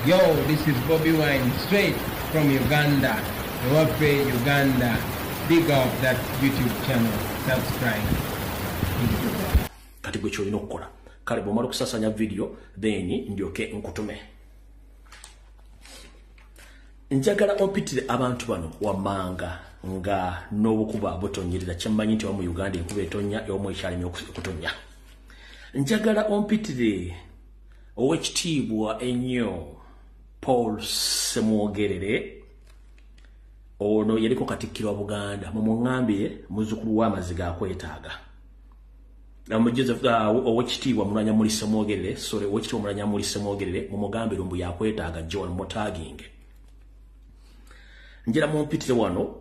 Yo, this is Bobby Wine, straight from Uganda. Wape Uganda. Big up that YouTube channel. Subscribe. Kati gwe kyolina okukola. Kale bw'omala okusasanya video, then ndyoke nkutume. Njagala ompitire abantu bano wammanga nga n'obukuba butonyerera kyemmanyi nti wamu Uganda enkuba etonya ewamu ekyalimye okutonya. Njagala ompitire ow'ekitiibwa ennyo Paul Semwogerere ono yaliko Katikkiro wa Buganda mumuŋŋambire muzzukulu w'amaziga akwetaaga. Ow'ekitiibwa Mulanya Semwogerere ow'ekitiibwa Mulanya Semwogerere mumugambire mbu yakwetaaga John mutaaginge. Njira mumpitire wano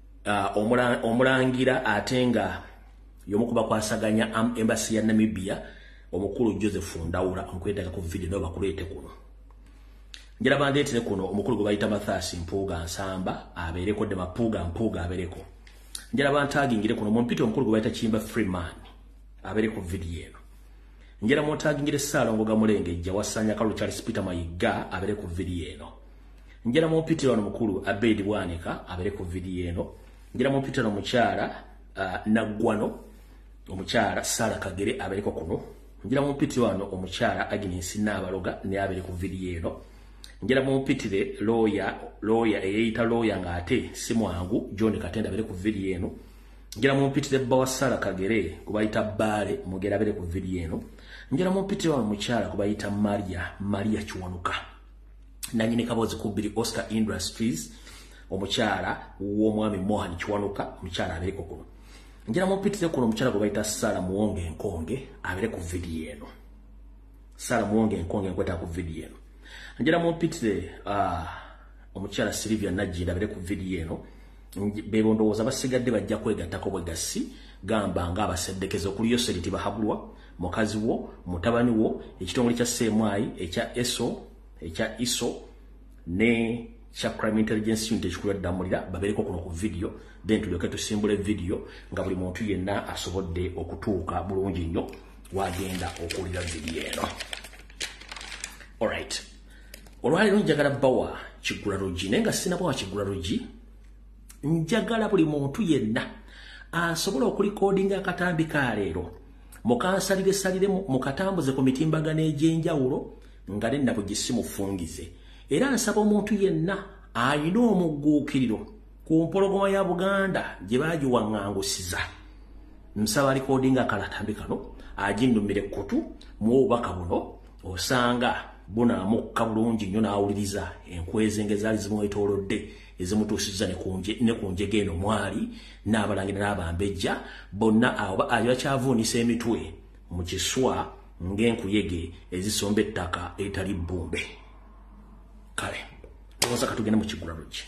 omulangira ate nga y'omu ku bakwasaganya embassy ya Namibia omukulu Joseph Ndawula nkwetaaga ku video no bakuleete kuno. Njira bandeetere kuno omukulu gwe bayita Mathasi Mpuuga Nsamba abeereko Dema Mpuuga abeereko. Njira bantagingire kuno mumpite omukulu gwe bayita Kimba Freeman abeereko video eno. Njira muntagingire Ssaalongo Gamulengejja Wasanya Kalu Charles Peter Mayiga abeereko video eno. Njira mumpite wano mukulu Abedi Bwanika abeereko video eno. Njira mumpite wano mukyala Naggwano omukyala Sara Kagere abeereko kuno. Njira mumpite wano omukyala Agnes Nabaloga ne abeereko video eno. Njira mumpitire lawyer eyita lawyer ngate simwangu John Katenda abeereko video eno. Njira mumpitire Bawa Sara Kagere kubayita Bale Mugera abeereko video eno. Njira mumpitire wano mukyala kubayita Maria Kiwanuka. Nanyine Kabozi Kubiri Oscar Industries omukyala w'omwami Mohan Kiwanuka omukyala abeereko kuno. Njira mumpitire kuno omukyala gwe bayita Sara Muwonge Nkonge abeereko video eno. Sara Muwonge Nkonge nkweta ku video eno. Njira mumpitire omukyala Silvia Najjinda abeereko video eno. Bebo ndowooza basigadde bajja kwegattako bwegassi gamba nga abaseddekezo okuli Yoseliti Bahabulwa mukazi wo mutabani wo ekitongole kya Semwai ekya ISO ne kya Crime Intelligence Unit ekikulu Ddamulira babeereko kuno ku video then tulyoke tusimbule video nga buli muntu yenna asobodde okutuuka bulungi nnyo wagenda okuwulira video eno. Alright. Olwaleero njagala bawa Kigularugi naye nga sinabawa Kigularugi njagala buli muntu yenna asobola okulikodinga akatambi ka leero mukansalire mukatambuze ku mitimbagano egy'enjawulo nga nenna bugisimufungize era nsaba omuntu yenna ayina omugguukiriro ku mpologoma ya Buganda gye baagiwaŋŋangusiza nsaba alikodinga akatambi kano aginnumire kutu mu obubaka buno osanga bunamukka bulungi nnyo n'awuliriza enkweze ngezaali zimwetoolodde ezimutuusizza ne ku njege eno mwali n'abalangira n'abambejja bonna abo bakyavuunisa emitwe mu kiswa ng'enkuyege ezisomba ettaka eritali bbumbe. Kale ndowooza katugende mu Kigularugi.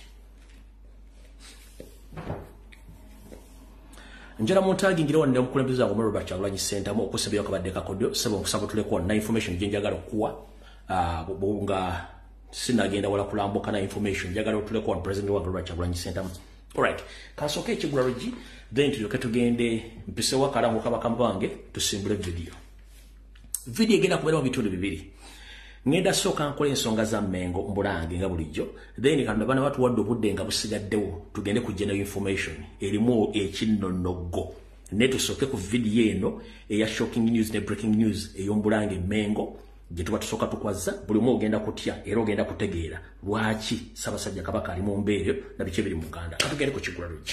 Njala muntagingire wano omukulembeze waabwe Robert Kyagulanyi Ssentamu okusabira akabadde kakodyo sebo okusabutuleko na information gye njagala okuwa nga sinagenda wala kulambuka na information njagala otuleko on president wa Robert Kyagulanyi Ssentamu. Alright, kasooka Kigularugi then tulyoke tugende mpisewo akalango kabakamba bange tusimbule video. Video egenda kubeera mu bitundu bibiri. Ngenda sooka nkola ensonga za Mmengo mbulange nga bulijjo then kano bana batuwadde obudde nga busigaddewo tugende ku general information erimu ekinnonogo ne tusooke ku video eno eya shocking news ne breaking news ey'ombulange Mmengo gye tuba tusooka tukwaza buli omu ogenda kutya era ogenda kutegeera lwaki Ssaabasajja Kabaka ali mu mbeera na biki ebiri mu Uganda. Katugende ku Kigularugi.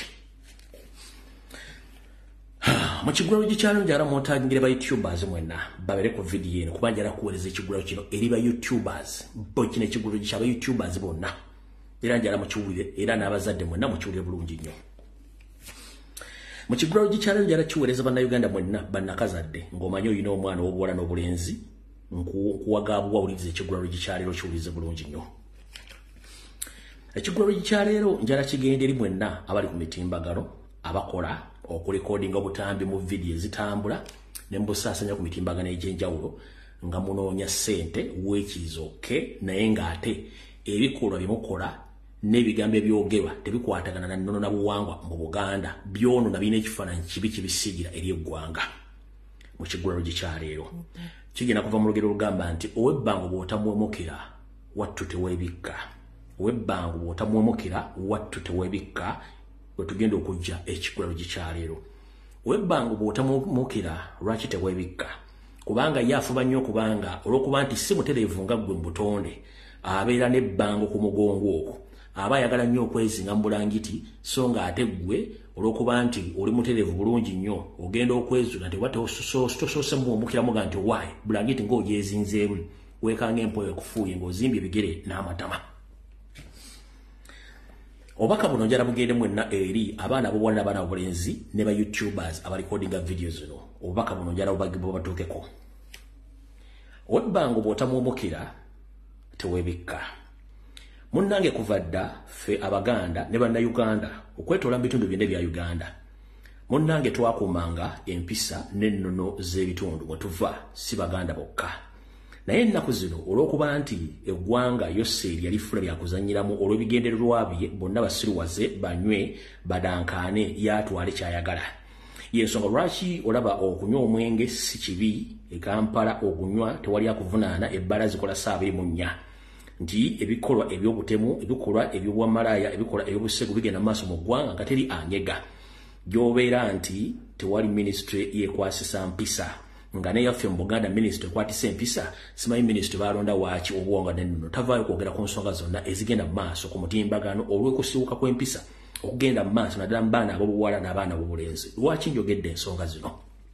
Mu Kigularugi kyalo njala muntagingire ba YouTubers mwenna babeere ku video eno kuba njala kuweereza Ekigularugi kino eri ba YouTubers bo kino Ekigularugi kyaba YouTubers bonna era njala mukiwulire era n'abazadde mwenna mukiwulire bulungi nnyo. Mu Kigularugi kyalo njala kiweereza bannayuganda mwenna bannakazadde ng'omanyi olina omwana w'obuwala n'obulenzi nkuwaga buwawuliriza Ekigularugi kyaleero kiwulirize bulungi nnyo. Ekigularugi kyaleero njala kigenda eri mwenna abali ku mitimbagano abakola okulikodinga obutambi mu video ezitambula ne mbusaasanya ku mitimbagano egy'enjawulo nga munoonya ssente weekizooke naye ng'ate ebikolwa bye mukola n'ebigambo ebyogerwa tebikwatagana na nnono na buwangwa mu Buganda byono na birina ekifaananyi kibi kibisiigira eri eggwanga. Mu Kigularugi kyaleero kigenda kuva mu lugero lugamba nti ow'ebbanga bw'otamwemukira wattu tewebikka webbango bwotamwomokera wattu tewebikka wetugenda okujja ekikulalo gikyaleero webbango bwotamwomokera lwaki tewebikka kubanga yafuba nnyo kubanga olwokuba nti si mutereevu nga ggwe mubutonde abeera n'ebbango ku mugongo okwo aba ayagala nnyo okwezinga mu bulangiti so nga ate ggwe olwokuba nti oli mutereevu bulungi nnyo ogenda okwezula nti tosoose muwomukiramu ga nti waayi bulangiti ng'ogyezinzeemu weekanga empoyo ekufuuye ng'ozimbye ebigere n'amatama obaka buno njala bugende mwenna eri abaana abobuwala n'abaana abobulenzi ne ba YouTubers abarecordinga video zino obubaka buno njala bubatuukeko webbango bw'otamwomukira tewebikka munnange kuva dda ffe abaganda ne bannayuganda okwetoola mu bitundu byonna ebya Uganda munnange twakuumanga empisa n'ennono z'ebitundu mwe tuva si baganda bokka naye ennaku zino olw'okuba nti eggwanga Yoseeri yali fula byakuzanyiramu olw'ebigendererwa bye bonna basiruwaze banywe badankaane yatwale kyayagala yensonga lwaki olaba okunywa omwenge si kibi e Kampala okunywa tewali akuvunaana ebbala zikola 24 nti ebikolwa ebyobutemu ebikolwa ebyobwamalaaya ebikolwa ebyobusegu bigenda maaso mu ggwanga nga teri anyega gy'obeera nti tewali ministry yekwasisa mpisa nga ne yaffe mu Buganda ministry ekwatisa empisa simanyi ministry balonda waaki obuwangwa n'ennono tavaayo kwogera ku nsonga zonna ezigenda mu maaso ku mutimbagano olw'ekusibuka kw'empisa okugenda mu maaso naddala mu baana ab'obuwala n'abaana ab'obulenzi lwaki njogedde ensonga zino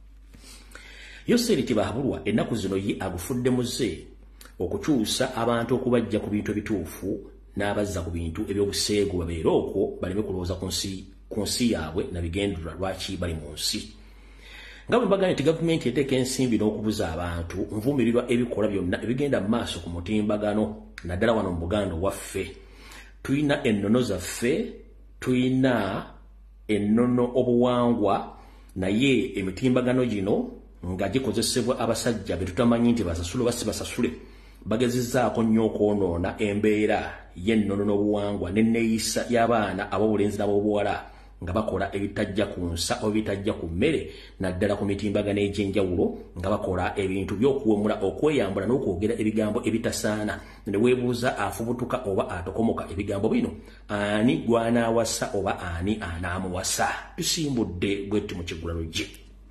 Yoseeri Tibahabulwa ennaku zino ye agufudde muze okukyusa abantu okubajja ku bintu ebituufu n'abazza ku bintu ebyobuseegu babeera okwo baleme kulowooza ku nsi yaabwe nabigendera lwaki bali mu nsi nga bwe mbagane nti gavumenti eteeka ensimbi n'okubuza abantu nvumirirwa ebikola byonna ebigenda mu maaso ku mutimbagano naddala wano mu Buganda waffe tulina ennono zaffe tulina ennono obuwangwa naye emitimbagano gino nga gikozesebwa abasajja be tutamanyi nti basasule basi basasule bagezizzaako nnyo okwonoona embeera y'ennono n'obuwangwa n'enneeyisa y'abaana ab'obulenzi n'ab'obuwala nga bakola ebitajja ku nsa oba ebitajja ku mmere naddala ku mitimbagano egy'enjawulo nga bakola ebintu by'okuwemula okweyambula n'okwogera ebigambo ebitasaana ne weebuuza afubutuka oba atokomoka ebigambo bino ani gw'anaawasa oba ani anaamuwasa tusimbudde bwetti mu kiggulano gye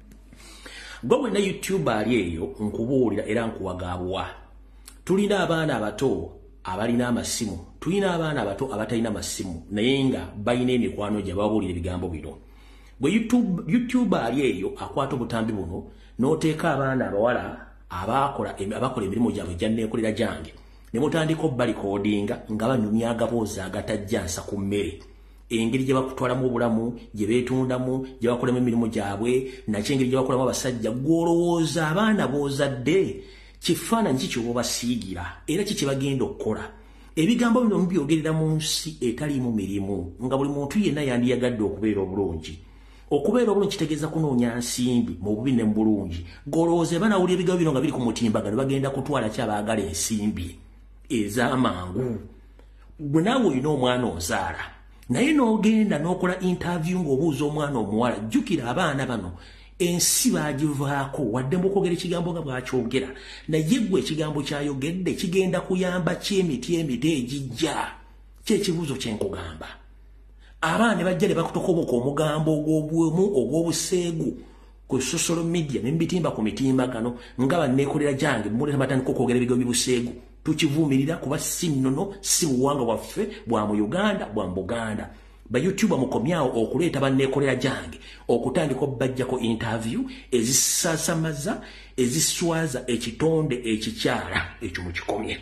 gwe wenna YouTuber ali eyo nkubuulira era nkuwagaabwa tulina abaana abato abalina amasimu tulina abaana abato abatalina amasimu naye nga balina emikwano gye babuulira ebigambo bino gwe YouTuber ali eyo akwata obutambi buno n'oteeka abaana abawala abakola emirimu gyabwe gyanneekolera gyange ne mutandika obalikoodinga nga banyumya agaboozi agatajjansa ku mmere engeri gye bakutwalamu obulamu gye beetundamu gye bakolamu emirimu gyabwe nakyo engeri gye bakolamu abasajja gw'olowooza abaana boozadde kifaananyi ki ky'obasiigira era ki kye bagenda okukola ebigambo bino mubyogerera mu nsi etaliimu mirimu nga buli muntu yenna yandiyagadde okubeera obulungi kitegeeza kunoonya nsimbi mu bubi ne mu bulungi golowooza banawulira ebigambo bino nga biri ku mutimbagano bagenda kutwala ki abaagala ensimbi ez'amangu bwe naawe olina omwana ozaala naye n'ogenda n'okola interview ng'obuuza omwana omuwala jjukira abaana bano ensi bagivaako wadde mbukwogera ekigambo nga bwakyogera naye ggwe ekigambo kyayogedde kigenda kuyamba ky'emiti egijja kyekibuuzo kyenkugamba abaana ne bajja ne bakutokoboka omugambo ogw'obwemu ogw'obuseegu ku social media ne mbitimba ku mitimbagano nga banneekolera gyange muleta batandika okwogera ebigambo by'obuseegu tukivuumirira kuba si nnono si buwanga bwaffe bwa mu Uganda bwa mu Buganda ba YouTuber mukomyawo okuleeta banneekolera gyange okutandika obbajjako interview ezisasamaza eziswaza ekitonde ekikyala ekyo mukikomye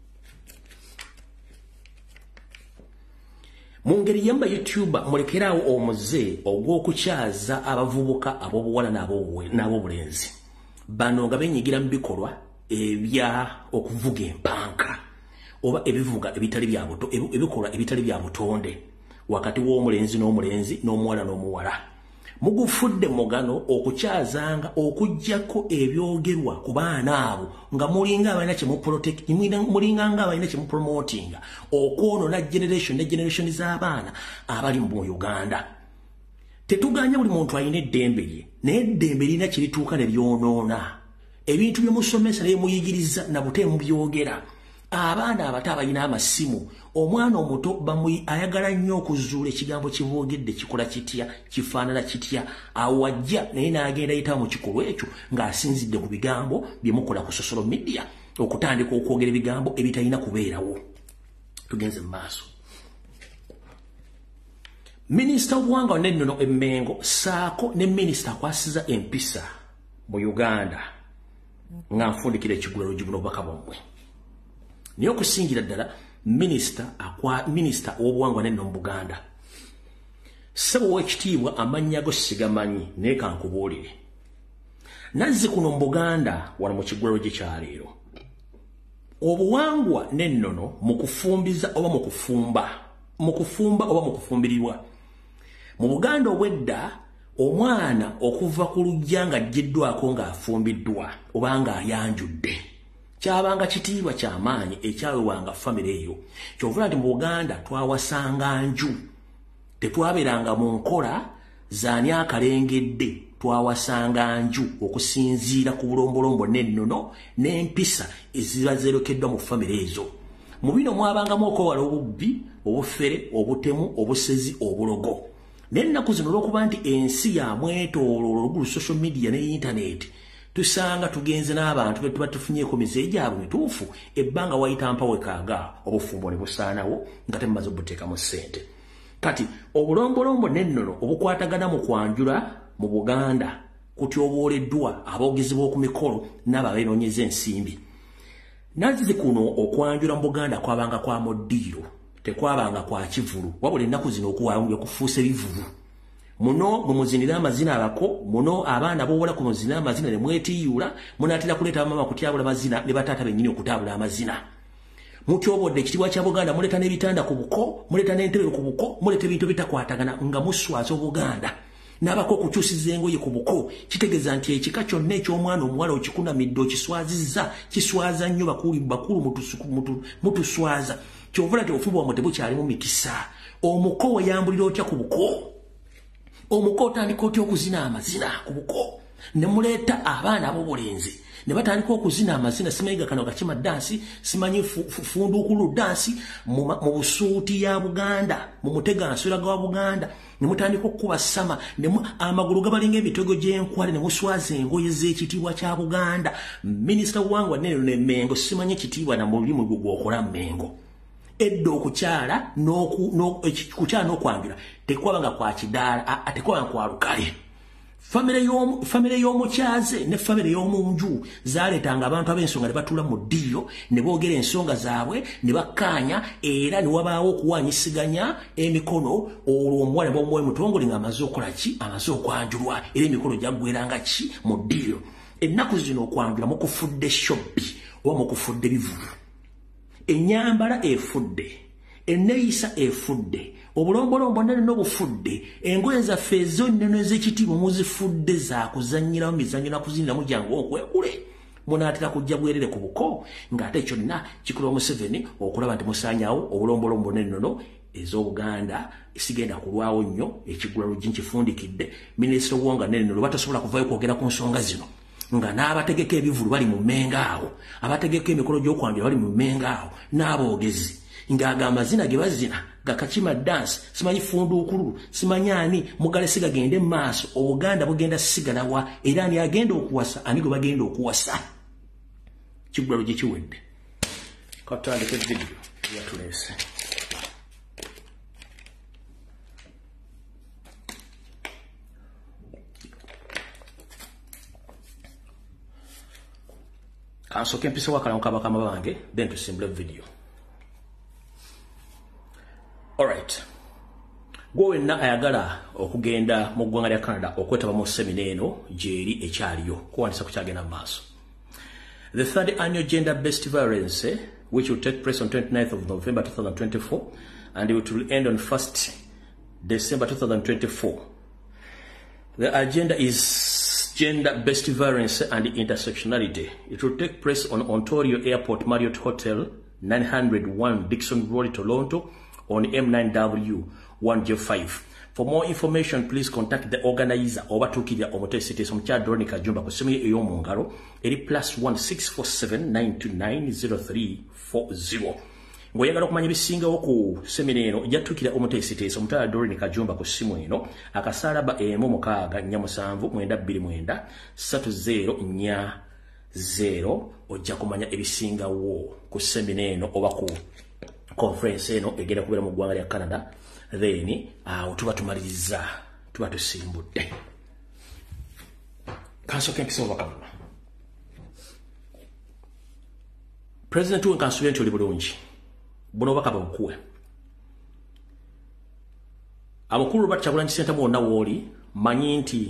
mu ngeri yamba YouTuber mulekeraawo omuze ogw'okukyaza abavubuka ab'obuwala n'ab'obulenzi bano nga benyigira mu bikolwa ebya okuvuga empanka oba ebivuga ebikolwa ebitali bya butonde wakati w'omulenzi n'omuwala n'omuwala mugufudde mugano okukyazanga okujjako ebyogerwa ku baana abo nga mulinga abalina kye mupromotinga okwonoona generation z'abaana abali mu Uganda tetuganya buli muntu alina eddembe lye naye eddembe lirina kirituuka ne lyonoona ebintu bye musomesa ne muyigiriza nabute mubyogera abaana abato abalina amasimu omwana omuto ayagala nnyo okuzuula ekigambo kiboogedde kikola kitya kifaanana kitya awajja naye n'agenda yitawo mu kikolwa ekyo ng'asinzidde ku bigambo bye mukola ku social media okutandika okwogera ebigambo ebitalina kubeerawo. Tugenze mu maaso. Minisita w'obuwangwa n'ennono Emmengo saako ne minisita akwasiza empisa mu Uganda nga nfundikira ekigulalo gino obubaka bwammwe. Naye okusingira ddala minisita w'obuwangwa n'ennono mu Buganda ssebo w'ekitiibwa amannya go sigamanyi naye kankubuulire. Nazzi kuno mu Buganda wano mu kigulalo gye kyaleero obuwangwa n'ennono mu kufumbiza oba mu kufumba oba mu kufumbirirwa. Mu Buganda obwedda omwana okuva ku lujja nga ajjiddwako ng'afumbiddwa oba ng'ayanjudde kyabanga kitiibwa ky'amaanyi ekyawewanga famire eyo. Kyovula nti mu Buganda twawasanga nju, tetwaberanga mu nkola zaani akalengedde, twawasanga nju okusinziira ku bulombolombo n'ennono n'empisa eziba zeerekeddwa mu famire ezo. Mu bino mwabangamu okwewala obubbi, obufere, obutemu, obusezi, obulogo. N'ennaku zino olw'okuba nti ensi ya mwetooloolo olugulu social media ne internet, tusanga tugenze n'abantu be tuba tufunyeeko mize gyabwe mituufu ebbanga wayita mpawe kaaga obufumbo ne busaanawo nga temumaze obuteekamu ssente. Kati obulombolombo n'ennono obukwatagana mu kwanjula mu Buganda kutyoboleddwa aboogezi b'oku mikolo n'ababeenoonyeza ensimbi. Nazzi kuno okwanjula mu Buganda kwabanga kwa moddiiro, tekwabanga kwa kivulu, wabula ennaku zino okuwanjula kufuuse bivuvu. Muno mumuzinira amazina abako, muno abaana b'owola ku muzinira amazina ne mwetiiyula, munaatera kuleeta bamama kutyabula amazina ne bataata bennyini okutaabula amazina. Mutyobodde ekitiibwa kya Buganda, muleeta n'ebitanda ku buko, muleeta n'entebe ku buko, muleeta ebintu bitakwatagana nga muswaza Obuganda. N'abako okukyusiza engoye ku buko, kitegeeza nti ekika kyonna eky'omwana omuwala okikunamidde okiswazizza, kiswaza nnyo bakulu mutuswaza. Kyovula nti obufumbo bwammwe tebukyalimu mikisa. Omuko weyambulira otya ku buko? Omuko otandika otya okuzina amazina ku buko? Ne muleeta abaana ab'obulenzi ne batandika okuzina amazina, simanyiga kano gakima dansi, simanyi funduukulu dansi mu busuuti ya Buganda, mu muteganswera gwa Buganda, ne mutandika okukuba sama, amagulu gabalinga emitego gy'enkwale ne muswaza engoye z'ekitiibwa kya Buganda. Minisita w'obuwangwa n'ennono Emmengo simanyi ekitiibwa na mu lulimi gwe gw'okola Mmengo. Edda okukyala n'okwanjula tekwabanga kwa kidaala, tekwabanga kwa lukale. Famire y'omukyaze ne famire y'omunju zaaleetanga abantu ab'ensonga ne batuula mu ddiiro ne boogera ensonga zaabwe ne bakkaanya, era ne wabaawo okuwanyisiganya emikono. Olwo omuwala bw'omuwoyi mutongole ng'amaze okukola ki? Amaze okwanjulwa, era emikono gyaggweranga ki? Mu ddiiro. Ennaku zino okwanjula mukufudde shobbi oba mukufudde bivuvu. Ennyambala efudde, enneeyisa efudde, obulombolombo n'ennono bufudde, engoye zaffe ez'ennono ez'ekitiibwa muzifudde za kuzannyiramu mizannyo na kuziniramu jangu okwekule. Munaatera kujja bwerere ku buko ng'ate kyonna kikola Museveni okulaba nti musaanyaawo obulombolombo n'ennono ez'Obuganda. Sigenda kulwawo nnyo, ekigulalo nkifundikidde. Minisita w'obuwangwa n'ennono batasobola kuvaayo kwogera ku nsonga zino nga n'abategeka ebivulu bali mu Mmengo awo, abategeka emikolo gy'okwanjula bali mu Mmengo awo, n'aboogezi ng'aga amazina ge bazina gakakima dansi, simanyi funduukulu, simanyi ani, mugalesi gagende mu maaso. Obuganda bugenda sigalawa, era ani agenda okuwasa, ani gwe bagenda okuwasa. Kigulalo gye kiwedde. Katandike video yatuleese. Kansooke mpise wakalamuka bakama bange, then tusimbule video. Alright. Gwe wenna ayagala okugenda mu ggwanga lya Canada okwetaba mu semina eno gyeri ekyaliyo, kuwandiisa ku kyagenda mu maaso. The third annual gender-based violence, which will take place on 29th of November 2024 and it will end on 1st December 2024. The agenda is gender-based violence and intersectionality. It will take place on Ontario Airport Marriott Hotel, 901 Dixon Road, Toronto, on M9W1J5. For more information, please contact the organizer oba tukirya Omutwe City Omukyala Dorothy Kajumba ku ssimu ye ey'omungalo eri +16479290340. Ngoyagala okumanya ebisingawo ku semina eno ejja tukirya Omutwe City Omukyala Dorothy Kajumba ku ssimu eno akasalaba emu 647293040 ojja kumanya ebisingawo ku semina eno oba ku conference eno egenda kubeera mu ggwanga lya Canada. Then tuba tumaliriza tuba tusimbudde kansoke mpisa obakabona President we kansobe nti oli bulungi buno obakaba bukuwe abakulu Kyagulanyi Ssentamu wonna wooli manyi nti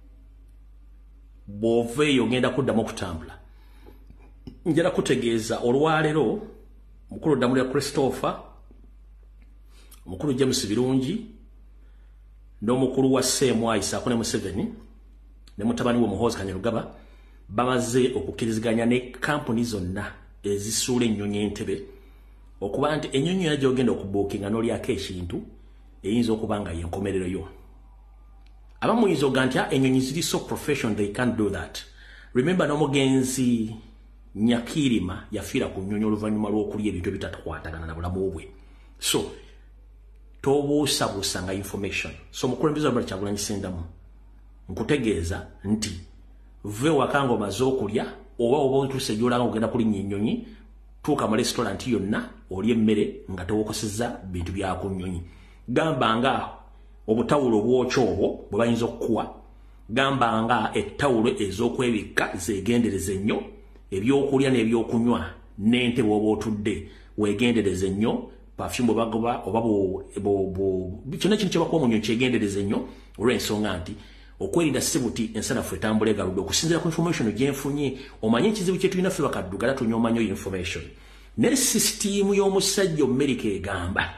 bw'oveeyo ogenda kuddamu okutambula. Njala kutegeeza olwaleero mukulu Damulya Christopher, mukulu James Birungi n'omukulu wa Ssemwai Sakune Museveni ne mutabani we Muhoozi Kanyarugaba bamaze okukkiriziganya ne kampuni zonna ezisuula ennyonyi Entebbe okuba nti ennyonyi yajja ogenda okubuukinga n'olyako ekintu eyinza okuba nga y'enkomerero yo. Abamu yinza oga nti ennyonyi ziri so professional they can't do that. Remember n'omugenzi Nyakirima yafiira ku nnyonyi oluvannyuma lw'okulya ebintu ebitakwatagana na bulamu bwe. So tobuusabuusanga information. So mukulembeze wa Kyagulanyi Ssentamu nkutegeeza nti ve wakanga omaze okulya oba otuuse gy'olanga ogenda kulinnya ennyonyi tuuka mu restaurant yonna olya emmere nga tewokosezza bintu bya ku nnyonyi. Gamba nga obutawulo obwokya obwo bwe bayinza okukuwa, gamba nga ettawulo ez'okwebikka zeegendereze nnyo, ebyokulya n'ebyokunywa n'ente bw'oba otudde weegendereze nnyo, perfume bagoba oba kyonna kintu kyebakuwa mu nnyonyi kyegendereze nnyo olw'ensonga nti okwerinda sibuti ensanafu etambula egaludde. Okusinziira ku information gyenfunye omanye ekizibu kye tulina ffe bakaddugala tunyoma nnyo information. Ne sisitiimu y'omusajja America egamba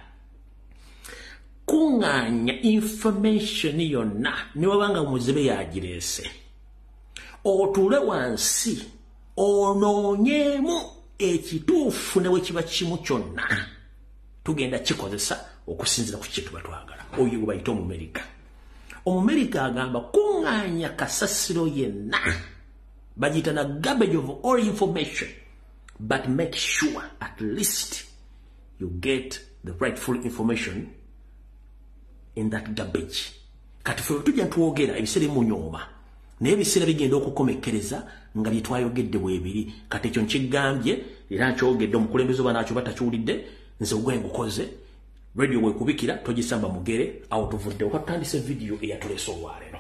kuŋŋaanya information yonna ne wabanga muzibe yagireese otuule wansi onoonyeemu ekituufu ne bwe kiba kimu kyonna tugenda kikozesa okusinziira ku kye tuba twagala. Oyo gwe bayita Omumerika. Omumerika agamba kuŋŋaanya kasasiro yenna bagiyita na garbage of all information but make sure at least you get the rightful information in that garbage. Kati ffe tujja twogera ebiseera munyooma naye ebiseera bigenda okukomekkereza nga bye twayogedde bwebiri. Kati ekyo nkigambye era nkyogedde omukulembeze oba nakyo batakiwulidde nze ogwe ngukoze radio bwekubikira togisamba mugere awo tuvudde okatandise video eyatuleese olwaleero.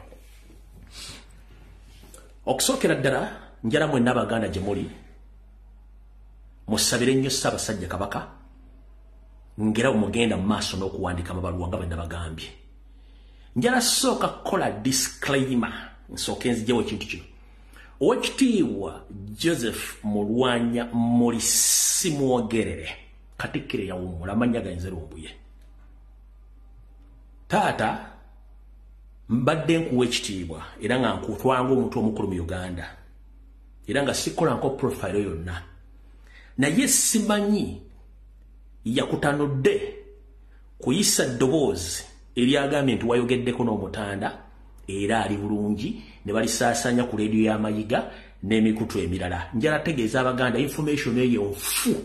Okusookera ddala njala mwenna Abaganda gye muli musabire nnyo Ssaabasajja Kabaka ngera omugenda mu maaso n'okuwandiika amabaluwa nga bwe nabagambye. Njala sooka kukola disclaimer nsooke nziggyewo ekintu kino. Oweekitiibwa Joseph Mulwanya Morisi Mwogerere Katikkiro yawummula amannya ganze Lumbuye. Taata mbadde nkuwa ekitiibwa era nga nkutwanga omuntu omukulu mu Uganda era nga sikola nko profile yonna naye simanyi yakutanudde kuyisa ddoboozi eryagambye nti wayogeddeko n'omutanda era ali bulungi ne balisaasanya ku leediyo y'Amayiga n'emikutu emirala. Njala tegeeza Abaganda information eyo nfu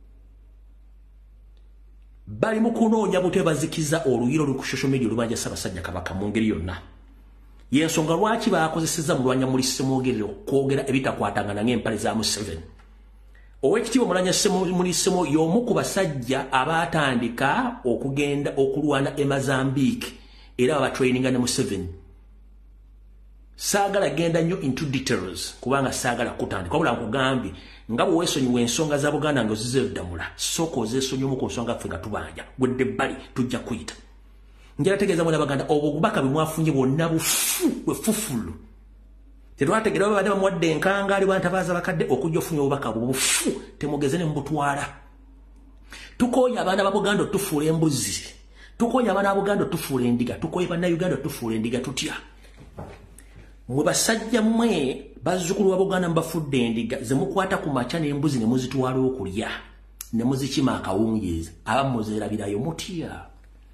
bali mu kunoonya butwe bazikiza oluyiro luli ku social media olubanja Ssaabasajja Kabaka mu ngeri yonna. Y'ensonga lwaki baakozesezza Mulwanya Morisi Mwogerere okwogera ebitakwatangana ng'empale za Museveni. Oweekitiibwa Mulwanya Morisi y'omu ku basajja abaatandika okugenda okulwana e Mozambique era babatraininga ne Museveni. Saagala genda nnyo into details kubanga saagala kutandika wabula nkugambye nga bwe weesonyiwa ensonga za Buganda nga ozizeeddamula sooka ozeesonyiwamu ku nsonga ffe nga tubanja wedde ebbali tujja kuyita. Njala tegeeza mwana Baganda obubaka bwe mwafunye bwonna bufu bwefufulu. Tetwategeera babadde bamuwadde enkangaali bantabaaza bakadde okujja ofunye obubaka bufu temugeze ne mubutwala. Tukooye abaana ba Buganda otufuula embuzi, tukooye abaana ba Buganda otufuula endiga, tukooye bannayuganda otufuula endiga tutya. Mwe basajja mmwe bazzukulu wa Buganda mbafudde endiga ze mukwata ku makya n'embuzi ne muzitwala okulya. ne muzikima akawungeezi abamuzeerabirayo mutya.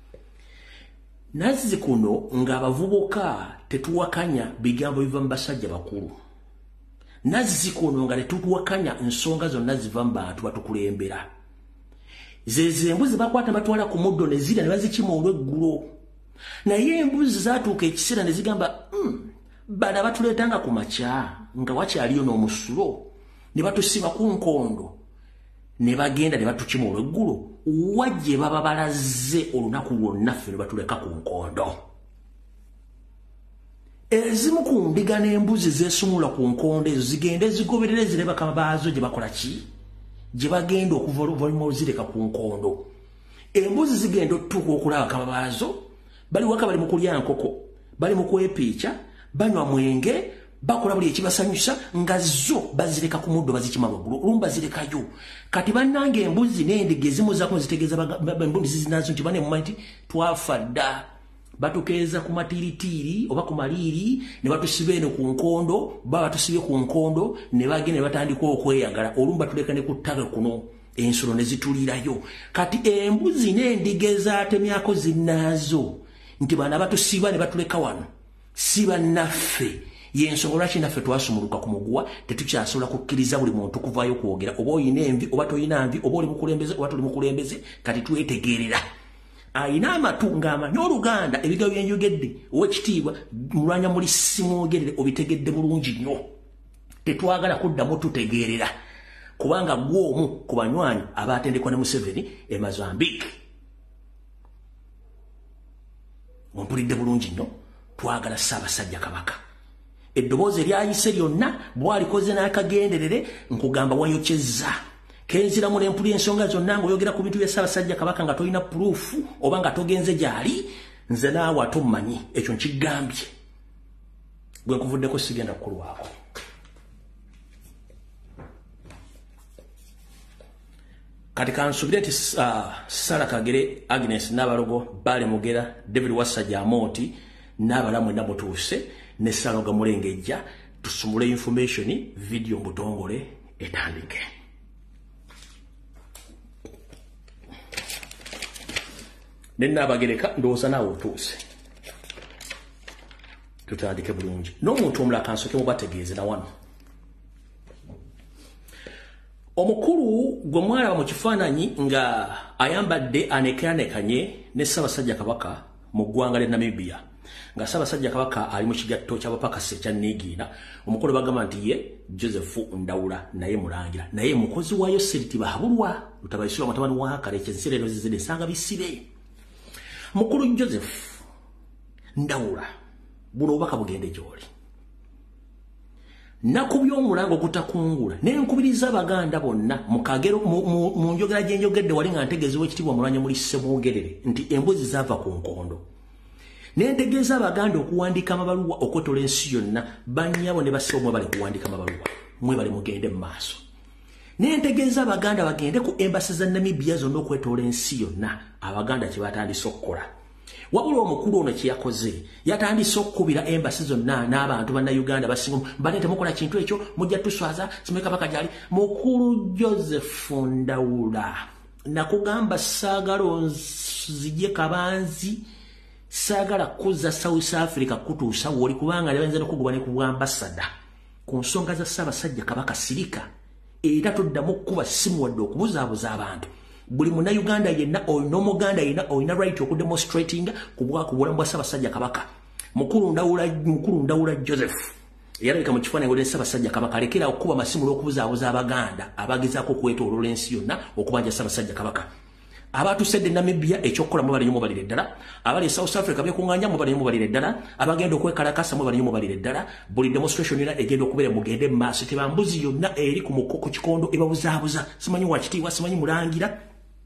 Nazi kuno ng'abavubuka tetuwakanya bigambo biva mu basajja bakulu. Nazi kuno nga tetuwakanya ensonga zonna ziva mu bantu batukulembera. Zeze embuzi bakwata batwala ku muddo ne zira ne bazikima olw'eggulo. Naye embuzi zaatuuka ekiseera ne zigamba bana batuleetanga ku makya nga wakyaliyo n'omusulo ne batusiba ku nkondo ne bagenda ne batukima olw'eggulo wajje baba balaze olunaku lwonna ffe ne batuleka ku nkondo. Ezimu ku ndiga n'embuzi zeesumula ku nkondo ezo zigende zigoberere zire bakama baazo gye bakola ki gye bagenda okuva oluvannyuma oluzireka ku nkondo. Embuzi zigenda otutuuka okulaba bakama baazo bali waka bali mu kulya nkoko bali mu kwepiica banywa mwenge bakola buli ekibasanyusa nga zo bazireka ku muddo bazikima waggulu olumu bazirekayo. Kati bannange embuzi n'endiga ezimu zaako zitegeeza embuzi zinazo nti bane mumanyi nti twafa dda batukeeza ku matiiritiiri oba ku maliiri ne batusiba eno ku nkondo baba batusibye ku nkondo ne bagenda ne batandika okweyagala olumu batuleka ne ku ttaka kuno ensolo ne zituliirayo. Kati embuzi n'endiga ezaatemyako zinnaazo nti bana batusiba ne batuleka wano si bannaffe. Yensonga lwaki naffe twasumuluka ku muguwa tetukyasobola kukkiriza buli muntu kuvaayo kwogera oba oyina envi oba toyina nvi oba oli mukulembeze oba tuli mukulembeze kati twetegeerera. Ayina amatu ng'amanyi Oluganda ebigambo bye njogedde ow'ekitiibwa mulwanya muli simwogerere obitegedde bulungi nnyo. Tetwagala kuddamu tutegeerera kubanga gw'omu ku banywanyi abaatendekwa ne Museveni e Mozambique. Ompulidde bulungi nnyo twagala Ssaabasajja Kabaka. Eddoboozi eryayise lyonna bw'alikoze n'akagenderere nkugamba wayokyezza. Kenziramu ne mpulira ensonga zonna ng'oyogera ku bintu bya Ssaabasajja Kabaka nga tolina puruufu oba nga togenze gy'ali nze naawe ate omumanyi ekyo nkigambye. Gwe nkuvuddeko sigenda kukulwako. Kati kansubire nti Sarah Kagere, Agnes Nabalogo, Bale Mugera, David Wasajja Amonti n'abalamu na mutuuse ne Saloga Mulengejja tusumule information video mbutongole etandike. Nenna abagereka ndowooza naawe otuuse tutandike bulungi n'omuntu omulala kansoke mubategeeze na wano. Omukulu gwe mwalaba mu kifaananyi nga ayambadde anekanekanye ne Ssaabasajja Kabaka mu ggwanga lya Namibia nga Ssaabasajja Kabaka ali mu kigatto ky'abapakasi ekya Niigiina. Omukulu bagamba nti ye Joseph Ndawula naye mulangira naye mukozi waayo Seriti Bahabulwa lutabayisula mutabani wa Kaleke ensireno zizide nsanga bisibe. Mukulu Joseph Ndawula buno obubaka bugende gy'oli nakubya omulango gutakungula nenkubiriza Abaganda bonna mu Kagero mu njogera gye njogedde wali nga ntegeezebwa ekitiibwa mulwanya muli Ssemwogerere nti embuzi zaava ku nkondo. Nentegeeza Abaganda okuwandiika amabaluwa okwetola ensi yonna bannyabo ne basse omwe bali kuwandiika amabaluwa mwe bali mugende mu maaso. Nentegeeza Abaganda bagende ku embasi za Namibia zonna okwetola ensi yonna. Abaganda kye batandise okukola wabula omukulu ono kye yakoze yatandise okukubira embasi zonna n'abantu bannayuganda basinga bane temukola kintu ekyo mujja tuswaza simeka baka gyali. Mukulu Joseph Ndawula nakugamba saagala onzije kabanzi saagala kuzza South Africa kutuusa woli kubanga yabenze n'okugubwa ne ku bwambasada ku nsonga za Ssaabasajja Kabaka sirika era toddamu kuba simu wadde okubuzaabuza abantu. Buli Munnayuganda yenna n'Omuganda yenna olina right okudemonstratinga ku bulamu bwa Ssaabasajja Kabaka. Mukulu Ndawula Joseph yalabika mu kifaananyi ng'oli Ssaabasajja Kabaka alekera okuba amasimu olw'okubuzaabuza Abaganda abagezaako okwetooloola ensi yonna okubanja Ssaabasajja Kabaka. Abatusedde Namibia ekyokukola mu balinyo mubalire ddala, abali South Africa byekuŋŋaanya mu balinyo mubalire ddala, abagenda okwekalakasa mu balinyo mubalire ddala. Buli demonstration yonna egenda okubeera mugende mu maaso tebambuzi yonna eri ku mukoko kikondo ebabuzaabuza simanyi wakitiibwa simanyi mulangira.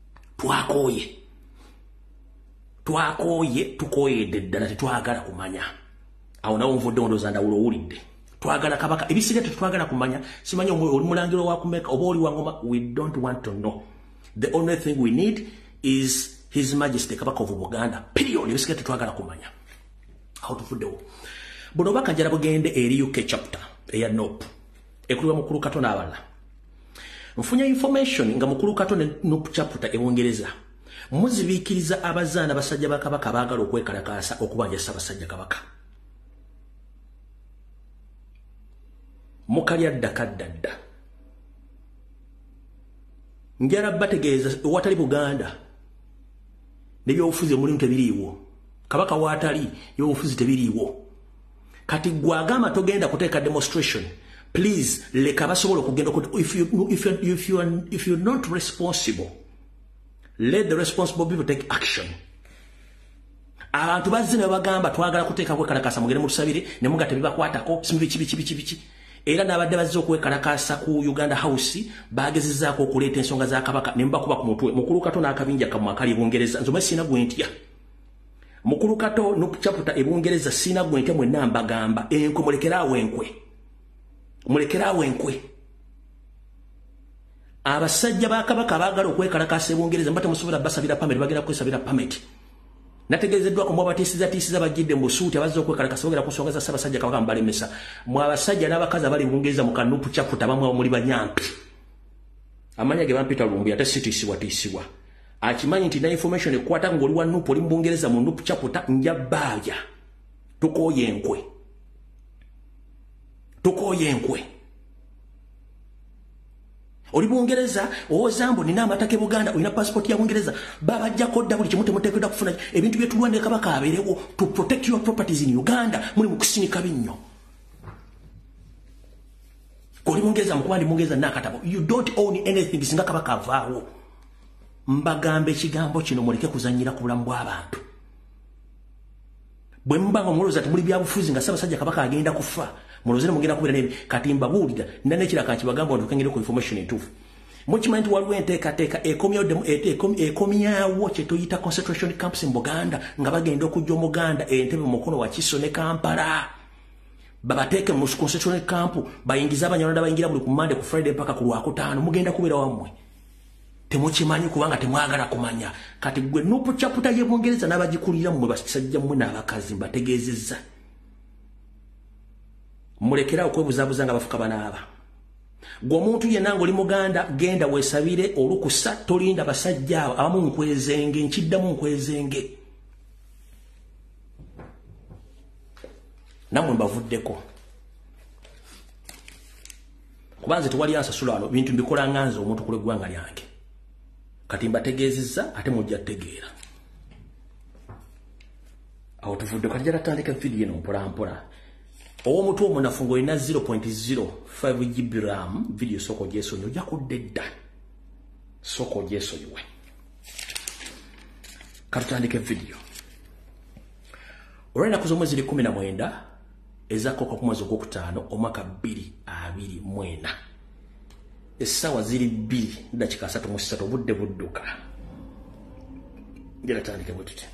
Twakooye tukooyedde ddala tetwagala kumanya. Awo nawo nvudde ondooza Ndawula owulidde. Twagala Kabaka ebisigadde tetwagala kumanya simanyi oli mulangira wa Kumeka oba oli wa Ngoma. We don't want to know. The only thing we need is His Majesty Kabaka of Buganda. Period. Ebisigadde tetwagala kumanya. Awo tufuddewo. Buno bakajjala bugende eri UK chapter eya NOP ekulwa mukulu Katonda abalala. Nfunya information nga mukulu kato ne Nupuchaputa ewongereza. Muzibikiriza abazaana basajja ba Kabaka baagala okwekalakaasa okubanja Ssaabasajja Kabaka. Mukalya ddakadda. Njala bategeeza watali Buganda. Nebyobufuzi mulimu tebiriiwo. Kabaka watali ebyobufuzi tebiriiwo. Kati gwagamba togenda kuteeka demonstration. Please, leka basobola okugenda if you're not responsible, let the responsible people take action. Abantu bazina bagamba twagala kuteeka kwekalakasa mugende mutusabire ne mugate bibakwatako sibichi. Era n'abadde bazze okwekalakasa ku Uganda House bagezezaako okuleeta ensonga za Kabaka ne mbakuba ku mutwe. Mukulu Kato n'akabinja kamwakali Ebungereza nzome sina gwentya. Mukulu Kato Nupuchaputa Ebungereza sina gwentya mwenna mbagamba enkwe mulekerawo enkwe. Mulekerawo enkwe. Abasajja ba Kabaka baagala okwekalakasa Ebungereza mbate musobola basabira pameti bagenda kwesabira pameti. Nategezeddwa ko mwabatiisiza bajjidde mu suuti abazze okwekalakasa bagera ku nsonga za Ssaabasajja Kabaka mbalemesa. Mwabasajja n'abakazi abali Bungereza mu Nupuchaputa bamwe muli banyampi. Amanya ge bampita Lumbuya ate sitiisibwa. Akimanyi nti na information ekwata ng'oli wa Nupu oli mu Bungereza mu Nupuchaputa njabbaaya. Tukooye enkwe. Oli Bungereza ozambo nina amatake Buganda olina passport ya Bungereza babajjako dda buli kimu temuteekeddwa kufuna ebintu bye tulwanira Kabaka abeerewo to protect your properties in Uganda muli mu kusinika binnyo. Oli Bungereza mukubandi Bungereza nakatabo you don't own anything singa Kabaka avaawo. Mbagambe ekigambo kino muleke kuzanyira ku bulamu bw'abantu. Bwe mbanga muloza temuli byabufuzi nga Ssaabasajja Kabaka agenda kufa. Mulozere mugenda kubira nebi kati mbabuulira nane kiraka kibagamba ndukengere ku information entuufu. Mukimanyi waliwo enteekateeka ekomyawo kye tuyita concentration camps in Buganda nga bagenda okujja Omuganda Entebbe Mukono wa Kiso ne Kampala. Babateeke mu concentration camp bayingiza Abanyarwanda bayingira buli ku Monday ku Friday mpaka ku Lwakutaano mugenda kubira wammwe. Temukimanyi kubanga temwagala kumanya. Kati gwe Nupuchaputa ye Bungereza n'abagikulira mmwe basajja mmwe n'abakazi mbategeezezza. Mulekera okwebuzabuza nga bafuka banaaba. Gwe omuntu yenna ng'oli Muganda genda weesabire olukusa tolinda basajja abamu nkwezenge nkiddamu nkwezenge. Namwe mbavuddeko. Kubanze tewali ansasula wano bintu mbikola nganze omuntu kule ggwanga lyange. Kati mbategeezezza ate mujja tegeera. Awo tuvudde kati jala tandika video eno mpola. Omuntu omunafungo ina 0.05 GB RAM video soko jeso nyoja kudedda. Soko jeso yuwe. Katandike video. Orena kuzomwezi 19 ezako kwa kumwezi gw'okutaano omwaka 2024. Essaawa ziri 2 dakika 3 budde budduka. Jala tandike butute.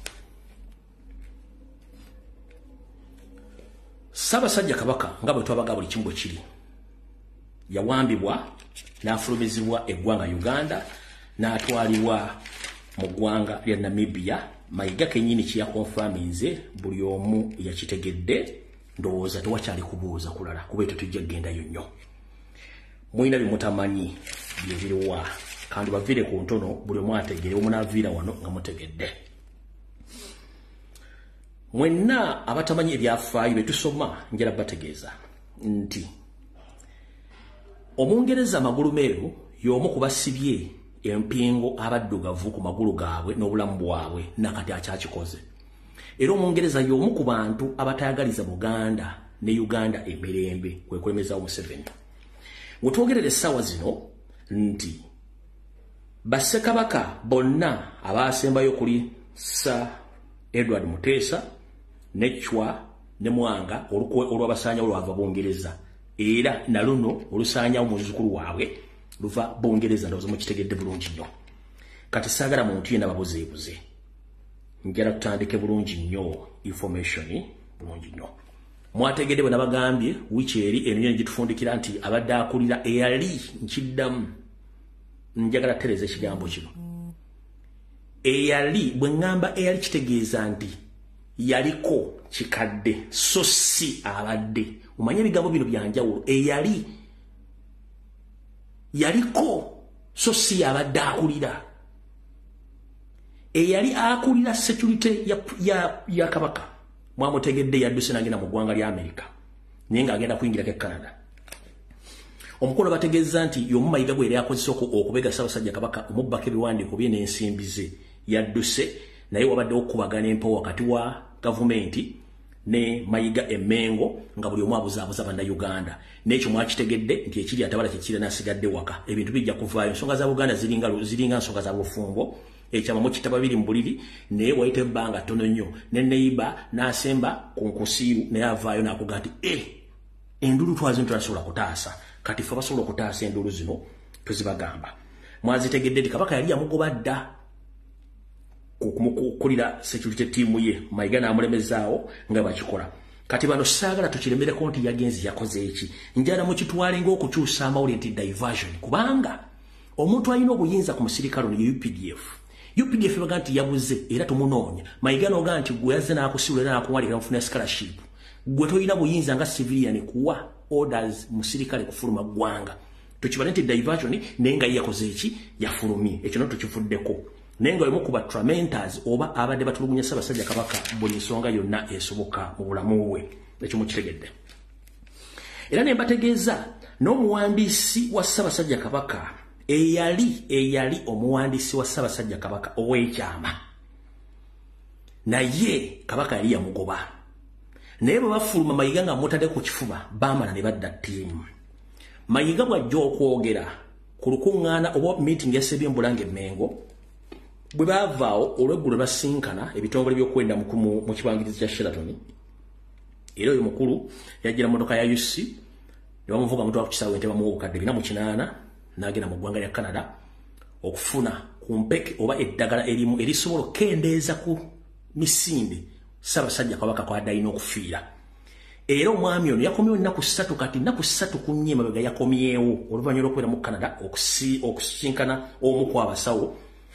Ssaabasajja Kabaka nga bwe twabaga buli kimu bwe kiri. Yawambibwa n'afulumizibwa eggwanga Uganda n'atwalibwa mu ggwanga lya Namibia. Mayiga kennyini kye yakonfaminze buli omu yakitegedde ndowooza tewakyali kubuuza kulala kuba etyo tujja kgendayo nnyo. Mulina bye mutamanyi bye biriwa kandi baviire ku ntono buli omu ategere omunaaviira wano nga mutegedde. Mwenna abatamanyi ebyafaayo bye tusoma njala bategeeza nti Omungereza Magulu Meeru y'omu ku basibye empingo abaddugavu ku magulu gaabwe n'obulamu bwabwe nakati akyakikoze. Era Omungereza y'omu ku bantu abatayagaliza Buganda ne Uganda emirembe kwe kwemezaawo Museveni. Wetwogerera essaawa zino nti Bassekabaka bonna abaasembayo kuli Sir Edward Muteesa Nechwa ne Mwanga olw'abasanya olwava Bungereza era na luno olusanya omuzukulu waabwe luva Bungereza ndowooza mukitegedde bulungi nnyo. Kati saagala muntu yenna babuzeebuze. Njala tutandike bulungi nnyo information bulungi nnyo. Mwategedde bwe nabagambye wiki eri eno gitufundikira nti abadde akulira eyali nkiddamu njagala tereza ekigambo kino. Eyali bwe ngamba eyali kitegeeza nti yaliko kikadde so si abadde. Omanye ebigambo bino byanjawulo. Eyali yaliko so si abadde akulira eyali akulira security ya kabaka mwamutegedde yadduse nagenda mu ggwanga lya America naye ng'agenda kuyingira ke Canada. Omukolo bategeeza nti y'omu Mayiga gwe yali akozesa okubega Ssaabasajja Kabaka omubbako ebiwandiiko bye n'ensimbi ze yadduse naye wabadde okubagana empewo wakati wa gavumenti ne Mayiga Emmengo nga buli omu abuzaabuza bannayuganda n'ekyo mwakitegedde nti ekiri atabala kikira n'asigadde waka ebintu bijja kuvaayo. Ensonga za Buganda ziringa nsonga za bufumbo ekyama mu kitaba biri mbuliri naye wayita ebbanga ttono nnyo ne neiba n'asemba ku nkusiiru naye avaayo n'akuga nti endulu twazino tulasobola kutaasa kati ffe basobola okutaasa endulu zino tuzibagamba. Mwazitegedde nti Kabaka yali yamugoba dda kumukulira security team ye Mayiga n'amulemezaawo nga bakikola. Kati bano saagala tukiremereko nti yagenzi yakoze eki njala mukitwale ng'okukyusa amawulire nti diversion kubanga omuntu alina obuyinza ku musirikale ne UPDF baga nti yabuze era tumunoonya. Mayiga n'oga nti gwe yazze n'akusiibula era n'akuwalira mufuna scholarship gwe toyina buyinza nga civilian kuwa orders musirikale kufuluma ggwanga. Tukibale nti diversion naye nga yakoze eki yafulumye ekyo tukifuddeko naye nga olimu kuba tormentors oba abadde batulugunya Ssaabasajja Kabaka buli nsonga yonna esoboka mu bulamu bwe ekyo mukitegedde. Era ne mbategeeza n'omuwandiisi wa Ssaabasajja Kabaka eyali omuwandiisi wa Ssaabasajja Kabaka ow'ekyama naye Kabaka yali yamugoba naye bwe bafuluma Mayiga nga mutadde ku kifuba baamala ne badda ttiimu. Mayiga bw'ajja okwogera ku lukuŋŋaana oba meeting ya Ssebyembulange Emmengo bwe baavaawo olw'eggulo basinkana ebitongole by'okwenda mu kibangirizi kya Sheraton era oyo mukulu yajjira motoka ya UC ne bamuvuga mutwa ku kisaawe ente bamuwa obukadde 480 n'agenda mu ggwanga lya Canada okufuna ku mpeke oba eddagala erimu erisobola okukendeeza ku misinde Ssaabasajja Kabaka kw'adde alina okufiira. Era omwami ono yakomyewo ennaku 3 kati ennaku 3 ku nnyo emabega yakomyewo oluvannyuma lw'okubeera mu Canada okusinkana omu ku abasawo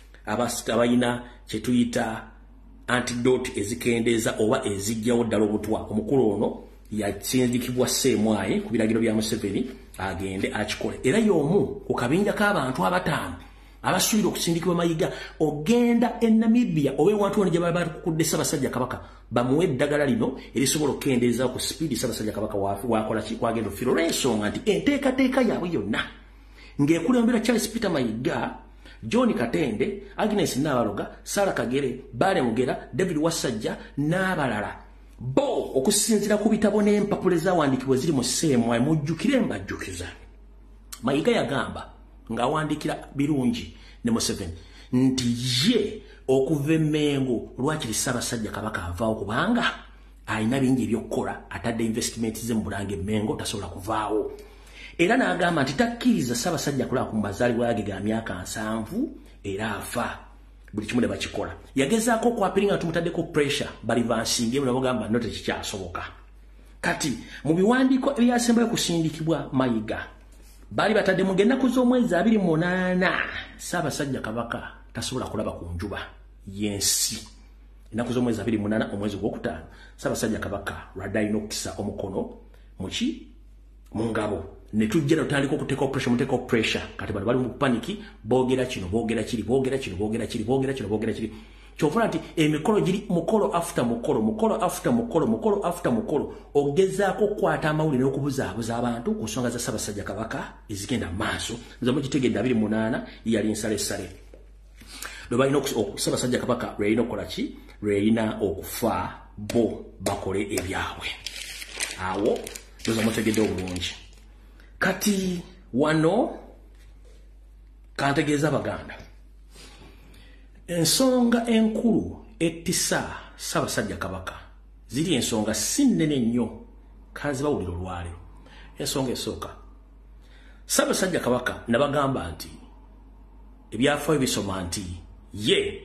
abayina kye tuyita antidote ezikendeeza oba ezijjawo ddala obutwa. Omukulu ono yasindikibwa Ssemwaye ku biragiro bya Museveni agende akikole era y'omu ku kabinja k'abantu 5 abasuubira okusindikibwa Mayiga ogenda e Namibia oba ewantu wano gye baba bakukudde Ssaabasajja Kabaka bamuwe eddagala lino erisobola okukendeeza ku sipiidi Ssaabasajja Kabaka wakola ki kwagenda ofiira olw'ensonga nti enteekateeka yaabwe yonna ng'ekulembera Charles Peter Mayiga, John Katende, Agnes Nabaloga, Sarah Kagere, Bale Mugera, David Wasajja n'abalala bo okusinziira ku bitabo n'empapula ezaawandiikibwa ziri mu Ssemwaye mujjukire mbajjukiza. Mayiga yagamba ng'awandiikira birungi ne Museveni nti ye okuva Emmengo lwakiri Ssaabasajja Kabaka avaawo kubanga alina bingi ebyokkola atadde investment ze mu Bulange Emmengo tasobola kuvaawo. Era n'agamba nti takkiriza Ssaabasajja kulaba ku mazaalibwa ge ga myaka 7 era afa buli kimu ne bakikola. Yagezaako okwapiringa tumutaddeko pressure bali bansinge bwe nabagamba no tekikyasoboka. Kati mu biwandiiko ebyasembayo kusindikibwa Mayiga bali batadde mugenda kuz'omwezi 28 Ssaabasajja Kabaka tasobola kulaba ku njuba yensi. Ennaku z'omwezi 28 omwezi gw'okutaano Ssaabasajja Kabaka lwadde alina okukisa omukono muki mu ngabo ne tujja tutandika okuteeka pressure kati bano bali mu paniki boogera kino boogera kiri boogera kino boogera kiri boogera kino boogera kiri kyofuna nti emikolo giri mukolo after mukolo ogezaako okukwata amawulire n'okubuzaabuza abantu ku nsonga za Ssaabasajja Kabaka ezigenda maaso nze mukitegedde 28 yali nsalesale lwe balina Ssaabasajja Kabaka lwe yalina okukola ki lwe yalina okufa bo bakole ebyabwe awo nze mutegedde obulungi. Kati wano kantegeeza Abaganda ensonga enkulu ettisa Ssaabasajja Kabaka ziri ensonga si nnene nnyo kazibawulira olwaleero. Ensonga esooka Ssaabasajja Kabaka nabagamba nti ebyafaayo bisoma nti ye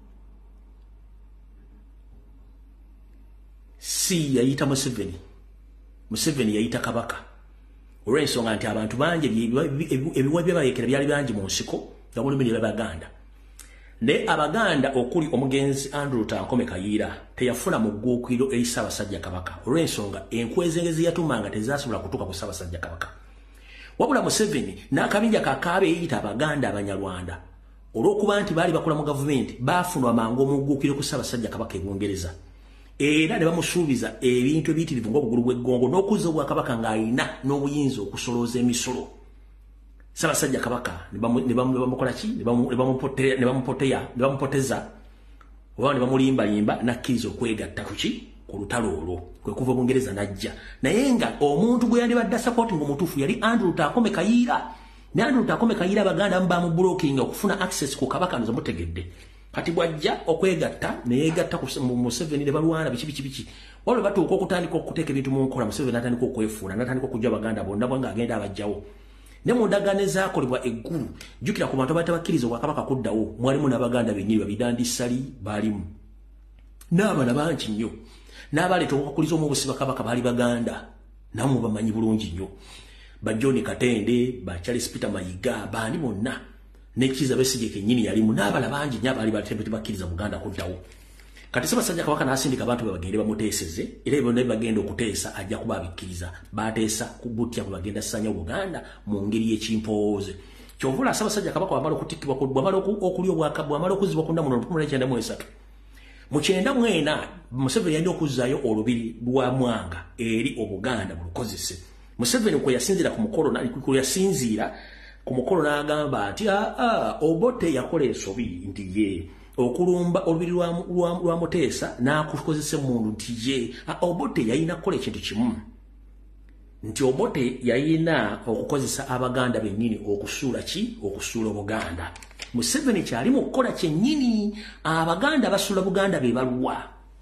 si yayita Museveni yayita Kabaka olw'ensonga nti abantu bangi ebiwa byabayekera byali bangi mu nsiko nga mulimu ne Baganda ne Abaganda okuli omugenzi Andrew Tankome Kayiira teyafuna mugguukiro eri Ssaabasajja Kabaka olw'ensonga enkwezengezi yatumanga tezasobola kutuuka ku Ssaabasajja Kabaka. wabula Museveni n'akabinja kakaabe eyita abaganda abanyarwanda olw'okuba nti baali bakola mu gavumenti baafunwa mangu omuguukiro ku Ssaabasajja Kabaka e Bungereza era ne bamusuubiza ebintu ebiyitirivu ng'obugulu bw'eggongo n'okuzza obwakabaka ng'alina n'obuyinza okusolooza emisolo. Ssaabasajja Kabaka ne bamukola ki? Ne bamupoteza oba ne bamulimbayimba n'akkiriza okwegatta ku ki? Ku lutalo olwo kwe kuva Bungereza n'ajja. Naye nga omuntu gwe yandibadde supporting omutuufu yali Andrew Takome Kayiira. Ne Andrew Takome Kayiira abaganda bamu blocking okufuna access ku kabaka nzo mutegedde. Kati bwajja okwegatta ne yegatta ku Museveni ne balwana biki. Wale batuuka okutandika okuteeka ebintu mu nkola Museveni n'atandika okwefuuna n'atandika okujja abaganda bonna bwanga agenda abajjawo. Ne mu ndagaano ezaakolebwa eggulu jjukira ku bantu abatabakkiriza obwakabaka kuddawo mwalimu n'abaganda bennyini babidandisali baalimu. N'abaana bangi nnyo. N'abaleeta okukuliza omubusi bakabaka baali baganda. Namwe bamanyi bulungi nnyo. Ba John Katende, ba Charles Peter Mayiga, baani bonna. Nekiza Besigye kennyini yalimu n'abala bangi nnyo abaali bakkiriza Buganda kuddawo. Kati Ssaabasajja Kabaka n'asindika abantu be bagende bamuteeseze era ebyo ne bagenda okuteesa ajja kuba abikkiriza. Baateesa kubutya ku bagenda ssanya Buganda mu ngeri y'ekimpooze. Kyovula Ssaabasajja Kabaka wamala okutikkibwa bwamala okulya bwamala okuzzibwa ku Nnamulondo 1993. Mu 1994 Museveni yalina okuzzaayo olubiri lwa Mwanga eri Obuganda bulukozese. Museveni kwe yasinziira ku mukolo n'agamba nti Obote yakola ensobi nti ye okulumba olubiri lwa Muteesa n'akukozesa emundu nti ye Obote yalina kukola ekintu kimu nti Obote yalina okukozesa abaganda bennyini okusuula ki? Okusuula Obuganda. Museveni kyali mu kukola kyennyini abaganda basuula Buganda be baluwa.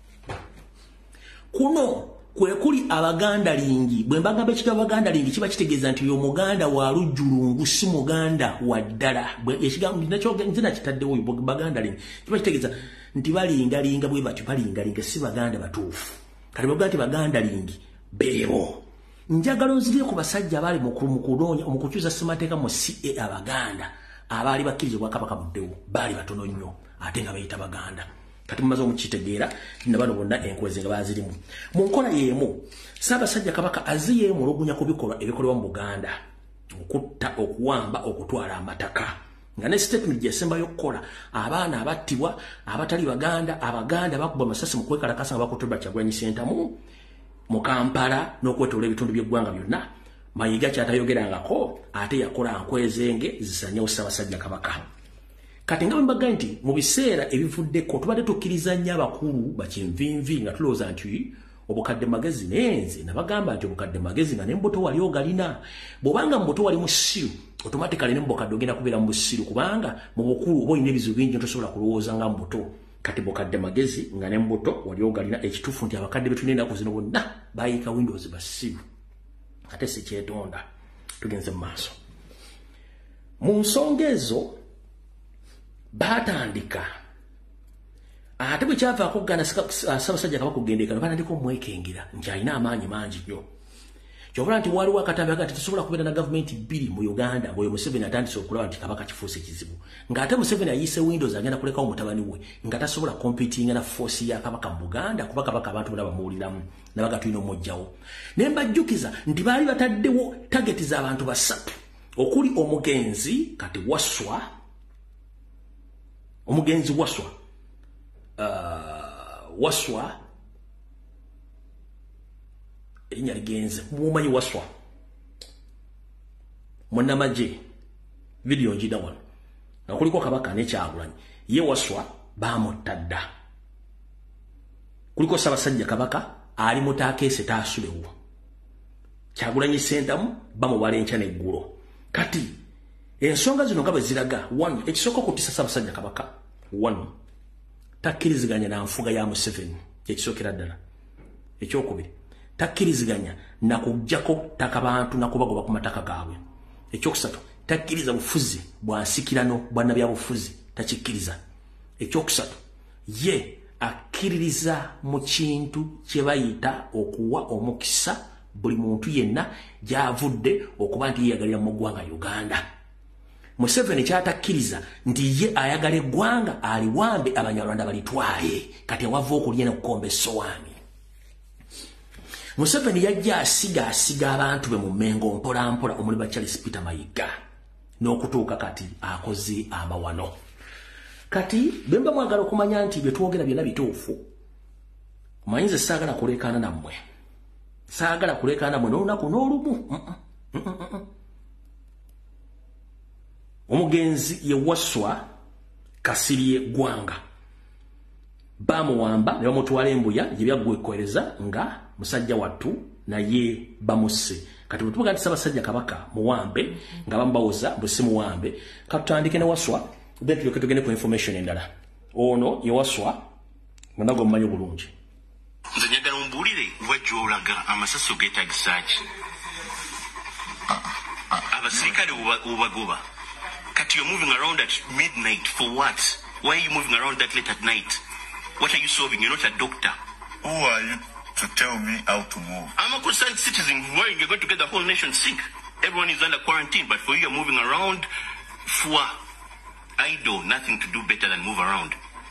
Kuno kwe kuli abaganda lingi bwe mbagamba ekigabo abaganda lingi kiba kitegeeza nti oyo muganda wa lujjulungu si muganda wa ddala. Ekigambo nzina kitaddewo baganda lingi kiba kitegeeza nti balingalinga bwe batyo balingalinga si baganda batuufu. Kati bagamba nti baganda lingi beebo. Njagala nzirire ku basajja abaali mu kunoonya mu kukyusa ssemateeka mu CA abaganda abaali bakkiriza Obwakabaka buddewo baali batono nnyo ate nga bayita baganda. Kati mumaze omukitegeera na bano bonna enkwezi nga bazirimu. Mu nkola y'emu Ssaabasajja Kabaka aziye mu lugunya ku bikolwa ebikolebwa mu Buganda okutta okuwamba okutwala amataka nga ne statement gyesembayo okukola abaana abattibwa abatali baganda abaganda bakuba amasasi mu kwekalakasa nga bakutulwa Kyagulanyi Ssentamu mu Kampala n'okwetoola ebitundu by'eggwanga byonna. Mayiga kyatayogerangako ate yakola nkwezenge zisanyewo Ssaabasajja Kabaka. Kati nga mbaga nti mu biseera ebivuddeko tubadde tukkiriza nnyo abakulu bakinvinvi nga tulowooza nti obukadde magezi nenze nabagamba nti obukadde magezi nga n'embuto wali ogalina. Bw'obanga mbuto wali mu ssiru automatically ne mbukadde ogenda kubeera mu busiru kubanga mu bukulu oba olina ebizibu bingi tosobola kulowooza nga mbuto. Kati bukadde magezi nga n'embuto wali ogalina ekituufu nti abakadde betulina ennaku zino bonna baayika Windows basiru. Ate si kyetonda tugenze mu maaso. Mu nsonga ezo batandika ate bwe kyavaako okugana Ssaabasajja Kabaka okugendeka batandika omwekengera nti alina amaanyi mangi nnyo. Kyobula nti waliwo akatambi agati tusobola kubeera na gavumenti bbiri mu Uganda ng'oyo Museveni atandise okulaba nti Kabaka kifuuse kizibu. Ng'ate Museveni ayise Windows agenda kulekawo mutabani we nga tasobola competinga na force ya Kabaka mu Buganda kuba Kabaka abantu bonna bamuwuliramu nabaga tulina omujjawo. Ne mbajjukiza nti baali bataddewo tageti z'abantu basatu okuli omugenzi kati Waswa omugenzi Waswa erinnya ligenze mumanyi Waswa munnamagye video njida wano nga kuliko Kabaka ne Kyagulanyi ye Waswa bamutadda kuliko Ssaabasajja Kabaka ali mutakeese taasulewo Kyagulanyi Ssentamu bamubala enkya n'eggulo. Kati ensonga zino nga bwe ziraga one ekisooka okutisa Ssaabasajja Kabaka one takkiriziganya na nfuga ya Museveni ekisookera ddala. Ekyokubiri takkiriziganya na kuggyako ttaka bantu na kubagoba ku mataka gaabwe. Ekyokusatu takkiriza bufuzi bwa nsikirano bwa nabyabufuzi takikkiriza. Ekyokusatu ye akkiririza mu kintu kye bayita okuwa omukisa buli muntu yenna gy'avudde okuba nti yeyagalira mu ggwanga Uganda. Museveni kyatakkiriza nti ye ayagala eggwanga aliwambe Abanyarwanda balitwale kati awava okulya n'okukomba essowaani. Museveni yajja asiga abantu be mu Mengo mpola omuli Charles Peter Mayiga n'okutuuka kati akoze amawano. Kati bemba mwagala okumanya nti bye twogera byonna bituufu. Mayinze saagala kulekaana nammwe. Saagala kulekaana nammwe n'olunaku n'olumu. Omugenzi ye Waswa Kasirye Gwanga. Bamuwamba ne bamutwala embuya gye byaggwekoereza nga musajja wattu naye bamuse. Kati bwetuvuga nti Ssaabasajja Kabaka muwambe nga bambawoza bwe si muwambe. Katutandike ne Waswa then tulyoke tugende ku information endala. Ono ye Waswa munago mmanyi bulungi. Nze njagala ombuulire wajja olaga amasasi geetagisa ki. Abasirikale obagoba. Kati you're moving around at midnight for what? Why are you moving around that late at night? What are you solving? You're not a doctor. Who are you to tell me how to move? I'm a concerned citizen worrying you're going to get the whole nation sick. Everyone is under quarantine, but for you, you're moving around for idle, nothing to do better than move around.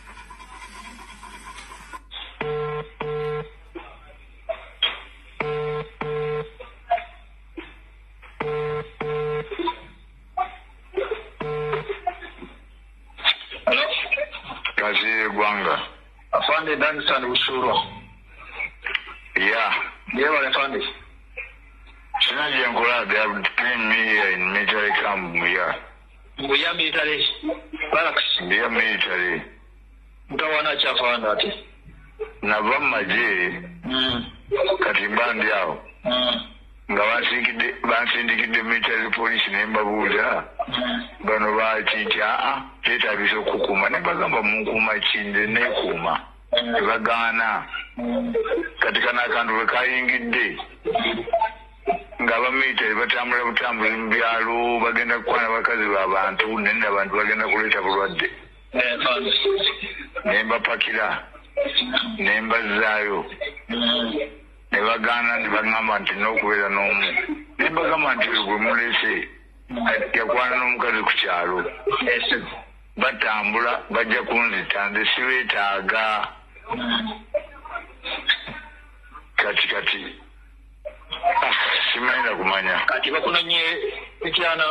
Kasirye Gwanga. Afande Danstan Usuro. Yeah. Yeah, Afande. Sinaji Angola, they have trained me here in military camp here. Mbuya military. Barracks. They military. Mtawana cha Afande ati. Nava maje. Katimbandi yao. Nga bansindikidde military police nembabuuza bano bakinti kyetaagisa okukuma ne bagamba munkuuma kinde neekuuma tebagaana kati kana akantu bwe kayingidde nga abamilitary batambula butambuzi mu byalo bagenda kukwana bakazi b'abantu nenda abantu bagenda kuleeta bulwadde nembapakira nembazzaayo ne bagaana ne bagamba nti n'okubeera n'omu ne bagamba nti gwe mulese yakwana n'omukazi ku kyalo batambula bajja kunzita nze sibeetaaga kati simanyira kumanya kati bakunanye ekyana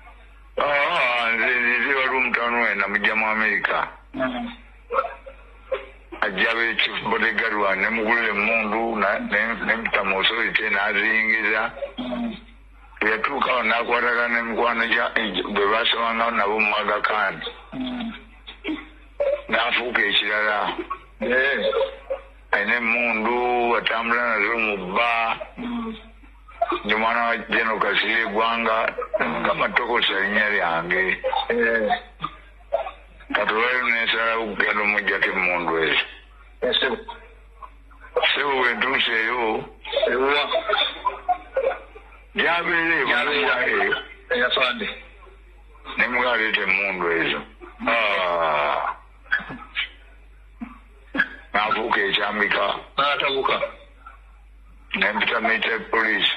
nze wali omutaano wena mujja mu Amerika ajabe chief bodyguard wa nemugulire mundu nemputa mu authority n'aziyingiza yatuukawo n'akwatagana n'emikwano bwe basomanga nabo mu Aga Khan n'afuuka ekirala alina emmundu atambula nazo mu bba ndi mwana wa General Kasirye Gwanga ng'amatokosa linnya lyange kati olwaleero n'ensalawo okugenda omuggyako emmundu ezo sebo bwentuuse eyo gyabeere Afande nemugaleeta emmundu ezo n'afuuka ekyambika n'atabuka nempita military police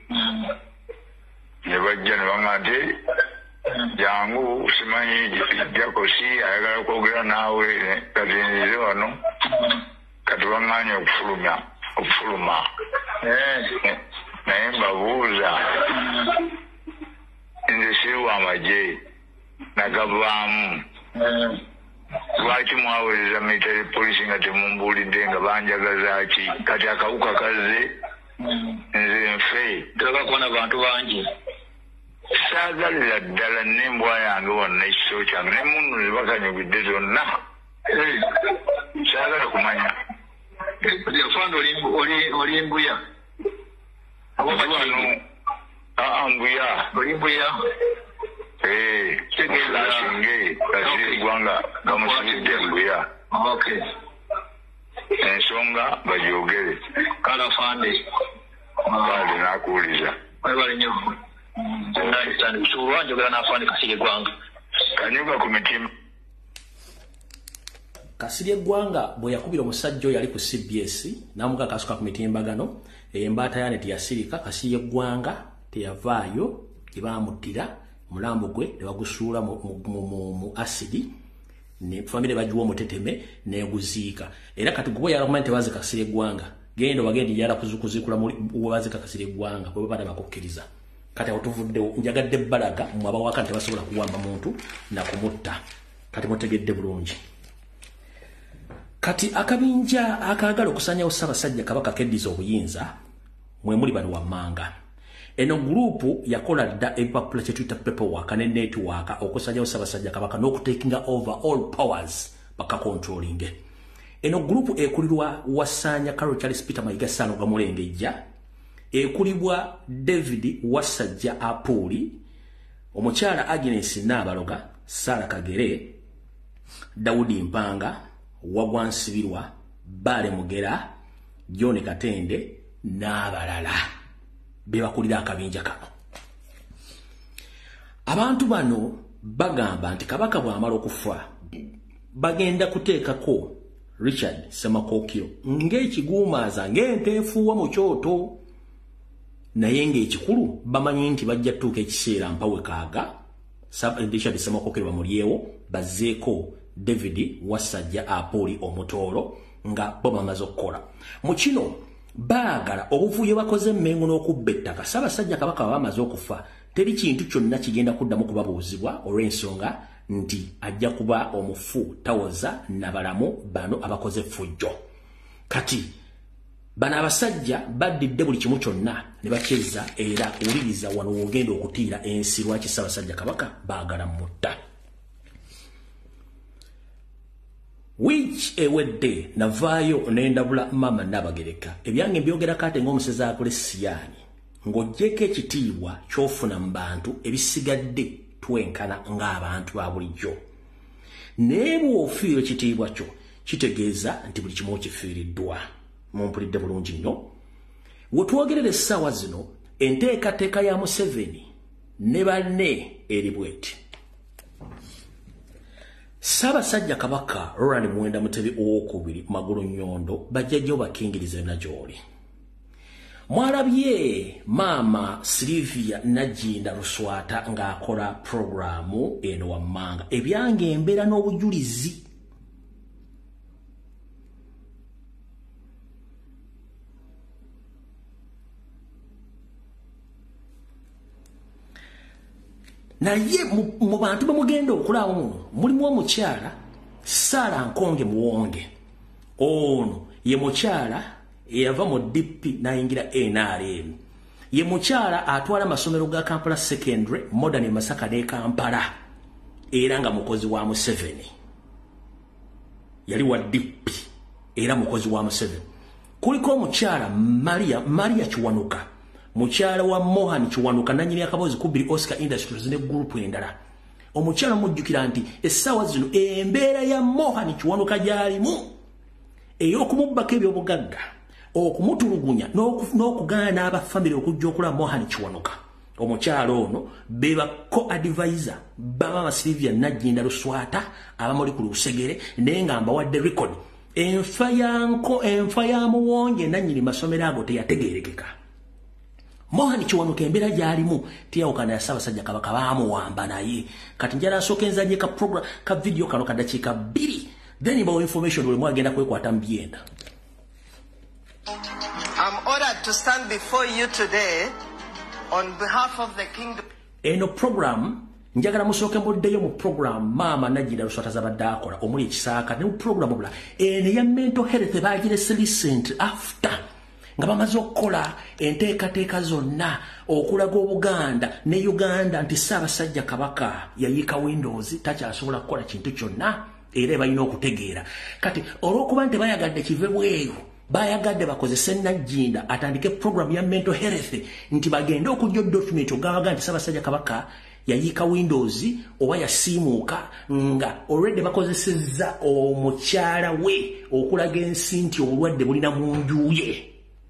ne bajja ne baŋŋa nti jangu simanyi Jakosi ayagala kwogera naawe kati nzize wano kati baŋŋaanye okufuluma naye mbabuuza nze siri w'amagye nagavaamu lwaki mwaweereza military police nga temumbuulidde nga banjagaza ki kati akawuka kazze nze nfe tulaga kubona bantu bangi saagalira ddala n'embwa yange wonna ekisoo kyange ne munno ze bakanyugidde zonna saagala kumanya Afande oli mbuya wano mbuya oli mbuya Kasirye Gwanga bamusibidde mbuya ensonga bagyogere kale Afande baali n'akuwuliza webale nnyo kusulwa njogera n'Afande Kasirye Gwanga kanyuga ku mitima Kasirye Gwanga bwe yakubira omusajja oyo yali ku CBS n'amuka kasuka ku mitimbagano embaata yane teyasirika Kasirye Gwanga teyavaayo tebamuttira mulambo gwe ne bagusuula mu asidi ne family bajuwa muteteme ne guziika era kati gwe yalakumanya tebaze Kasirye Gwanga gendo bagende yala kuzikula uwazika kasire gwanga bwe bana bakokkiriza kati awutuvudde njagadde balaga mwaba wakati basobola kuwamba muntu na kumutta kati mutegedde bulungi kati akabinja akagala okusanya Ssaabasajja Kabaka keddiza obuyinza mwe muli bano Wammanga eno grupu yakola dda empapula kye tuyita paperwork ne network okusanya Ssaabasajja Kabaka n'okutakinga over all powers baka controlling eno grupu ekulirwa Wasanya Carol Charles Peter Mayiga Sano Gamulengejja ekulibwa David Wasajja Apuli omukyala Agnes Nabaloga Sara Kagere Daudi Mpanga Wagwansibirwa Bale Mugera John Katende n'abalala bebakulira akabinja kano abantu bano bagamba nti Kabaka bw'amala okufa bagenda kuteekako Richard Semakokiro ng'ekiguumaaza ng'enteefuuwa mu kyoto naye ng'ekikulu bamanyi nti bajja tuuka ekiseera mpawe kaaga Richard Semakokiro bamulyewo bazzeeko David Wasajja Apoli omutoolo nga bo bamaze okukola mu kino baagala obuvuyo bakoze Mmengo n'okubba ettaka Ssaabasajja Kabaka bamaze okufa teri kintu kyonna kigenda kuddamu kubabuuzibwa olw'ensonga nti ajja kuba omufu tawoza nabalamu bano abakoze fujjo kati bana abasajja baddidde buli kimu kyonna ne bakyeza era owuliriza wano wogenda okutiira ensi lwaki Ssaabasajja Kabaka baagala mutta which ewedde navaayo n'endabula Mama Nabagereka ebyange mbyogera kate ng'omusezi akole Siyani ng'oggyeko ekitiibwa ky'ofuna mu bantu ebisigadde twenkana ng'abantu abulijjo naye bw'ofiirwa ekitiibwa kyo kitegeeza nti buli kimu kifiiriddwa mumpulidde bulungi nnyo wetwogerera essaawa zino enteekateeka ya Museveni ne banne eri bweti Ssaabasajja Kabaka Roland Muwenda Mutebi owookubiri Magulu Nyondo bajjajjawo bakingirize na gy'oli mwalabye Maama Sylvia Najinda Luswata ng'akola programu eno Wammanga ebyange embeera n'obujulizi naye mu bantu bamugenda okulaawo mulimu omukyala Sarah Nkonge Muwonge ono ye mukyala eyava mu DP n'ayingira NRM ye mukyala atwala amasomero ga Kampala Secondary Modern Masaka ne Kampala era nga mukozi wa Museveni yali wa DP era mukozi wa Museveni kuliko omukyala Maria Kiwanuka mukyala wa Mohan Kiwanuka nanyini akabozi kubiri Oscar Industries ne group endala omukyala mujjukira nti essaawa zino embeera ya Mohan Kiwanuka gyalimu ey'okumubbako ebyobugagga okumutulugunya n'okugaana abafamire okujja okulaba Mohan Kiwanuka omukyala ono beba co-advisor Mama Sylvia Najinda Luswata abamuli ku Lusegere naye nga mbawadde record enfa ya Muwonge nanyini masomero ago teyategeerekeka Mohan Kiwanuka embeera gyalimu teyawukana ya Ssaabasajja Kabaka baamuwamba naye kati njala nsooka enzanye ka program ka video kano kadakiika 2 then mbawo information ole mwagenda kwekwata mbyenda. I'm honored to stand before you today on behalf of the kingdom. Eno program njagala musooke mbuddeyo mu program Maama Najinda Luswata zabadde akola omuli ekisaaka ne mu program obula eno ya mental health baagirese recent after nga bamaze okukola enteekateeka zonna okulaga Obuganda ne Uganda nti Ssaabasajja Kabaka yayiika Windows takyasobola kukola kintu kyonna era balina okutegeera kati olw'okuba nti bayagadde kive bweru bayagadde bakozese Najinda atandike program ya mental health nti bagende okujja document ogawaga nti Ssaabasajja Kabaka yayiika Windows oba yasiimuuka nga already bakozesezza omukyala we okulaga ensi nti obulwadde bulina mu nju ye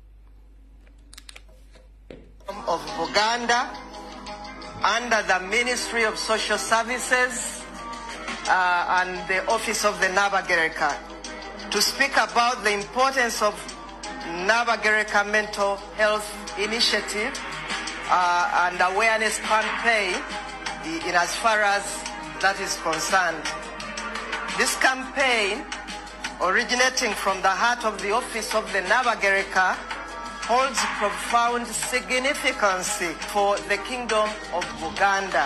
of Buganda under the Ministry of Social Services and the Office of the Nabagereka to speak about the importance of Nabagereka Mental Health Initiative and awareness campaign in as far as that is concerned. This campaign originating from the heart of the office of the Nabagereka, holds profound significance for the Kingdom of Buganda.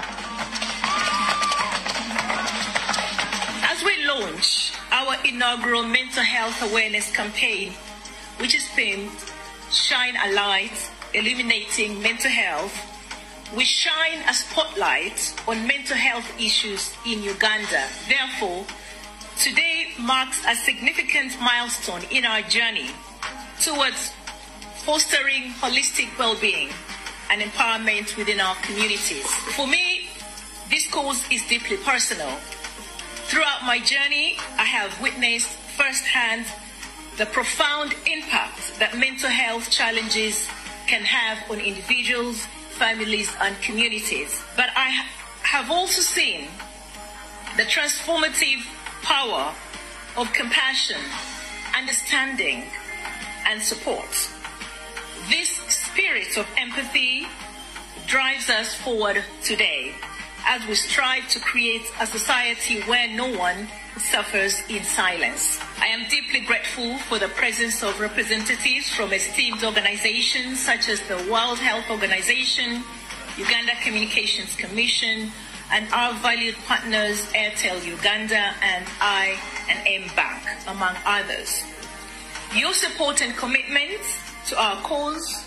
As we launch our inaugural mental health awareness campaign, which is themed Shine a Light, Illuminating Mental Health, we shine a spotlight on mental health issues in Uganda. Therefore, today marks a significant milestone in our journey towards fostering holistic well-being and empowerment within our communities. For me, this cause is deeply personal. Throughout my journey, I have witnessed firsthand the profound impact that mental health challenges can have on individuals, families, and communities. But I have also seen the transformative power of compassion, understanding, and support. This spirit of empathy drives us forward today as we strive to create a society where no one suffers in silence. I am deeply grateful for the presence of representatives from esteemed organizations such as the World Health Organization, Uganda Communications Commission, and our valued partners Airtel Uganda and I&M Bank, among others. Your support and commitment to our cause.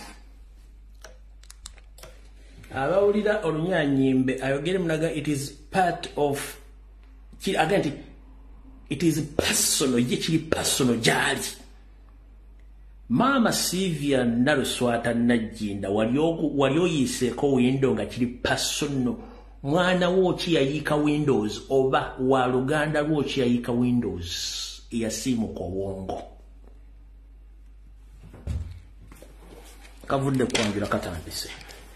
Abawulira olunyanyimbe ayogere munaga it is part of again it is personal ye kiri personal jali Mama Sylvia Naruswata Najinda wali oyiseko window nga kiri personal mwana wo ki yayika Windows oba wa Luganda wo ki yayika Windows ya simu ko wongo kavudde kwangira katambise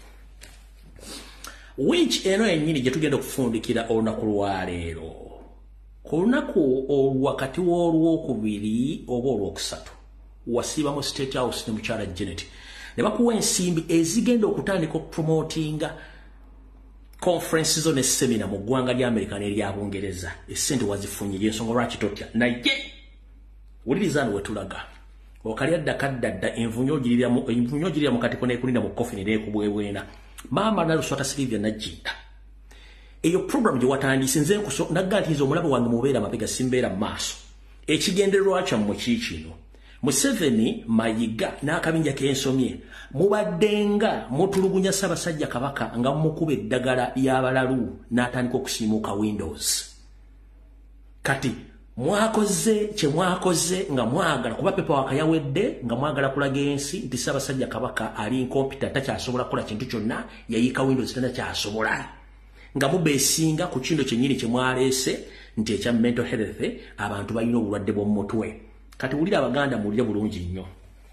which eno enyini gye tugenda okufundikira olunaku lwa leero ku lunaku wakati w'olwokubiri oba olwokusatu wasiba mu State House ne mukyala Janet ne bakuwa ensimbi ezigenda okutandika okupromotinga conferences ne seminar mu ggwanga lya America n'erya Bungereza essente wazifunye y'ensonga lwaki totya naye wuliriza we tulaga okalya ddakadda envunyo girira mu katiko n'ekulinda mu coffin n'ekubwebwena Mama Naruswata Sylvia Najinda eyo program gye watandise nze nagatiza omulabe wange mubeera mabega simbeera maaso ekigendererwa kya mu kikino Museveni Mayiga n'akabinja k'ensomye mubaddenga mutulugunya Ssaabasajja Kabaka nga mukuba eddagala ly'abalalu n'atandika okusiimuuka Windows kati mwakoze kye mwakoze nga mwagala kuba pepa wakayawedde nga mwagala kulaga ensi nti Ssaabasajja Kabaka ali incompetent takyasobola kukola kintu kyonna yayika Windows tena kyasobola nga mubeesinga ku kindo kyennyini kye mwaleese nti ekya mental health abantu balina obulwadde bw'omu mutwe kati wulira Abaganda muwulire bulungi nnyo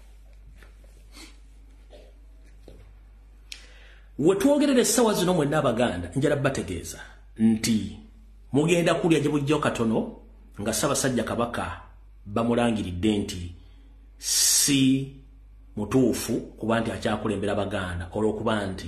we twogerera essaawa zino mwenna Abaganda njala bategeeza nti mugenda kulya gye bujjawo katono nga Ssaabasajja Kabaka bamulangiridde nti si mutuufu kuba nti akyakulembera Abaganda olw'okuba nti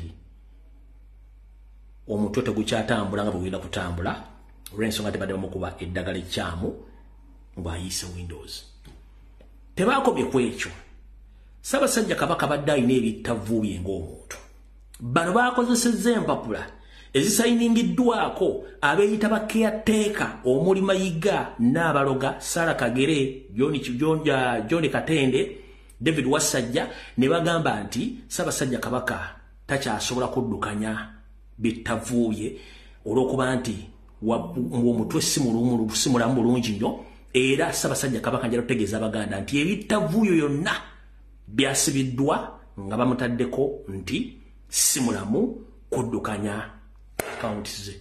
omutwe tegukyatambula nga bwegenda kutambula olw'ensonga tebadde bamukuba eddagala ekyamu ng'ayiise Windows tebaakobye ku ekyo Ssaabasajja Kabaka badde alina ebittavuubye ng'omuntu bano baakozesezza empapula ezisayiningiddwako abeeyita ba caretaker omuli Mayiga Nabaloga Sarah Kagere John Katende David Wasajja ne bagamba nti Ssaabasajja Kabaka takyasobola kuddukanya bittavuuye olw'okuba nti omutwe si mulamu bulungi nnyo era Ssaabasajja Kabaka njala kutegeeza Abaganda nti ebittavuuyo yonna byasibiddwa nga bamutaddeko nti si mulamu kuddukanya accounts ze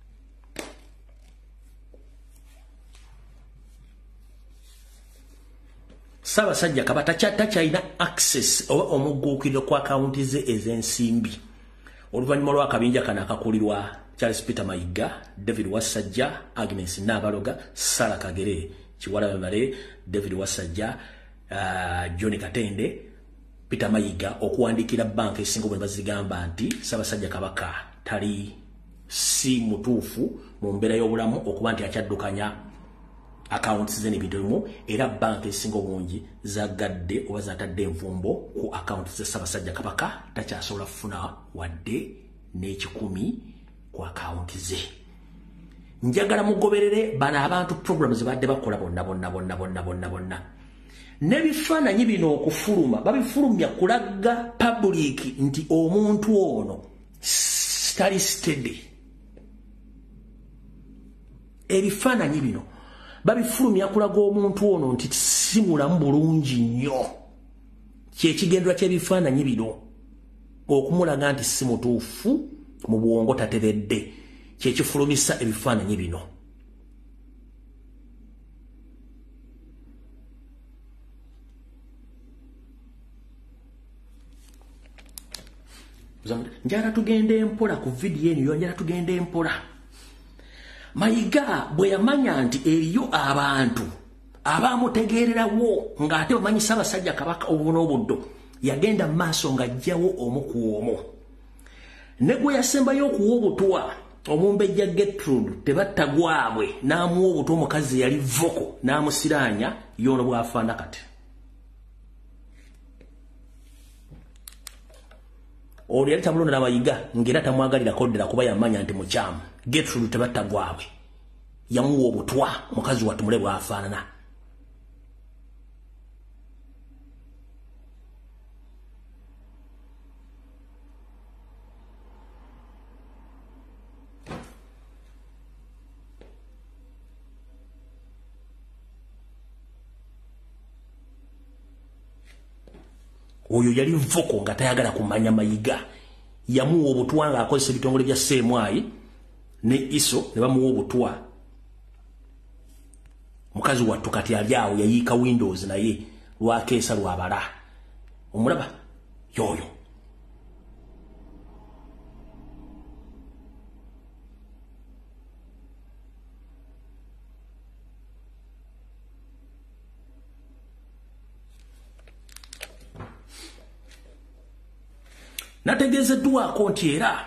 Ssaabasajja Kabaka takyalina access oba omugguukiriro ku accounts ze ez'ensimbi oluvannyuma lw'akabinja kano akakulirwa Charles Peter Mayiga David Wasajja Agnes Nabaloga Sarah Kagere Kiwala Bale David Wasajja John Katende Peter Mayiga okuwandikira bank esinga bwe bazigamba nti Ssaabasajja Kabaka tali si mutuufu mu mbeera y'obulamu okuba nti akyaddukanya accounts ze n'ebintu era bank esinga obungi zagadde oba zatadde envumbo ku accounts ze Ssaabasajja Kabaka takyasobola kufuna wadde n'ekikumi ku account ze. Njagala mugoberere bana abantu programs badde bakola bonna n'ebifaananyi bino okufuluma babifulumya kulaga public nti omuntu ono tali steady. Ebifaananyi bino babifulumya kulaga omuntu ono nti simulamu bulungi nnyo. Kyekigendera ky'ebifaananyi bino okumulaga nti si mutuufu mu bwongo tateredde. Kyekifulumisa ebifaananyi bino. Njala tugende empola ku video eno njala tugende empola. Mayiga bwe yamanya nti eriyo abantu abamutegeererawo ng'ate bamanyi Ssaabasajja Kabaka obunobuddo yagenda mu maaso ng'ajjawo omu ku omu. Ne gwe yasembayo okuwa obutwa omumbejja Gertrude tebatta gwabwe n'amuwa obutwa omukazi yali voko n'amusiraanya y'ono bw'afaana kati. Oli yali tamulonda n'Abayiga ng'era tamwagalira koddera kuba yamanya nti mukyamu. Gertrude tebatta gwabwe yamuwa obutwa mukazi watumule bw'afaanana. Oyo yali voko nga tayagala kumanya Mayiga. Yamuwa obutwa ng'akozesa ebitongole bya Ssemwayi ne Iso ne bamuwa obutwa. Mukazi wattu kati ali awo yayiika Windows naye lwakeesa lwabala. Omulaba yoyo. Nategeezeddwako nti era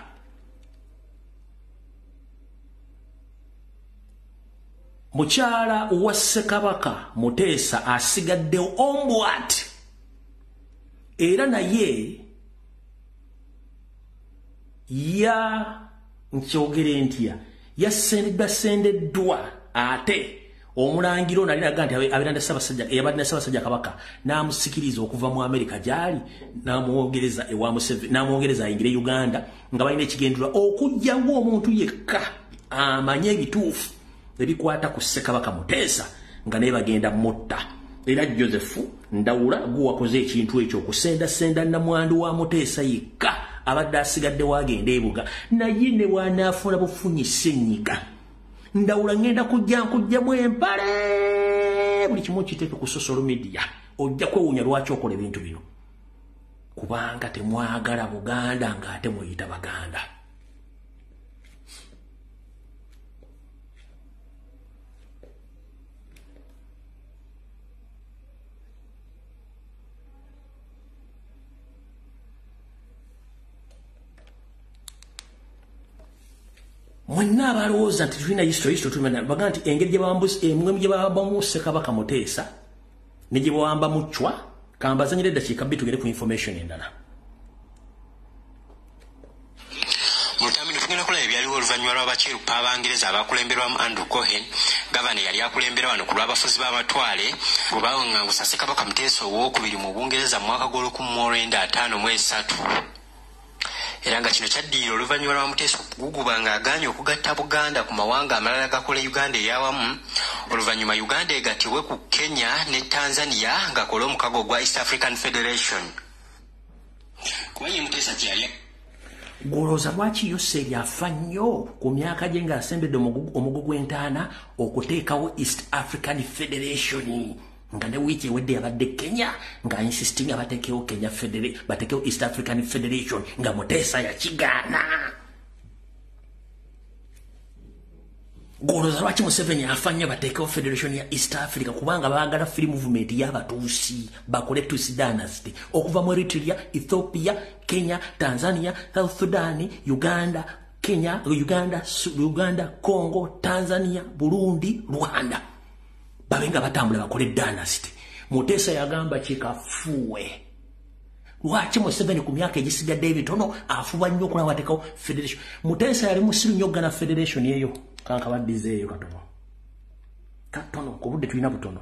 mukyala wa Ssekabaka Muteesa asigadde ombwat era naye nkyogere ntya yasendeddwa ate omulangiro naliraga nti abiranda Ssaabasajja eyabadde Ssaabasajja Kabaka n'amusikiriza okuva mu America gyali n'amwogereza ewa Museveni n'amwogereza ayingire Uganda nga balina ekigendera okujjawo omuntu yekka amanye ebituufu ebikwata ku Ssekabaka Muteesa nga naye bagenda mutta. Era Joseph Ndawula guwakoze ekintu ekyo okusendasenda namwandu wa Muteesa yekka abadde asigadde wagenda ebuga naye ne wanaafuna bufunyisa ennyiga. Ndawula ngenda kujja empale buli kimu kiteeke ku social media ojja kwewuunya lwaki okola ebintu bino kubanga temwagala Buganda ng'ate muyita Baganda. Mwenna abalowooza nti tulina history tumenya baga nti engeri gye bawambamu Ssekabaka Muteesa ne gye bawamba Muchwa kambazanyire eddakiika bbiri tugere ku information endala. Mutamino tugenda kulaba ebyaliwo oluvannyuma lw'abakirupa Abangereza abakulemberwamu Andrew Cohen, gavana yali akulembera wano ku lw'abafuzi b'amatwale bwe bawangangusa Ssekabaka Muteesa owookubiri mu Bungereza mu mwaka gw'Olukumi era nga kino kyaddiira oluvannyuma lwa Muteesa okuguguba ng'agaanye okugatta Buganda ku mawanga amalala gakola Uganda ey'awamu, oluvannyuma Uganda egattibwe ku Kenya ne Tanzania ng'akola omukago gwa East African Federation. Kuba ye Muteesa kye yali Golooza lwaki Yose lyafa nnyo ku myaka gye ng'asembedde omugo gw'entaana okuteekawo East African Federation nga ne wiiki ewedde yabadde Kenya nga insisting abateekewo bateekewo East African Federation nga Muteesa yakigaana. Golooza lwaki Museveni afa nnyo bateekewo Federation ya East Africa kubanga baagala free movement y'abatuusi bakole Tusi dynasty okuva mu Eritrea, Ethiopia, Kenya, Tanzania, South Sudan, Uganda, Kenya, Uganda, Congo, Tanzania, Burundi, Rwanda. babenga batambula bakole dynasty. Mutesa yagamba kikafuwe. Lwaki Museveni ku myaka egisigadde ebitono afuba nnyo okulaba bateekawo federation. Mutesa yali musiru nnyo gana federation eyo. Kankabaddize eyo katono. Katono ku budde tulina butono.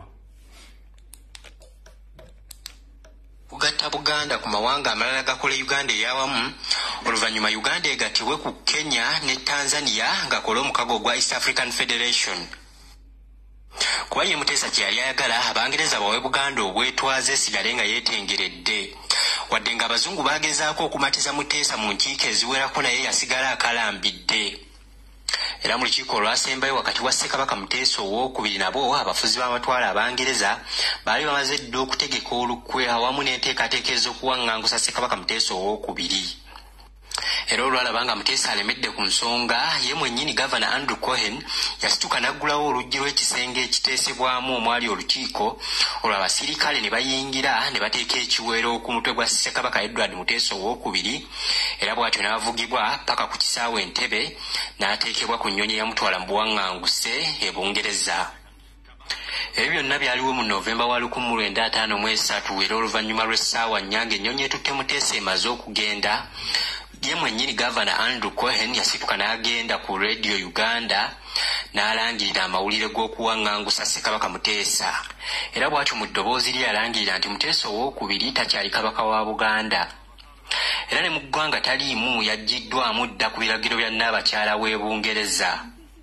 Kugatta Buganda ku mawanga amalala gakola Uganda eyawamu, oluvannyuma Uganda egattibwe ku Kenya ne Tanzania ngakola omukago gwa East African Federation. Kuba ye Mutesa kye yali ayagala Abangereza bawe Buganda obwetwaze esigale nga yeetengeredde. Wadde nga Abazungu baagezaako okumatiza Mutesa mu nkiiko eziwerako naye yasigala akalambidde. Era mu lukiiko olwasembayo wakati wa Ssekabaka Mutesa II nabo abafuzi b'amatwala Abangereza baali bamaze dda okutegeka olukwe awamu n'enteekateeka ez'okuwaŋŋangusa Ssekabaka Mutesa II. Era olwalabanga Mutesa alemedde ku nsonga, ye mwennyini Gavana Andrew Cohen yasituka n'aggulawo oluggi lw'ekisenge ekiteesebwamu omwali olukiiko, olwo abasirikale ne bayingira ne bateeka ekiwero ku mutwe gwa Ssekabaka Edward Mutesa II, era bw'atyo n'avugibwa paka ku kisaawe Entebbe n'ateekebwa ku nnyonyi eyamutwala mu buwaŋŋanguse e Bungereza. Ebyo byonna byaliwo mu Novemba wa 1953 era oluvannyuma lw'essaawa nnyange ennyonyi etutte Mutesa emaze okugenda, ye mwennyini Gavana Andrew Cohen yasituka n'agenda ku Radio Uganda n'alangirira amawulire g'okuwaŋŋangusa Ssekabaka Mutesa. Era bw'atyo mu ddoboozi lye yalangirira nti Mutesa II takyali kabaka wa Buganda. Era ne mu ggwanga taliimu yaggiddwamu dda ku biragiro bya Nnaabakyala w'e Bungereza.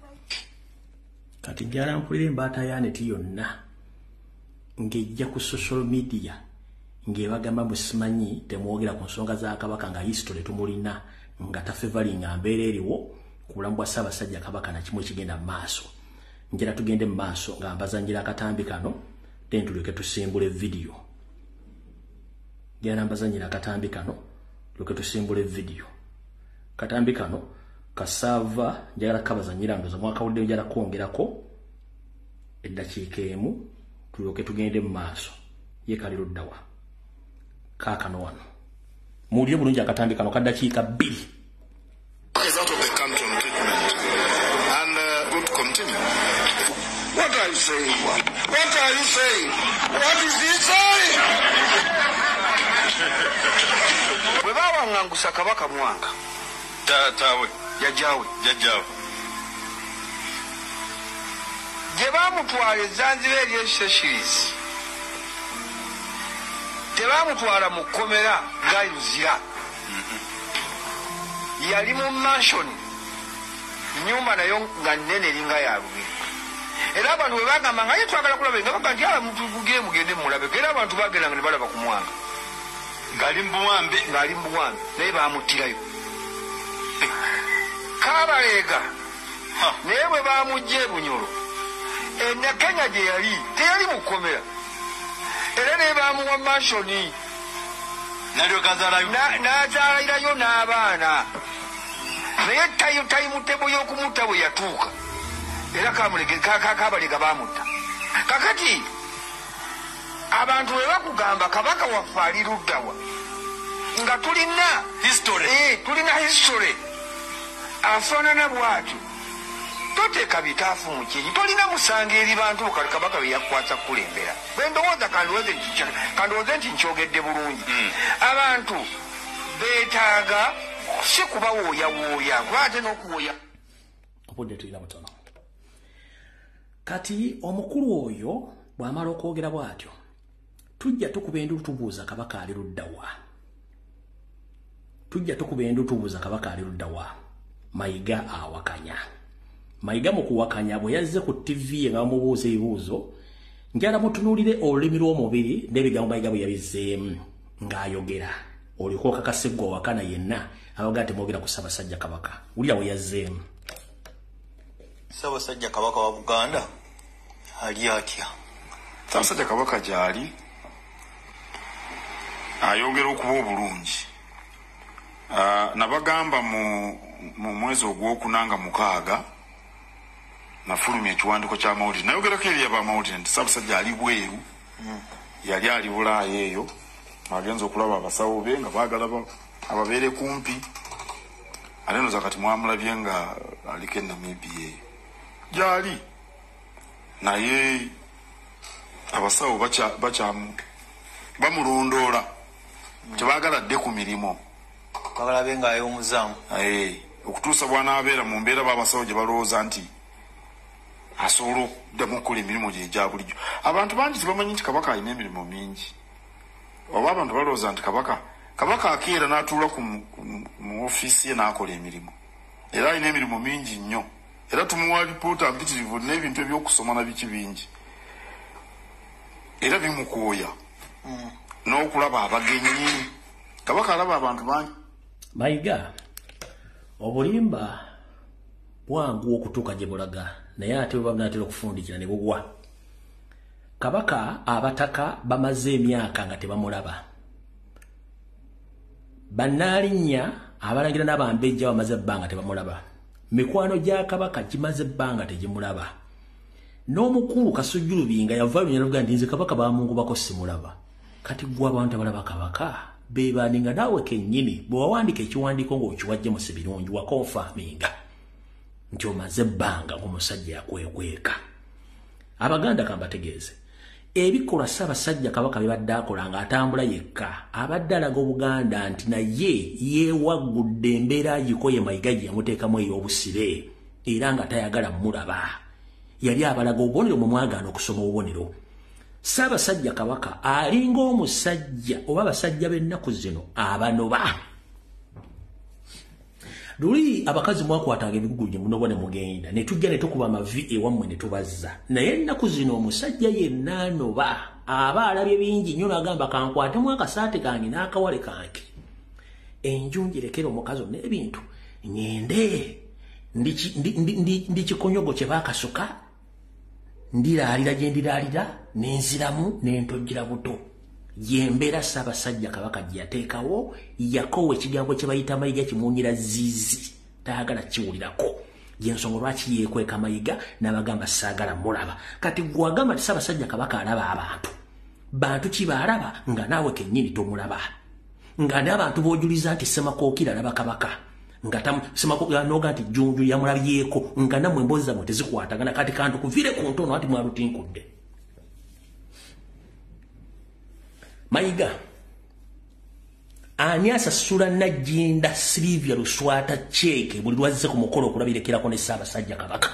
Kati njala mpulira embaata yaneti yonna ng'ejja ku social media ng'ebagamba musimanyi temwogera ku nsonga za Kabaka nga history tumulina nga tafevaling mbeera eriwo ku bulamu bwa Ssaabasajja Kabaka na kimu ekigenda mu maaso. Njala tugende mu maaso nga mbazanjira akatambi kano then tulyoke tusimbule video. Njala mbazanjira akatambi kano tulyoke tusimbule video. Katambi kano kasava njala kabazanyira ndoza mwaka wudde njala kwongerako eddakiika emu tulyoke tugende mu maaso. Ye kaliro ddawa kakano wano mulye bulungi akatambi kano kaddakiika 2. Is out of the country on treatment and good continue. What are you saying? What are you saying? What is he saying? Bwe bawaŋŋangusa Kabaka Mwanga tawe jajjawe gye baamutwala Zanzibar ery'Seychelles tebamutwala mu kkomera nga Luzira. Yali mu mansion, nyumba nayo nga nnene eringa ya Lubiri. Era abantu bwe bagamba nga ye twagala kulaba nga baga nti ala mutugende mugende mulabe, era abantu bagenda nga ne balaba ku Mwanga ng'ali mu buwambe naye baamuttirayo. Kaabaleega naye bwe baamugja e Bunyoro Kenya gye yali teyali mu kkomera. Era ne bamuwa mansioni n'azaalirayo n'abaana, naye tayimutebo y'okumutta bwe yatuuka era Kaabaleega baamutta. Kakati abantu bwe bakugamba Kabaka waffe ali luddawa nga tulina history afaanana bw'atyo, toteeka bitaafu mu kinyi, tolina musanga eri bantu Kabaka bye yakwasa kulembera. Bwe ndowooza kandowooze nti nkyogedde bulungi. Abantu beetaaga si kubawooyawooya kuba ate n'okuwooya. Obudde tulina butono. Kati omukulu oyo bw'amala okwogera bw'atyo tujja tukuba endu tubuuza Kabaka ali luddawa. Kabaka ali luddawa. Mayiga awakanya. Mayiga mu kuwakanya bwe yazze ku TV nga bamubuuza ebibuuzo njala mutunuulire olulimi lw'omubiri n'ebigambo Mayiga bwe yabizzeemu ng'ayogera. Oliko kakasegwa wakana yenna abaga temwogera ku Ssaabasajja Kabaka. Wulira bwe yazzeemu. Ssaabasajja Kabaka wa Buganda ali atya? Ssaabasajja Kabaka gy'ali ayogera okuba obulungi. Nabagamba mu mwezi ogw'okunanga 6 nafulumya ekiwandiiko kya mawulire nayogerako eri abamawulire nti Ssaabasajja ali bweru, yali ali Bulaaya eyo agenza okulaba abasawo be nga baagala ababeere kumpi. Ate ndoza kati mwamulabye nga aliko e Namibia eyo gy'ali, naye abasawo bamulondoola tebaagala dde ku mirimu bagala benga ay'omuzamu okutuusa bw'anaabeera mu mbeera b'abasawo gye balowooza nti asobola okuddamu okukola emirimu gye egya bulijjo. Abantu bangi tebamanyi nti kabaka alina emirimu mingi, oba abantu balowooza nti kabaka akeera n'atuula mu ofiisi ye n'akola emirimu, era alina emirimu mingi nnyo, era tumuwa lipoota mpitirivu n'ebintu ebyokusoma na biki bingi, era bimukooya n'okulaba abagenyi. Kabaka alaba abantu bangi. Mayiga obulimba bwangu okutuuka gye bulaga, naye ate bwe banaatera okufundikira ne bugwa. Kabaka abataka bamaze emyaka nga tebamulaba. Bannalinnya abalangira n'abambejja bamaze ebbanga tebamulaba. Mikwano gya kabaka gimaze ebbanga tegimulaba. N'omukulu Kasujjulubinga yava lunyalavuga nti nze kabaka bamungubako simulaba. Kati gwe abantu abalaba kabaka bebaninga naawe kennyini bwe wawandika ekiwandiiko ng'okiwajje mu sibirungi wakonfaminga nti omaze ebbanga ng'omusajja yakwekweka. Abaganda kambategeeze ebikolwa Ssaabasajja Kabaka bibadde akola ng'atambula yekka abadde alaga Obuganda nti naye yeewaggudde embeera agikoye Mayiga gye yamuteekamu ey'obusire era nga tayagala mulaba. Yali abalaga obubonero mu mwagaana okusoma obubonero. Ssaabasajja Kabaka alinga omusajja oba abasajja b'ennaku zino abanoba. Luli abakazi mwakwatanga ebigugu gye muno bone mugenda ne tujja ne tukuba amavi ewammwe ne tubazza. Naye ennaku zino omusajja yenna anoba aba alabye bingi nnyo n'agamba kankwatemu akasaate kange n'akawale kange. Enju ngirekera omukazi n'ebintu ngende ndi kikonyogo kye baakasuka ndiraalira gye ndiraalira n'enziramu n'entojjera buto. Yembeera Ssaabasajja Kabaka gye yateekawo yakowa ekigambo kye bayita Mayiga kimunyira ziizi tayagala kiwulirako. Y'ensonga lwaki yeekweka Mayiga n'abagamba saagala mulaba. Kati gwe agamba ti Ssaabasajja Kabaka alaba bantu ki baalaba nga naawe kennyini tomulaba, nga n'abantu b'ojuliza nti Ssemakookiro alaba kabaka nga Ssemakookiro n'oga nti Jjunju yamulabyeko nga nammwe emboozi zammwe tezikwatagana. Kati kantu kuviire ku ntono ati mwalutinkudde. Mayiga ani asasula Najjinda Silivia Luswata cheeke buli lwazise ku mukolo okulabirekerako ne Ssaabasajja Kabaka?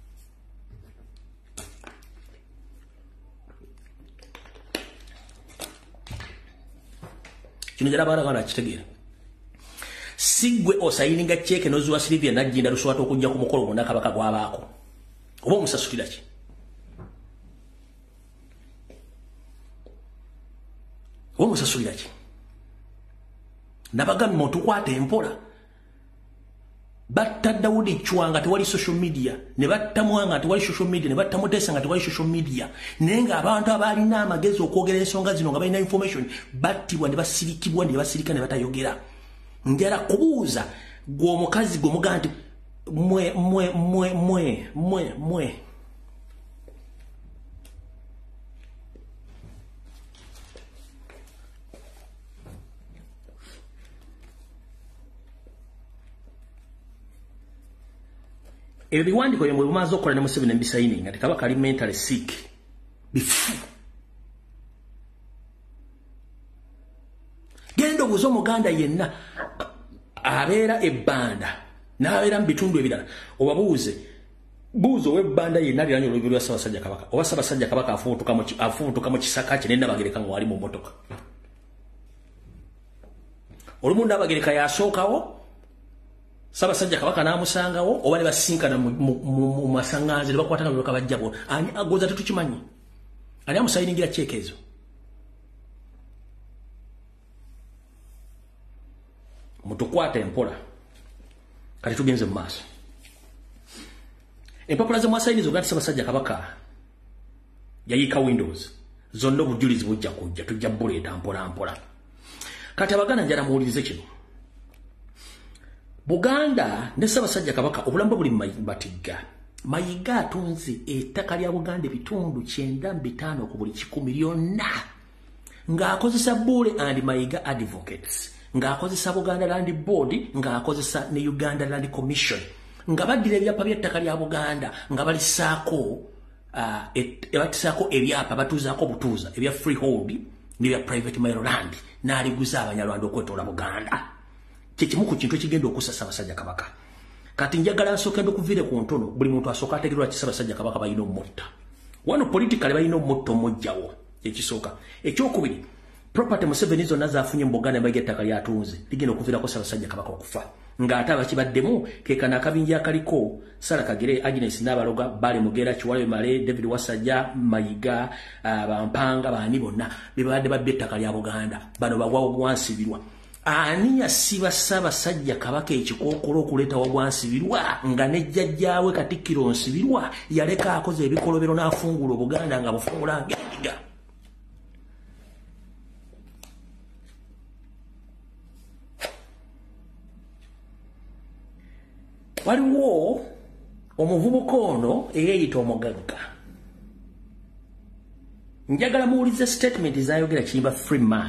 Kino jala baala kitegeera. Sigwe osayininga cheeke n'ozuwa Silivia Najjinda Luswata okujja ku mukolo gwonna Kabaka gwabaako oba omusasulira ki? Omusasulira ki? Nabagambye mutukwate empola. Batta Daudi Chwa nga tewali social media, ne batta Mwanga tewali social media, ne batta Mutesa nga tewali social media. Naye nga abantu abalina amagezi okwogera ensonga zino nga balina information battibwa ne basirikibwa ne basirika ne batayogera. Njala kubuuza gwe omukazi gwe mugaa nti mwe ebiwandiiko bye bumaze okukola ne Museveni mbisayininga nti Kabaka ali mentally sick bifu. Genda obuuza Omuganda yenna abeera ebbanda n'abeera mu bitundu ebirala obabuuze buuza ow'ebbanda yenna aliranye olubiri lwa Ssaabasajja Kabaka oba Ssaabasajja Kabaka afubutuka mu kisaka kye ne Nabagereka nga wali mu mmotoka. Olumu Nabagereka yasookawo Ssaabasajja Kabaka n'amusangawo oba ne basinkana mu masaŋŋanzi ne bakwata nga byoka bajjabo. Ani agoza tetukimanyi. Ani amusayiningira cheeke ezo? Mutukwata empola. Kati tugenze mu maaso. Empapula ze mwasayiniza ogati Ssaabasajja Kabaka yayiika Windows. Zonna obujulizi bujja kujja tujja buleeta mpola mpola. Kati Abaganda njala muwulirize kino. Buganda ne Ssaabasajja Kabaka obulamba buli Mayiga. Mayiga atunze ettaka lya Buganda ebitundu 9.5 ku buli 100 byonna ng'akozesa Bule and Mayiga Advocates, ng'akozesa Buganda Land Board, ng'akozesa ne Uganda Land Commission, nga baddira ebyapa by'ettaka lya Buganda nga balisaako ebatisako ebyapa batuzaako butuuza ebya freehold nebya private Maryland n'aliguza abanyarwanda okwetoola Buganda kyekimu ku kintu ekigenda okusasa Basajja Kabaka kati njagala nsooke ndikuviire ku ntono buli muntu asooka ategerwa ki Basajja Kabaka balina omutta wano politically balina omutta omujjawo ekisooka ekyokubiri property Museveni zonna zaafunye mu Buganda mbage ettaka lyatunze ligenda okuviirako Basajja Kabaka okufa ng'ate abakibaddemu kekana akabinja akaliko Sara Kagere Agnes Nabaloga Bale Mugera Kiwale Male David Wasajja Mayiga Bampanga bani bonna bibadde babbe ettaka lya Buganda bano bagwawo bwansibirwa ani yasiba Ssaabasajja Kabaka ekikookolo okuleeta wabwansibirwa nga nejjajjaawe Katikkiro Nsibirwa yaleka akoze ebikolobero n'afungula Buganda nga bufungula ng'endiga waliwo omuvubuka ono eyeeyita omugagga njagala muwulize statement zayogera Kiyimba Freeman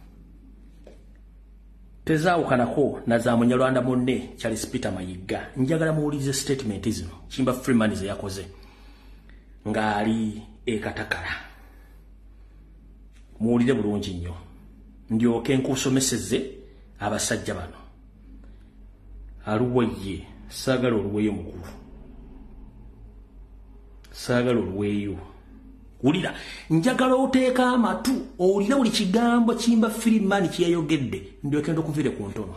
tezaawukanako na za Munyarwanda munne Charles Peter Mayiga njagala muwulize statement zino Kiyimba Freeman ze yakoze ng'ali Katakala muwulire bulungi nnyo ndyoke nkusomeseze abasajja bano aluweye saagala oluweeyo mukulu saagala oluweeyo wulira njagala oteeka amatu owulira buli kigambo Kiyimba Freeman kyeyayogedde ndyoke ndikuviire ku ntono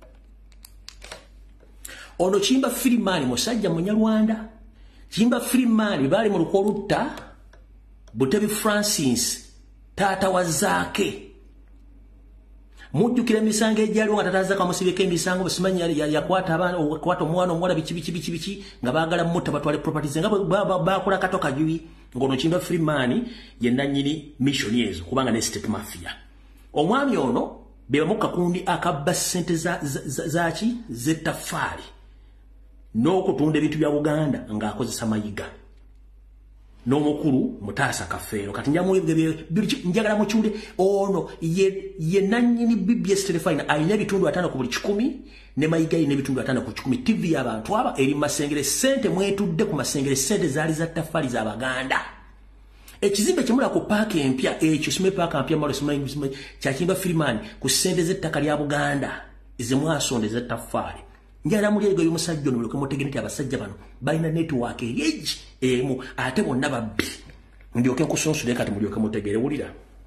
ono Kiyimba Freeman musajja Munyarwanda Kiyimba Freeman baali mu lukwo lutta Butebi Francis taata wa Zaake mujjukira emisango ejjaliwo nga tataza kamusibeko emisango basimanyi yakwata abaana okwata omwana omuwala biki nga baagala mutta batwale properties nga bakola kato kajubi ngono Kiyimba Freeman ye nannyini mission ezo kubanga ne state mafia omwami ono bebamu kakundi akabba ssente zaki z'ettafaali n'okutunda ebintu bya Buganda ng'akozesa Mayiga n'omukulu Mutaasa Kafeero kati njagala mukyule ono ye nannyini BBS Telefine ayina ebitundu 5 ku buli 100 ne Mayiga ayina ebitundu 5 ku 10 TV y'abantu aba eri Masengere sente mwetudde ku Masengere sente zaali za ttafaali za Baganda ekizimbe kimula ku paaka empya ekyo sime paaka empya malo sime kya Kiyimba Freeman ku sente z'ettaka lya Buganda ezimwasonde z'ettafaali njala mulego y'omusajja ono loke mutegeneti abasajja bano balina network eyeji emu ate bonna babbi ndyoke nkusonsule kati mulyoke mutegere wulira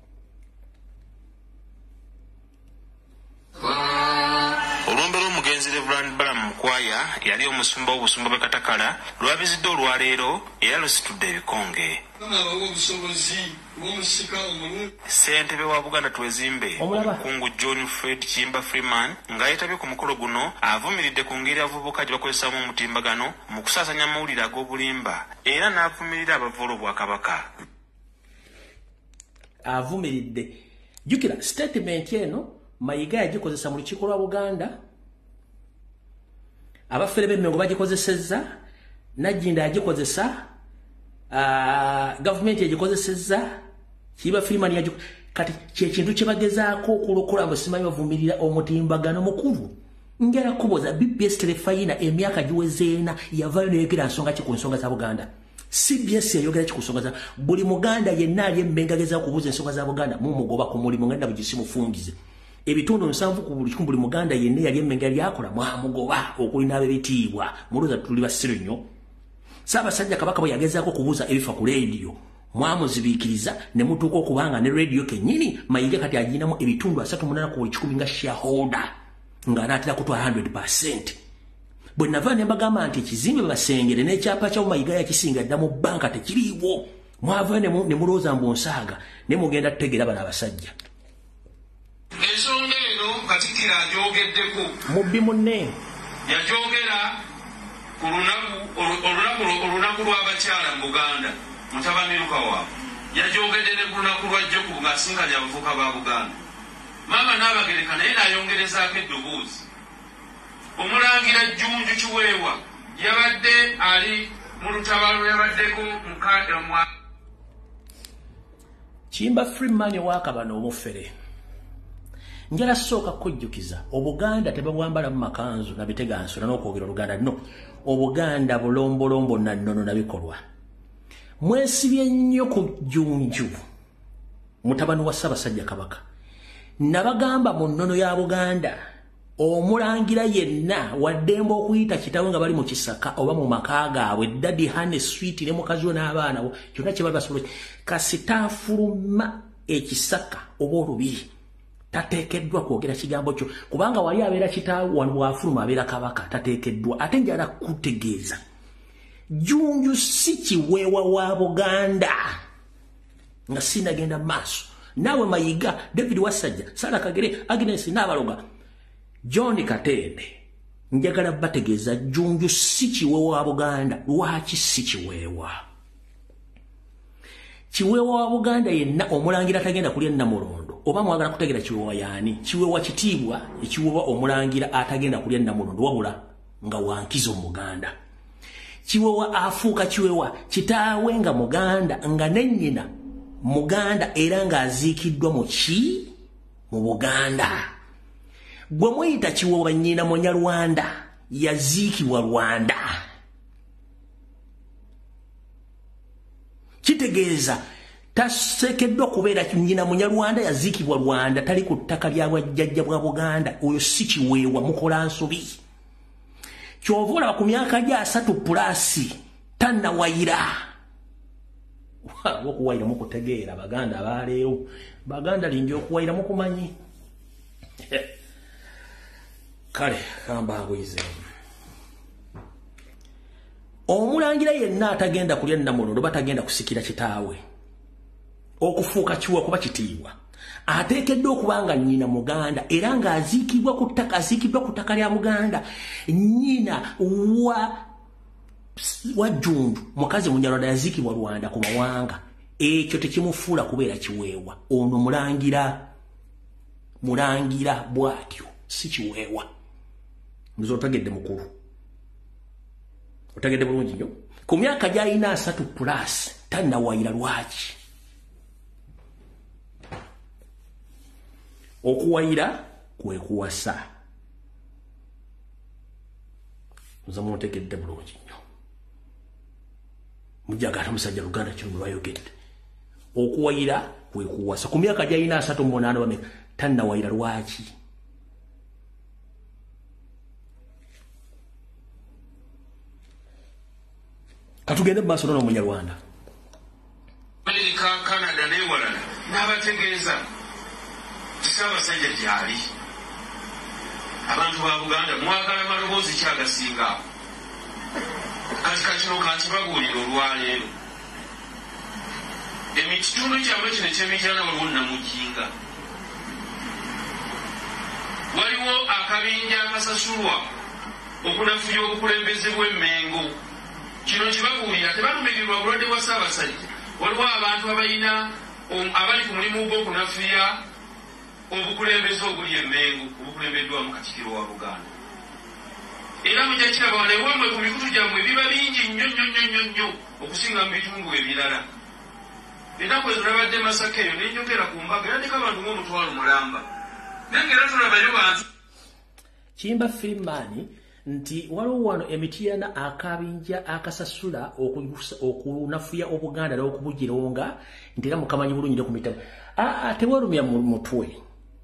olumbero omugenzi Reverend Balaam Mukwaya yali omusumba w'obusumba bwe Katakala lwabizidde olwaleero era lusitudde ebikonge ssentebe wa Buganda Twezimbe omukungu John Fred Kiyimba Freeman ng'ayetabye ku mukolo guno avumiridde ku ngeri abavubuka gye bakozesaamu omutimbagano mu kusaasanya amawulire ag'obulimba era n'avumirira abavoola obwakabaka avumiridde jukira statement eno Mayiga yagikozesa mu lukiiko lwa Buganda abafere b'emmengo bagikozesezza Najjinda yagikozesa government yagikozesezza Kiyimba Freeman kati kyekintu kye bagezaako okulokola basimanyi bavumirira omutimbagano mukulu ngera kuboza BBS Telefine emyaka giwezeena yavaayo neyogera nsonga ki ku nsonga za Buganda CBS yayogera ki ku nsonga za buli Muganda yenna ali emmengo agezaako okubuuza ensonga za Buganda mumugoba ku mulimu ngenda bugisimufungize ebitundu 7 ku buli Muganda yenna yali emmengo lyakola mwamugoba okulina ab'ebitiibwa muluza tuli basiru nnyo Ssaabasajja Kabaka bwe yagezaako okubuuza ebifa ku radio mwamuzibiikiriza ne mutuuka okubanga ne radio kennyini Mayiga kati aginamu ebitundu 38 ku buli 10 nga shareholder ng'anaatera kutwala 100%. Bwe nava ne mbagamba nti ekizimbe Basengere n'ekyapa kya Mayiga yakisinga dda mu banka tekiriiwo mwavayo ne mulowooza mbu nsaaga ne mugenda tutegeera bano abasajja ensonga eno Katikkiro agyogeddeko mubbi munne yajogera ku olunaku lw'abakyala mu Buganda mutabani Lukawa yajogedde ne ku lunaku lwa Jjoku ng'asinkanya abavubuka ba Buganda maama n'Abagereka naye n'ayongerezaako eddoboozi omulangira Jjunju Kiweewa yabadde ali mu lutabalo yabaddeko Kiyimba Freeman waakabano omufere njala sooka kujjukiza Obuganda tebabwambala mu makanzu na bitegansula n'okwogera Oluganda no Obuganda bulombolombo na nnono na bikolwa mwesibye nnyo ku Jjunju mutabani wa Ssaabasajja Kabaka nabagamba mu nnono ya Buganda omulangira yenna waddemba okuyita kitawe nga bali mu kisaka oba mu maka gaabwe Daddy Hane Sweet ne mukazi we n'abaana bo kyonna kye bali basobola kasitaafuluma ekisaka oba olubiri tateekeddwa kwogera kigambo kyo kubanga wali abeera kitaawe wano bw'afuluma abeera kabaka tateekeddwa ate njala kutegeeza Jjunju si kiweewa wa Buganda nga sinagenda maaso naawe Mayiga David Wasajja Sarah Kagere Agnes Nabaloga John Katende njagala bategeeza Jjunju si kiweewa wa Buganda lwaki si kiweewa kiweewa wa Buganda yenna omulangira tagenda kulya Namulondo oba mwagala kutegeera kiweewa yaani kiweewa kitiibwa ekiweewa omulangira atagenda kulya Namulondo wabula nga wankizo Muganda kiweewa afuuka kiweewa kitaawe nga Muganda nga nennyina Muganda era nga aziikiddwa mu ki mu Buganda gwe muyita kiweewa nnyina Munyarwanda yaziikibwa Rwanda kitegeeza tasekeddwa kubeera nnyina Munyarwanda yaziikibwa Rwanda tali ku ttaka lya bwajjajja bwa Buganda oyo si kiweewa mukola nsobi kyova olaba ku myaka gya 3+ tannawayira okuwayira mukutegeera Baganda abaleero Baganda lingi okuwayira mukumanyi kale kambangwize omulangira yenna atagenda kulya Namulondo batagenda kusikira kitaawe okufuuka kiwa kuba kitiibwa ateekeddwa okubanga nnyina Muganda era nga aziikibwa ku ttaka lya Muganda nnyina wa Jjunju mukazi Munyarwanda yaziikibwa Rwanda ku mawanga ekyo tekimufuula kubeera kiweewa ono mulangira bwatyo si kiweewa nzo otegedde mukulu otegedde bulungi nnyo ku myaka gy'alina 3+ tannawayira lwaki okuwayira kwe kuwasa nzo mutegedde bulungi nnyo mujagala musajja Luganda kino lwayogedde okuwayira kwe kuwasa ku myaka gy'alina 38 bameka tannawayira lwaki katugende mu maaso nono Munyarwanda Amerika Canada n'ewalala n'abategeeza Ssaabasajja gyali abantu ba Buganda mwagala maloboozi kyagasinga kino kankibabuulira olwaleero ekitundu kyabwe kino eky'emityana waliwo Namujinga waliwo akabinja akasasulwa okunafuya obukulembeze bw'Emmengo kino kibabuulira tebalumirirwa bulwadde bwa Ssaabasajja waliwo abantu abalina abali ku mulimu gw'okunafuya obukulembeze obuli Emmengo obukulembeddwamu Katikkiro wa Buganda era mujja kiraba wano ewammwe ku mikutu gyammwe biba bingi nnyo okusinga mu bitundu ebirala ennaku ezo nabadde Masaka eyo nenjogera ku mbaga yaddeko abantu ng'omutwalo mulamba nange era tulabayo bantu Kiyimba Freeman nti waliwo wano emitiyana akabinja akasasula okunafuya Obuganda n'okubugironga nti era mukamanyi bulungi ku mitabo tewerumya mu mutwe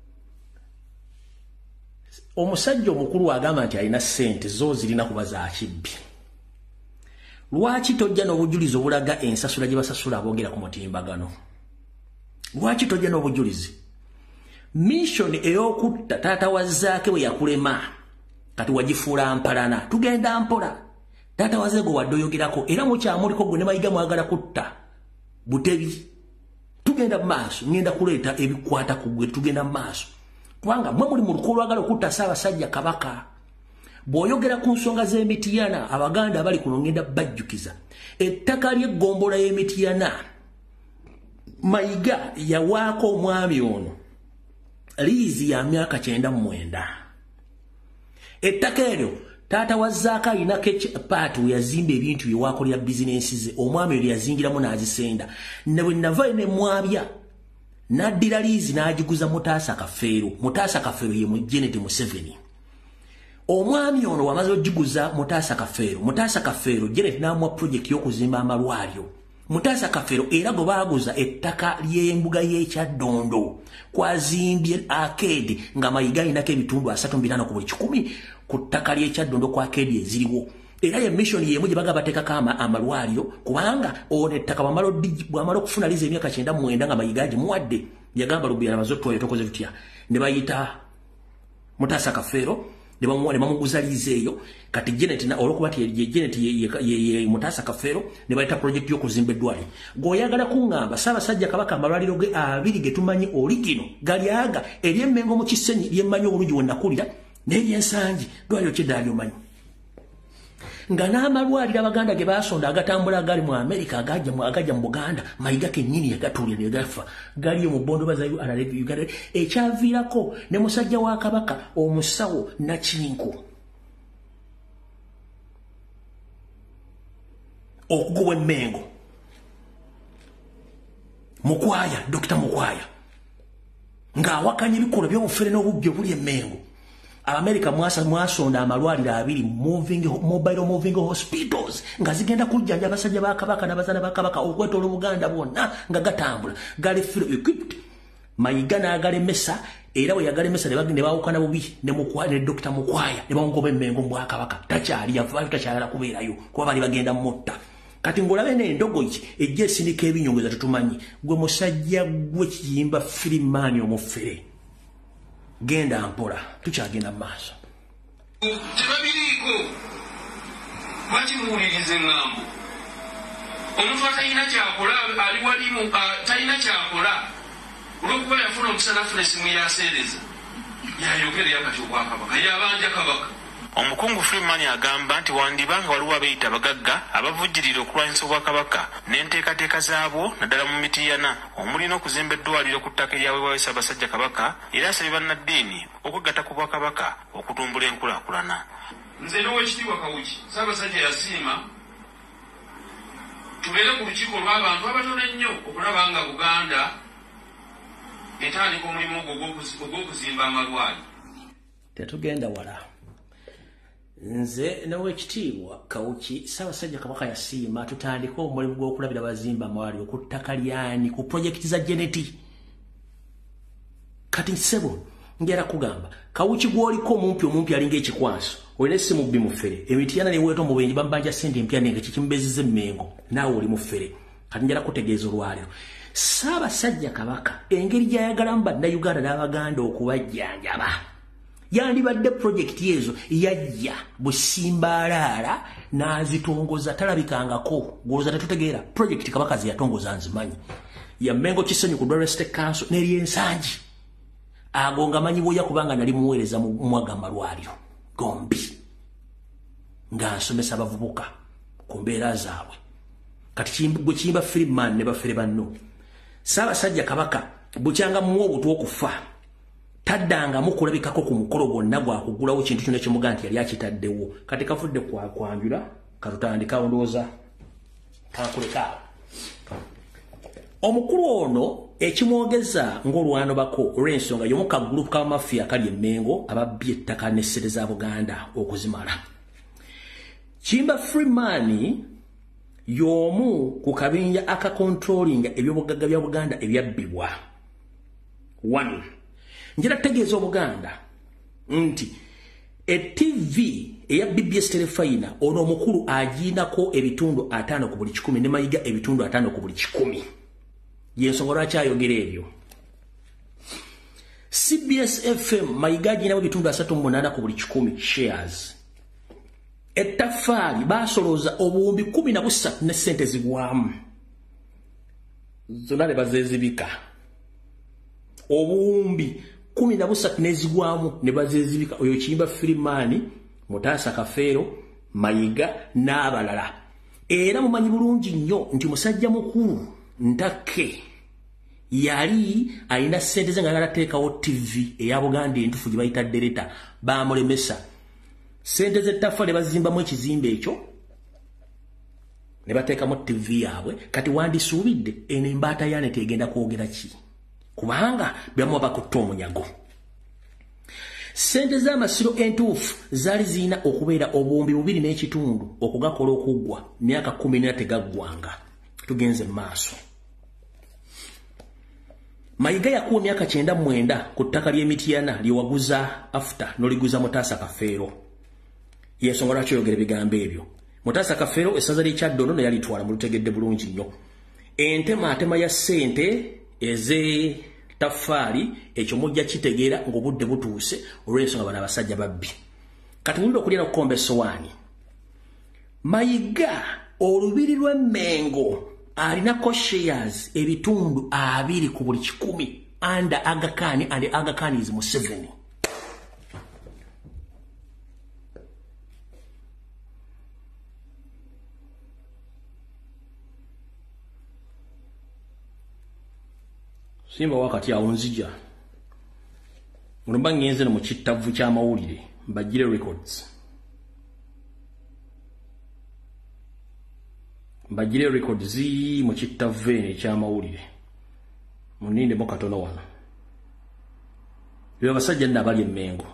omusajja omukulu agamba nti alina ssente zo zirina kuba za kibbi lwaki tojja n'obujulizi obulaga ensasula gye basasula aboogera ku mutimbagano lwaki tojja n'obujulizi mission ey'okutta taata wa Zaake bwe yakulema kati wagifuula mpalana tugenda mpola taata wa Zaake wadde oyogerako era mukyamuliko gwe ne Mayiga mwagala kutta Butebi tugenda mu maaso ngenda kuleeta ebikwata ku gwe tugenda mu maaso kubanga mwe muli mu lukulu lwagala okutta Ssaabasajja Kabaka bw'oyogera ku nsonga z'emitiyana Abaganda abali kuno ngenda bajjukiza ettaka ly'eggombolola y'emitiyana Mayiga yawaako omwami ono liizi ya myaka 99 ettaka eryo taata wa Zaake alinako ekipaati we yazimba ebintu byewakolera bizinensi ze omwami oyo yazingiramu n'azisenda ne bwe nava ne mwabya n'addira liizi n'agiguza Mutaasa Kafeero ye mu Janet Museveni omwami ono wamaze ogiguza Mutaasa Kafeero Janet n'amuwa project y'okuzimba amalwaliro Mutasa Kafero era go baguza ettaka ly'embuga y'Ekyaddondo kwazimbye arcade nga Mayiga inako ebitundu 3.5 ku buli 100 ku ttaka ly'Ekyaddondo kwa arcade eziriwo. Era ye mission ye muje baga bateka kama amalwaliro kubanga one ettaka bwamalo kufuna lize emyaka 9 nga Mayiga muwadde yagamba Lubira Mazoto yetokoze tutya ne bayita Mutasa Kafero ne bamuguza lize eyo kati Janet na olokubati ye Janet ye Mutasa Kafero ne bayita project yo kuzimba eddwali goyagala kungamba Ssaabasajja Kabaka amalwaliro ge abiri getumanyi oligino galyaga eryemmengo mu Kisenyi lyemmanyi obulungi wennakulira n'eryensangi dwaliro kidali omanyi nga n'amalwaliro Abaganda ge basonda agatambula gali mu America agajja mu Buganda Mayiga kennyini yagatulira ne gafa gali mu bondo bazayo Uganda ekyaviirako ne musajja wa Kabaka omusawo Nakinku okugobwa emmengo Mukwaya Dr. Mukwaya ng'awakanya ebikolwa by'obufere n'obubbi obuli emmengo America mwasonda amalwaliro abiri mobile moving hospitals nga zigenda kujjanja abasajja ba Kabaka n'abazaana ba Kabaka okwetola Buganda bwonna nga gatambula gali fully equipped. Mayiga n'agalemesa era we yagalemesa ne bagende baawukana bubi ne Mukwaya ne Dr. Mukwaya ne bamugoba emmengo mu Bwakabaka takyali yava takyala kubeerayo kuba bali bagenda mutta kati ngolabe n'endogoyi ejja esindika ebinyongeza tutumanyi gwe musajja gwe Kiyimba Freeman omufere genda mpola tukyagenda maaso tebabiriiko bakimuwuliriza eŋŋambo omuntu atalina kyakola ali walimu talina kyakola olwokuba yafuna omukisa nafuna essimu yaseereza yayogera yakati Obwakabaka yabanja Kabaka. Omukungu Freeman agamba nti wandibanga waliwo abeeyita abagagga abavujjirira okulwanyisa Obwakabaka n'enteekateeka zaabwo naddala mu Mityana omuli n'okuzimba eddwaliro ku ttaka eryaweebwayo Ssaabasajja Kabaka era asabye bannaddiini okwegatta ku Bwakabaka okutumbula enkulaakulana. Nze n'Oweekitiibwa Kawuki Ssaabasajja yasiima tubeere ku lukiiko lw'abantu abatono ennyo okulaba nga Buganda etandika omulimu ogw'okuzimba amalwaliro. Tetugenda wala. Nze n'Oweekitiibwa Kawuki Ssaabasajja Kabaka yasiima tutandika omulimu gw'okulabira bazimba amalwaliro ku ttaka lyani ku projekiti za Geneti. Kati ssebo ngera kugamba Kawuki gw'oliko omumpi alinga ekikwaso olina essimu bbi mufere Emityana ne weeto mu benyi bambanja ssente empya nenga kikimbezizza emmengo naawe oli mufere kati njala kutegeeza olwaliro Ssaabasajja Kabaka engeri gy'ayagalamu bannayuganda n'Abaganda okubajjanjaba yandibadde projekiti ezo yajja Busimbaalaala n'azitongoza talabikangako gwoza tetutegeera projekiti Kabaka ziyatongoza nzimanyi ya Mmengo Kisenyi ku Dollar State Council n'eryensangi agonga manyi boya kubanga nali muweereza mu mwaga malwaliro gombi nga nsomesa abavubuka ku mbeera zaabwe kati gwe Kiyimba Freeman ne bafere banno Ssaabasajja Kabaka bukyanga mu obutu okufa taddanga mukulabikako ku mukolo gwonna gwakugulawo kintu kyonna kyemuga nti yali akitaddewo kati kafudde kwanjula katutandikawo ndowooza kakulekaawo omukulu ono ekimwogeza ng'olwano bako olw'ensonga y'omu ka group ka mafia kali emmengo ababbye ettaka n'essere za Buganda okuzimala. Kiyimba Freeman y'omu ku kabinja akakontrolinga ebyobugagga bya Buganda ebyabbibwa. 1. Njira tegeeza Obuganda nti TV eya BBS Telefina ono omukulu agiinako ebitundu 5 ku buli 10 ne Mayiga ebitundu 5 ku buli 10. Yensonga lwaki ayogera ebyo. CBS FM Mayiga aginawo ebitundu 38 ku buli 10 shares. Ettaffaali basolooza obuwumbi 13 ne ssente zigwamu. Zonna ne bazezibika. Obuwumbi 13 ne zigwamu ne bazezibika. Oyo Kiyimba Freeman, Mutasa Kafero, Mayiga n'abalala. Era mumanyi bulungi nnyo nti musajja mukulu Ntake yali alina ssente ze nga nalateekawo TV eya Buganda entufu gye bayita Dereta baamulemesa. Ssente z'ettaffaali bazimbamu ekizimbe ekyo ne bateekamu TV yaabwe kati wandisuubidde eno embaata yaane tegenda kwogera ki kubanga byamuwa bakutte omunyago. Ssente z'amasiro entuufu zaali zirina okubeera obuwumbi 2.5 okugakola okuggwa myaka 14 tegaggwanga. tugenze maaso. Mayiga yakuwa myaka 99 ku ttaka ly'Emityana lyewaguza after n'oliguza Mutaasa Kafeero. Yensonga lwaki oyogera ebigambo ebyo. Mutaasa Kafeero essaza ly'Ekyaddondo ne yalitwala mu lutegedde bulungi nnyo. Entematema ya ssente eze tafaali ekyo mujja kitegeera ng'obudde butuuse olw'ensonga bano abasajja babbi. Kati mulina okulya n'okukomba essowaani. Mayiga olubiri lw'Emmengo alinako shares ebitundu 2 ku buli 100 under Aga Khan, and Aga Khan is Museveni. Simba wakati awunzija. Mulumba ngenze no mu kittavu kya mawulire mbagire records. Mbagire records mu kittavene kya mawulire. Muninde mo katono wano. Yo basajja nabali Emmengo.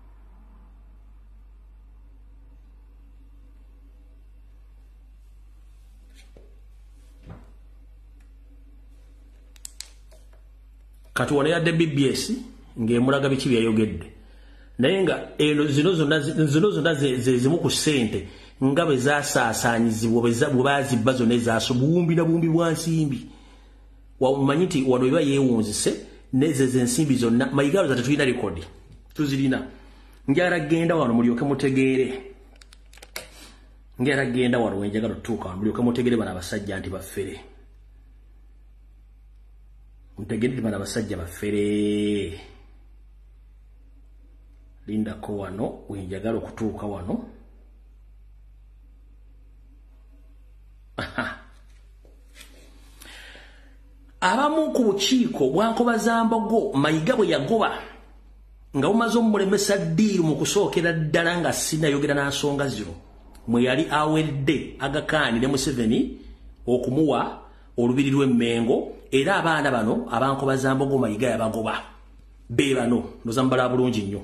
Katuwane ya BBS ngemulaga biki byayogedde. Naye nga zino zonna zimu ku ssente nga bwe zaasaasaanyizibwa bwe baazibba zonna ezaaso buwumbi na buwumbi bwa nsimbi. Wamumanyi nti wano biba yeewunzise n'ezo ensimbi zonna Mayiga zate tulina rekodi tuzirina. Njagala genda wano mulyoke mutegeere. Njagala genda wano wenjagala tutuuka wano mulyoke mutegeere bano abasajja nti baffere. Mutegeere bano abasajja baffere. Lindako wano wenjagala okutuuka wano. Abamu ku bukiiko bwankobazambogo Mayiga bwe yagoba nga bumaze omulemesa ddiiru mu kusookera ddala nga sinayogera n'ensonga zino mwe yali awedde Aga Khan ne Museveni okumuwa olubiri lw'Emmengo, era abaana bano abankobazambogo Mayiga yabagoba be bano nozambala bulungi nnyo.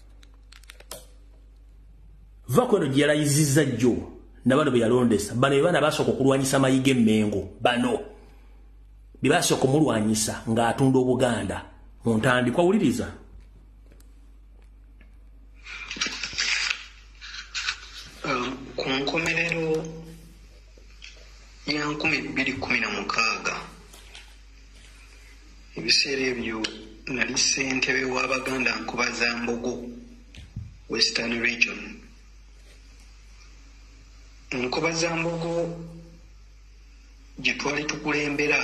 Vakweno gye yalayizizza jjo nabano be yalondesa bano be baana basooka okulwanyisa Mayiga Emmengo bano bye basooka omulwanyisa ng'atunda Obuganda mu ntandikwa. Wuliriza. Ku nkomerero ya 2016 ebiseera ebyo nali ssentebe w'Abaganda Nkobazambogo Western Region. Nkobazambogo gye twali tukulembera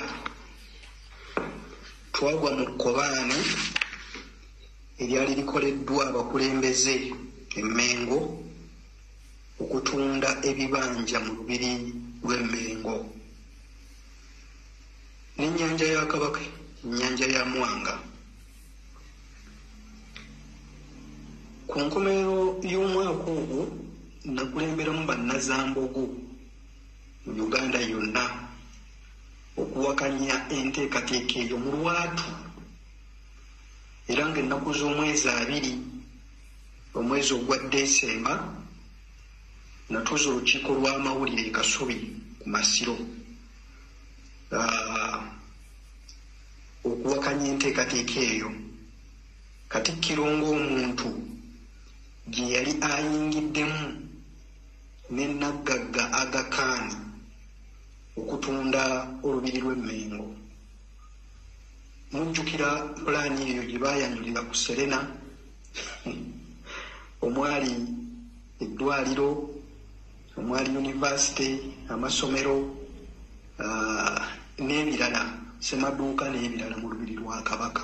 twagwa mu kkobaano eryali likoleddwa abakulembeze Emmengo okutunda ebibanja mu lubiri lw'Emmengo n'ennyanja ya Kabaka, ennyanja ya Mwanga. Ku nkomerero y'omwaka ogwo nakulemberamu bannazambogo mu Uganda yonna okuwakanya enteekateeka eyo mu lwatu, era ng'ennaku z'omwezi 2 omwezi ogwa Desemba natuuza olukiiko lw'amawulire e Kasubi ku Masiro okuwakanya enteekateeka eyo. Katikkiro ng'omuntu gye yali ayingiddemu ne Naggagga Aga Khan okutunda olubiri lw'Emmengo. Mujjukira pulaani eyo gye baayanyulira ku Serena omwali eddwaliro, omwali yunivasite, amasomero n'ebirala, semaduuka n'ebirala mu lubiri lwa Kabaka.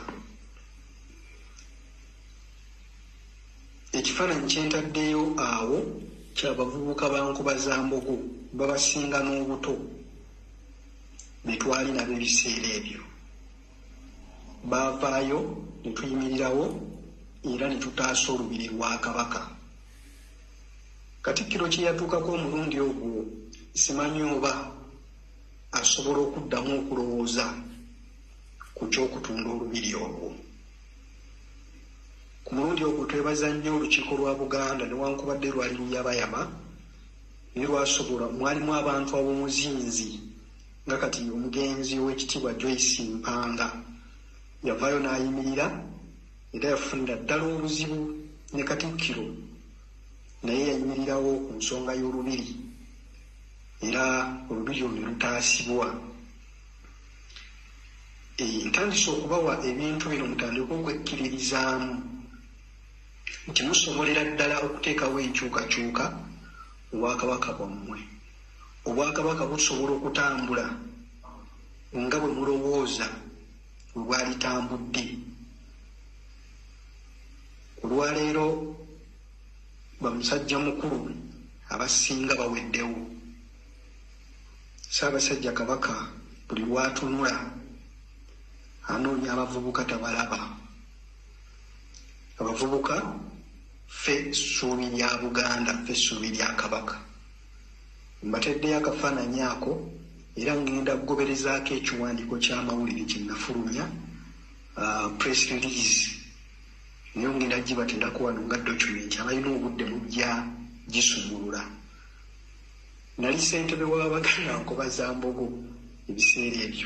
Ekifaananyi kyentaddeyo awo ky'abavubuka ba Nkobazambogo babasinga n'obuto be twali nabo ebiseera ebyo. Baavaayo ne tuyimirirawo era ne tutaasa olubiri lwa Kabaka. Katikkiro kye yatuukako omulundi ogwo simanyi oba asobola okuddamu okulowooza ku ky'okutunda olubiri olwo. Ku mulundi ogwo twebaza nnyo olukiiko lwa Buganda newankubadde lwali luyabayama naye lwasobola, mwalimu abantu ab'omuzinzi nga kati omugenzi w'ekitiibwa Joyce Mpanga yavaayo n'ayimirira era yafunira ddala obuzibu ne Katikkiro naye yayimirirawo ku nsonga y'olubiri era olubiri olwo ne lutaasibwa. Ntandise okubawa ebintu bino mutandika okwekkiririzaamu nti musobolera ddala okuteekawo enkyukakyuka obwakabaka bwammwe. Obwakabaka busobola okutambula nga bwe mulowooza bwe bwalitambudde. Olwaleero bamusajja mukulu abasinga baweddewo. Ssaabasajja Kabaka buli lwatunula anoonya abavubuka tabalaba. Abavubuka ffe ssuubi lya Buganda, ffe ssuubi lya Kabaka. Mbateddeyo akafaananyi ako era ngenda kugoberezaako ekiwandiiko ky'amawulire kye nafulumya press release naye ngenda gibateerako wano nga document abalina obudde mujja gisumulula. Nali ssentebe w'Abaganda Nkobaza Mbogo ebiseera ebyo.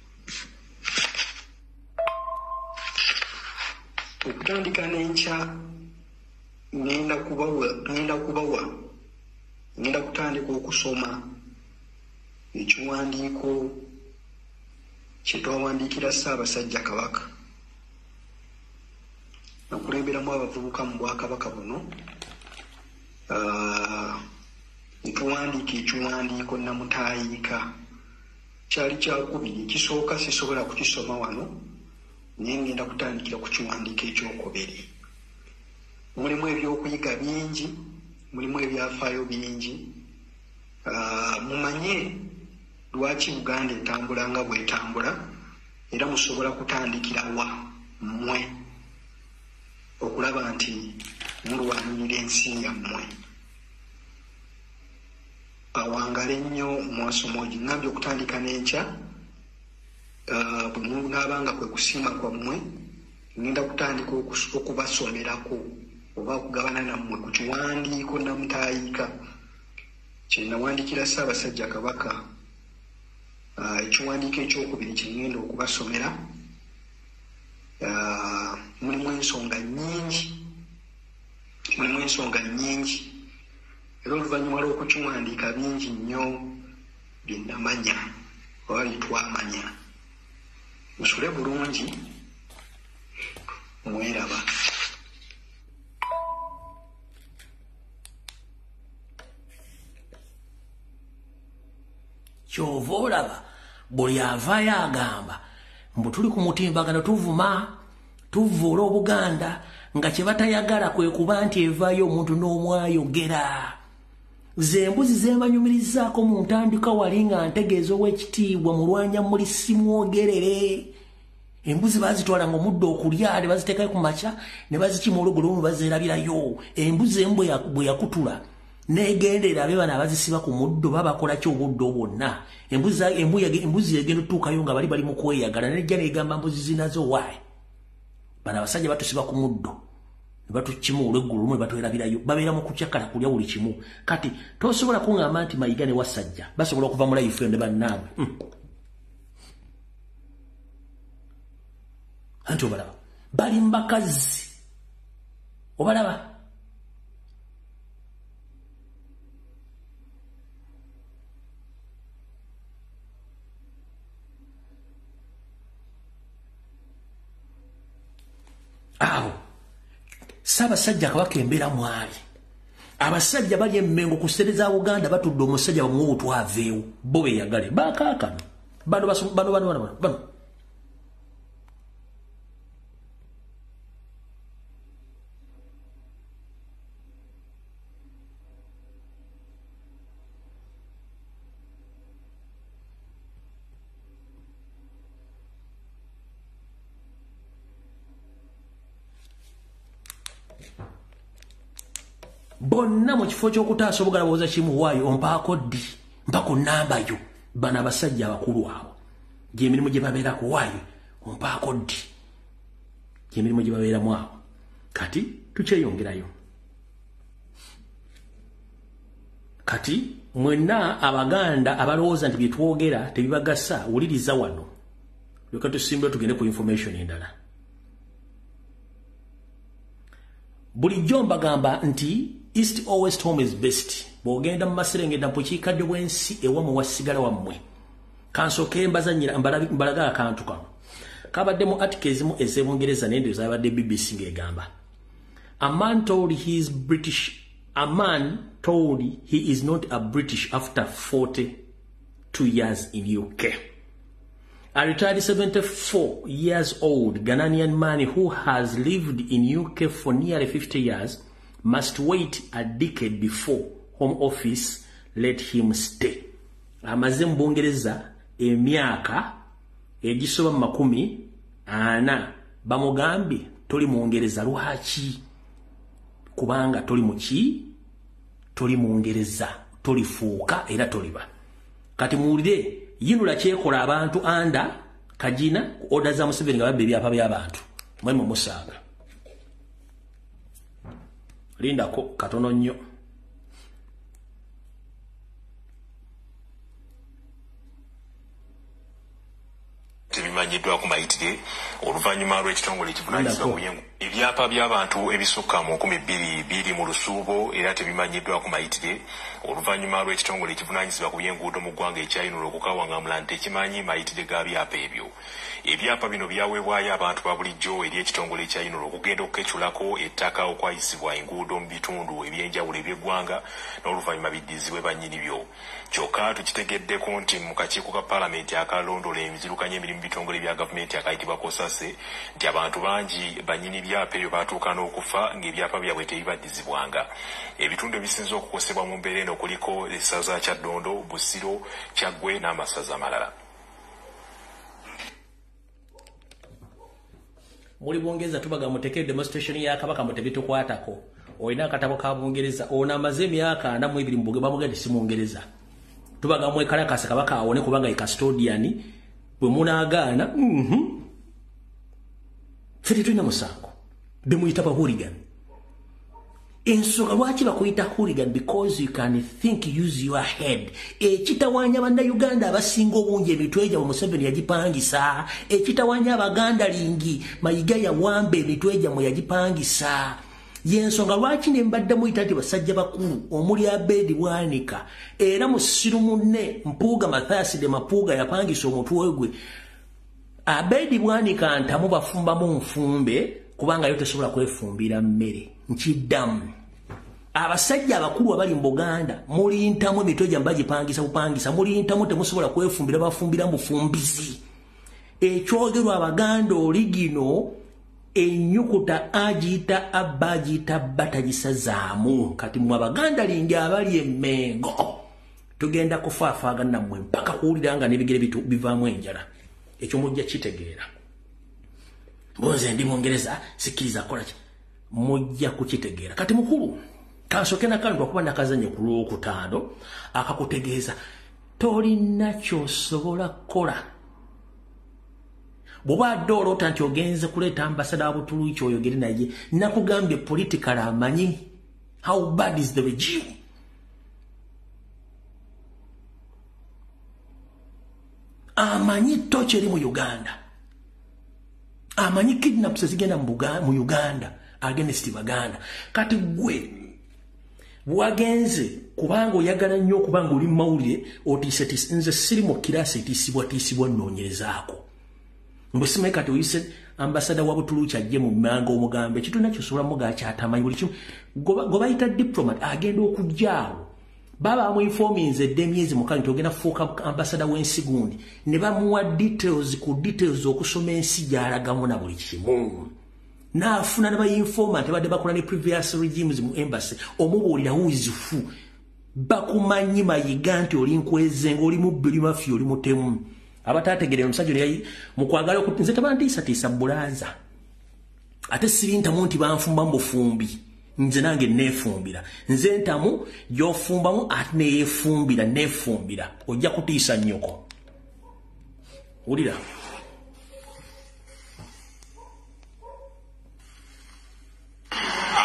Okutandika n'enkya ngenda kutandika okusoma ekiwandiiko kye twawandiikira Ssaabasajja Kabaka nakulemberamu abavubuka mu Bwakabaka buno. Ne tuwandiika ekiwandiiko namutaayiika kyali kyakubiri. Ekisooka sisobola kukisoma wano naye ngenda kutandikira ku kiwandiiko ekyokubiri. Mulimu ebyokuyiga bingi, mulimu ebyafaayo bingi. Mumanye lwaki Buganda etambula nga bw'etambula era musobola kutandikira wa mmwe okulaba nti mulwanirira ensi yammwe. Awangale nnyo mwasomoji ngambye okutandika n'enkya bwe munaabanga kwe kusiima kwammwe ngenda kutandika okubasomerako oba okugabana nammwe ku kiwandiiko namutaayiika kye nawandiikira Ssaabasajja Kabaka. Ekiwandiiko ekyokubiri kye ngenda okubasomera. Mulimu ensonga nnyingi era oluvannyuma lw'okukiwandiika bingi nnyo bye namanya oba bye twamanya. Musule bulungi mweraba. Kyova olaba buli avaayo agamba mbu tuli ku mutimbagano tuvuula Obuganda nga kye batayagala kwe kuba nti evaayo omuntu n'omwayogera. Ze mbuzi zeemanyumirizaako mu ntandika wali nga ntegeeza ow'ekitiibwa mulwanya muli simwogerere. Embuzi bazitwala ng'omuddo okulya ne baziteekayo ku makya ne bazikima olugolomu bazeerabirayo. Embuzi emu bwe yakutula negenderera abe bana abazisiba ku muddo babakola ki obuddo bwonna. Embuzi yegenda otuukayo nga bali mu kweyagala nejja negamba mbuzi zinazo waayi. Bano abasajja batusiba ku muddo ne batukima olw'eggulu lumu ne batwerabirayo. Babeera mu kukyakala kulya buli kimu. Kati tosobola kuŋŋamba nti Mayiga ne Wasajja basobola okuva mu life ne bannaabwe. Anti obalaba bali mbakazi obalaba. Awo Ssaabasajja Kabaka embeera mwali abasajja bali emmengo ku ssente za Buganda batudde omusajja bamuwe obutwaveewo bo beeyagale bakaakano bano. Bonna mu kifo ky'okutaasa Obuganda bawooza kimu waayo ompaako ddi mpa ku nnamba yo. Bano abasajja abakulu abo gy'emirimu gye babeerako waayo ompaako ddi gy'emirimu gye babeeramu abo. Kati tukyeyongerayo. kati mwenna abaganda abalowooza nti byetwogera tebibagasa wuliriza wano leka tusimbula tugende ku information endala bulijjo mbagamba nti east or west home is best bw'ogenda mu maserengeta mpukiikadde bw'ensi ewamu wasigala wammwe kansooke mbazanyira mbalaga akantu kano kabadde mu article ezimu ez'Ebungereza n'endowooza zabadde BBC ng'egamba a man told he is not a British after 42 years in UK. A retired 74 years old Ghanaian man who has lived in UK for nearly 50 years must wait a decade before Home Office let him stay. Amaze mu Bungereza emyaka egisoba 40 bamugambye toli Mungereza lwaki kubanga toli muki toli Mungereza toli fuuka era toliba kati muwulire yinula kyekola abantu anda kajina oda za Museveni nga babbe byapa by'abantu mwemu musanga lindako katono nnyo tebimanyiddwa ku mayitire oluvannyuma lw'ekitongole ekivunaanyizibwa ku byengu ebyapa by'abantu ebisukka mu 2,200 mu lusuubo era tebimanyiddwa ku mayitire oluvannyuma lw'ekitongole ekivunaanyizibwa ku byenguudo mu ggwanga ekyayinula okukawaŋŋamula nti tekimanyi mayitire ga byapa ebyo ebyapa bino byaweebwayo abantu ba bulijjo eri ekitongole ekyayinula okugenda okukeculako ettaka okwayisibwa enguudo mu bitundu ebyenjawulo eby'eggwanga n'oluvannyuma biddizibwe bannyini byo kyokka tukitegeddeko nti mu kakiiko ka paalamenti akalondola emizirukanya emirimu bitongole bya gavumenti akayitibwa kosase nti abantu bangi bannyini byapa ebyo baatuuka n'okufa ng'ebyapa byabwe tebibaddizibwanga ebitundu ebisinza okukosebwa mu mbeera eno kuliko essaza Kyaddondo Busiro Kyaggwe n'amasaza amalala muri Bungereza tubaga muteke demonstration ya kabaka mutebitukwatako oyina akatabo ka Bungereza ona amaze emyaka 42 mu Bungereza bamugende si Mungereza tubaga mwekala kasa kabaka awone kubanga e custodian bwe munagaana fete tulina musango bemuyita ba hooligan ensonga lwaki bakuyita hooligan because you can think use your head ekitawanya banda Uganda abasinga obungi emitwe gya Museveni yagipangisa ekitawanya abaganda lingi mayiga ya wambe emitwe gya mu yagipangisa yensonga lwaki ne mbadde muyita nti basajja bakulu omuli Abedi Bwanika era musiru munne Mpuuga Mathasi de Mapuuga yapangisa omutwe gwe Abedi Bwanika ntamu bafumbamu nfumbe kubanga yote sobola kwefumbira mmere nkiddamu abasajja abakulu abali mu Buganda muli ntamu emitwe gya mbagipangisa bupangisa muli ntamu temusobola kwefumbira bafumbira mufumbizi ekyogerwa abaganda oligino enyukuta agita abagita batagisazaamu kati mu abaganda lingi abali emmengo tugenda kufaafagana mmwe mpaka kuwuliranga n'ebigere bivaamu enjala ekyo mujja kitegeera bonze ndi Mungereza sikiriza kola mujja kukitegeera kati mukulu kansooke nakantu okuba nakazanye ku Lwokutaano akakutegeeza tolina kyosobola kola bw'obadde olota nti ogenze kuleeta ambasada wa Butuluki oyogere naye nakugambye political amanyi how bad is the regime amanyi tochi eri mu Uganda amanyi kidnaps zigenda mu Uganda against Baganda kati gwe bwagenze kubanga oyagala nnyo kubanga oli mawulire otiise nze siri mu kirasi etiisibwa nnoonyerezaako mbusime kati oyise ambasada wa Butuluki ajje mu manga omugambe ekitu nakyo sobola muga kyatamanyi buli kimu gobayita diplomat agenda okujjaawo baba amuinforminze emyezi mukali togenda fuuka ambasada w'ensi gundi ne bamuwa details okusoma ensi gy'alagamu na buli kimu naafuna ne bayinforma tebadde bakola ne previous regimes mu embassy omubuulira wuzifu bakumanyi mayiga nti oli nkwezenga oli mubbi oli mafi oli mutemu abatategerera omusajja oli mu kwagala okutinze tebantiisatiisa bulaza ate siri ntamu nti banfumba mu bufumbi nze nange neefumbira nze ntamu gy'ofumbamu ate neyeefumbira neefumbira ojja kutiisa nnyoko wulira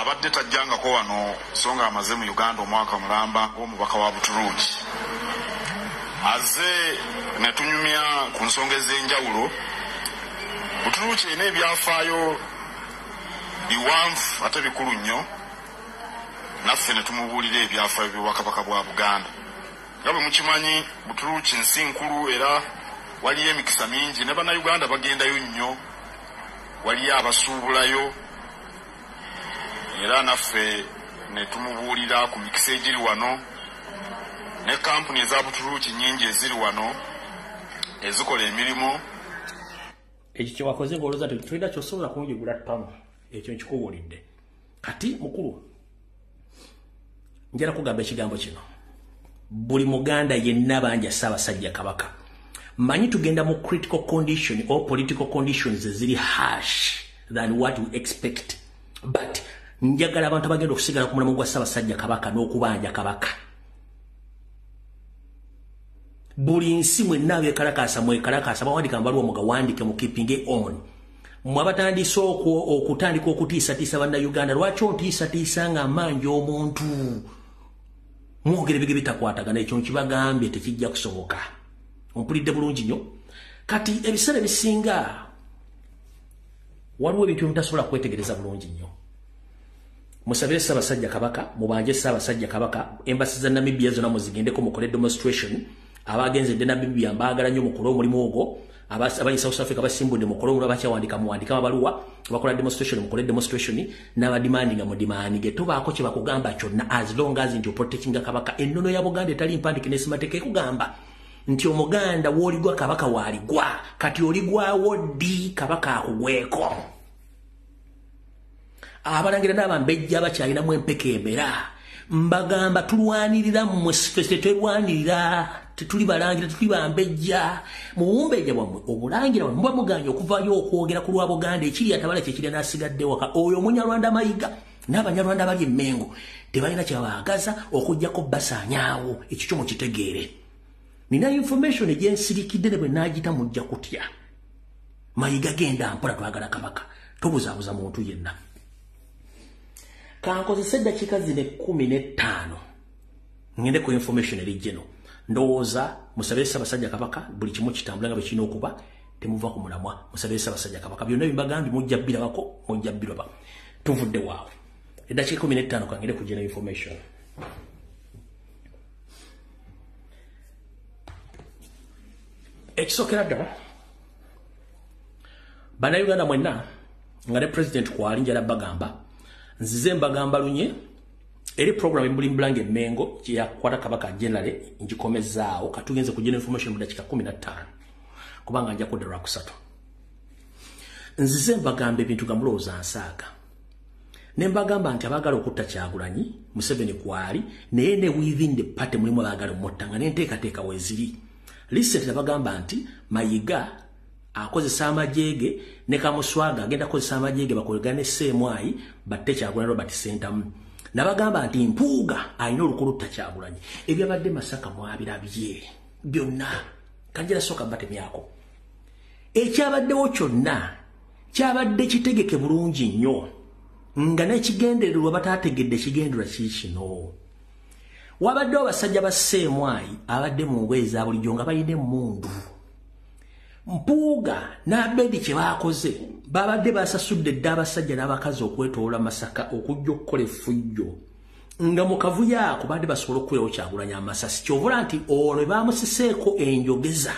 abadde tajjangako wano songa amaze mu Uganda omwaka mulamba ng'omubaka wa Buturuuki. Aze ne tunyumya ku nsonga ez'enjawulo. Buturuuki erina ebyafaayo biwanvu ate bikulu nnyo. Naffe ne tumubuulira ebyafaayo by'Obwakabaka bwa Buganda. Nga bwe mukimanyi Buturuuki nsi nkulu era waliyo emikisa mingi ne bannayuganda bagendayo nnyo. Waliyo abasuubulayo era naffe ne tumubuulira ku mikisa egiri wano ne kampuni eza Buturuuki nnyingi eziri wano ezikola emirimu. Ekyo kye wakoze ng'olowooza tulina kyosobola kunjigula ttamu ekyo nkikubuulidde. Kati mukulu njala kugamba ekigambo kino. Buli Muganda yenna banja Ssaabasajja Kabaka. Manyi tugenda mu critical condition or political conditions eziri harsh than what we expect. But njagala abantu bagenda okusigala ku mulamwa gwa Ssaabasajja Kabaka n'okubanja Kabaka. Buli nsi mwenna bekalakasa mwekalakasa bawandika mbaluwa mugawandike mu keeping on. Mwabatandise okutandika okutiisatiisa bannayuganda. Lwaki ontiisatiisa nga manja omuntu? Mwogere bige bitakwatagana ekyo nkibagambye tekijja kusoboka. Ompulidde bulungi nnyo. Kati ebiseera bisinga waliwo ebintu ebimutasobola kwetegereza bulungi nnyo. Musabire Ssaabasajja Kabaka, mubanje Ssaabasajja Kabaka, embassy za Namibia zonna muzigendeko mukole demonstration. Abagenze de Namibia mbaagala nnyo mukole omulimu ogwo. Abali South Africa basimbudde mukole omulimu abakyawandika muwandika amabaluwa bakola demonstration mukole demonstration n'abadimandinga mu dimandinge tobaako kye bakugamba kyonna as long as nti protecting Kabaka. Ennono ya Buganda etali mpandike n'esimateka ekugamba nti Omuganda w'oligwa Kabaka waaligwa kati oligwawo ddi Kabaka akugweko. Abalangira n'abambejja bakyalinamu empeka emera mbagamba tulwanirira mmwe ffe twerwanirira tetuli balangira tetuli bambejja mubumbejja bwammwe obulangira bwe muba muganya okuvaayo okwogera ku lwa Buganda ekiri atabala kyekiri n'asigadde waka oyo Munyarwanda Mayiga n'Abanyarwanda bali emmengo tebalina kyabaagaza okugjako basaanyaawo ekyo kyo mukitegeere. Nina information egyensirikidde ne bwe naagita mujja kutya. Mayiga genda mpola twagala Kabaka tobuzaabuza muntu yenna. Kankozesa eddakiika zino 15 ngende ku information eri gino. Ndowooza musabire Ssaabasajja Kabaka buli kimu kitambula nga bwe kirina okuba temuva ku mulamwa. Musabire Ssaabasajja Kabaka byonna bimbagambye mujja birabako mujja biraba. Tuvudde waawe. Eddakiika 15 kangende ku gino information. Ekisookera ddala bannayuganda mwenna nga ne president kwali njala bagamba nzize mbagamba lunye eri program embulimbulange Mengo kyakwata Kabaka general ngikomezaawo katugenze kugena information mu dakika 15 kubanga nja kudera kusatu. Nzize mbagamba ebintu gamulooza nsaaga ne mbagamba nti abagala okutta Kyagulanyi Museveni kwali naye ne within the party mulimu abagala omuttanga n'enteekateeka weziri. Recently bagamba nti Mayiga akozesa amajege ne Kamuswaga agenda kozesa amajege bakolagane Ssemwai batte Kyagulanyi Robert Sentamu. Nabagamba nti Mpuuga alina olukulutta Kyagulanyi. Ebyabadde Masaka mwabirabye byonna kanjira soka batemyako. Ekyabaddewo kyonna kyabadde kitegeke bulungi nnyo nga n'ekigendererwa bataategedde kigendererwa kikino. Wabadde abasajja ba Ssemwai abadde mu ngoye za bulijjo nga balina emmundu. Mpuuga n'Abedi kye baakoze babadde basasudde dda abasajja n'abakazi okwetoola Masaka okujja okukola effujjo nga mu kavuyo ako badde basobola okuweerawo Kyagulanyi amasasi kyovula nti ono baamusiseeko enjogeza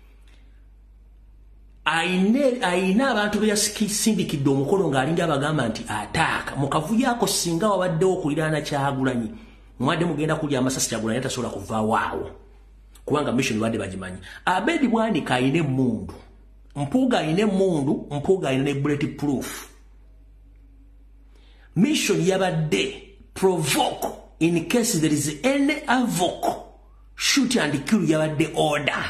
ayina abantu be yasindikidde omukono ng'alinga abagamba nti ataaka mu kavuyo ako singa wabaddewo okuliraana Kyagulanyi mwadde mugenda kulya amasasi Kyagulanyi tasobola kuvaawo awo kubanga mission badde bagimanyi. Abedi bwanika ayina emmundu, Mpuuga ayina emmundu, Mpuuga ayina ne bulletproof. Mission yabadde provoke in case there is any havoc, shoot and kill yabadde order.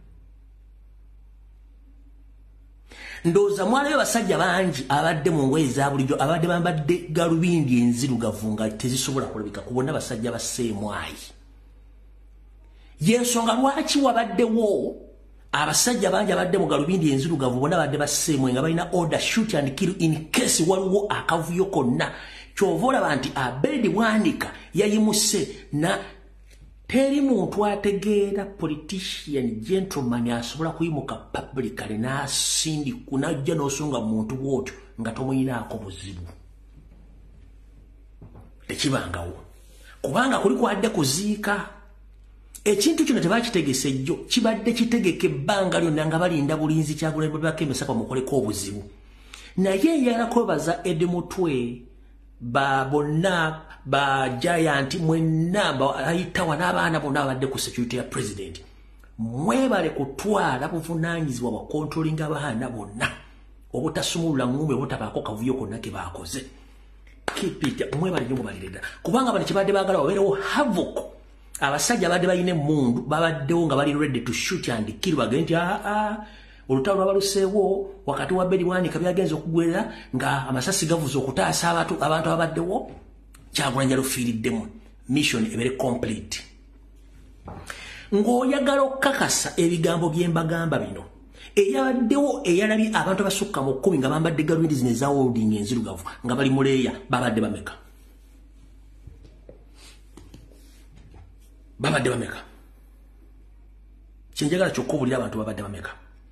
Ndowooza mwalayo basajja bangi abadde mu ngoye za bulijjo abadde bambadde galubindi enzirugavu nga tezisobola kulabika ku bonna basajja ba Ssemwai. Yensonga lwaki wabaddewo abasajja bangi abadde mu galubindi enzirugavu bonna badde baseemwe nga balina order shoot and kill in case waliwo akavuyo konna. Kyova olaba nti Abedi Bwanika yayimuse na teri muntu ategeera politician gentleman asobola kuyimuka publicly n'asindi kunajja n'osonga muntu bw'otyo nga tomuyinaako buzibu. Tekibangawo kubanga kuli kwadde kuziika. Ekintu kino tebakitegese jjo kibadde kitegeke ebbanga lyonna nga balinda bulinzi Kyagulanyi bakemesa bamukoleko obuzibu. Naye yalakwebaza Edmutwe bonna ba giant mwenna ayitawa n'abaana bonna abadde ku security ya president. Mwebale kutwala buvunaanyizibwa bwa controlling abaana bonna obutasumulula ngumbe obutabaako kavuyo konna ke baakoze. Keep it mwebale nnyo mubalirira kubanga bano kibadde baagala wabeerewo havoc. Abasajja badde bayine mundu babaddewo nga bali ready to shoot and kill bagenti olutalo lwabaluseewo wakati wa Abedi Bwanika byagenze okugwera nga amasasi gavuze okutaasa abantu abaddewo. Kyagulanyi yalufiiriddemu mission ebere complete. Ng'oyagala okukakasa ebigambo bye mbagamba bino eyabaddewo eyalabye abantu abasukka mu 10 nga bambadde galubindi zino eza holding enzirugavu nga bali muleeya babadde bameka. Babadde bameka. Kyenjagala kyokka obulira abantu babadde bameka.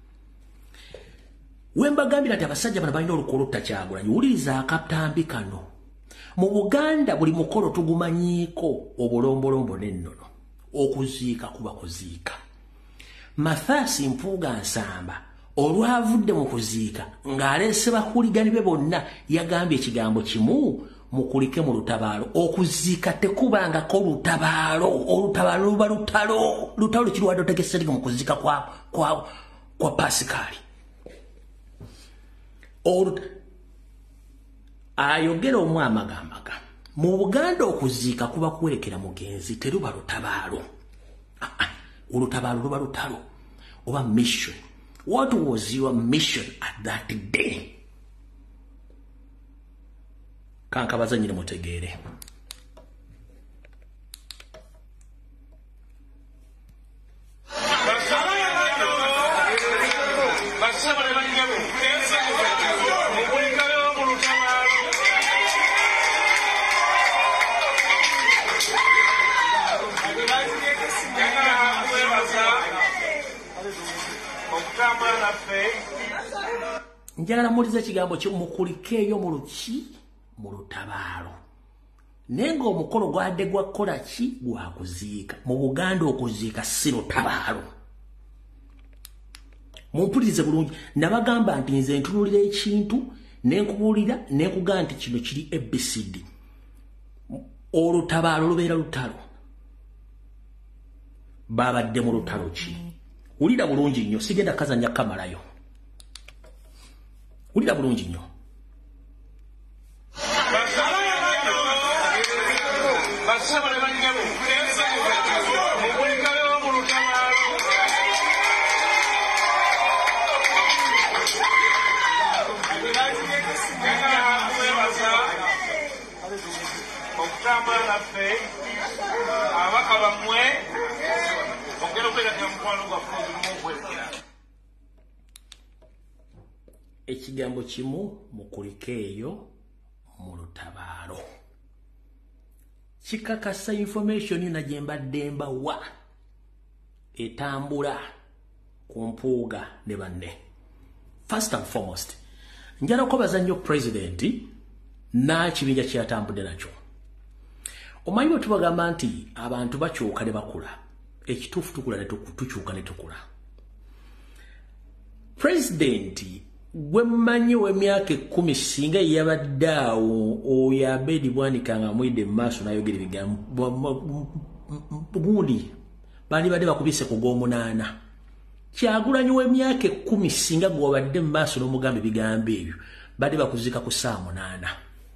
Wembagambira nti abasajja bano balina olukolo Kyagulanyi wuliriza akatambi kano. Mu Buganda buli mukolo tugumanyiiko obulombolombo n'ennono. Okuziika kuba kuziika. Mathias Mpuuga Nsamba olwavudde mu kuziika ng'aleese bakuligani be bonna yagambye ekigambo kimu mukulike mu lutabaalo. Okuziika tekubangako lutabaalo. Olutabaalo luba lutalo. Lutalo kirwadde otegesereka mu kuziika kwa Pasikaali. Ayogera omwamagamaga. Mu Buganda okuziika kuba kuwerekera mugenzi teruba lutabaalo. Olutabaalo luba lutalo oba mission. What was your mission at that day? Kankabaza nyine mutegeere. Njagala muliza ekigambo mukulikeeyo mu luki mu lutabaalo. Naye ng'omukolo gwadde gwa kukola ki gwa kuziika. Mu Buganda okuziika si lutabaalo. Mumpulirize bulungi. Nabagamba nti nze ntunulira ekintu nenkubuulira nenkugaa nti kino kiri ABCD. Olutabaalo lubeera lutalo. Babadde mu lutalo ki? Wulira bulungi nnyo sigenda kazanya kamalayo. Wulira bulungi nnyo. Ekigambo kimu mukulikeeyo mu lutabaalo. Kikakasa information yonna gye mbadde mbawa etambula ku Mpuuga ne banne. First and foremost, njala okubaza nnyo president n'ekibinja kye yatambudde nakyo. Omanyi bwe tubagamba nti abantu bakyuka ne bakula. Ekituufu tukula ne tukyuka ne tukula. President gwe mmanyi w'emyaka 10 singa yabadde awo oyo Abedi Bwanika nga mwidde mu maaso n'ayogera ebigambo gundi bali badde bakubise ku gw'omunaana. Kyagulanyi w'emyaka 10 singa gwe wabadde mu maaso n'omugamba ebigambo ebyo badde bakuzika ku saa 8.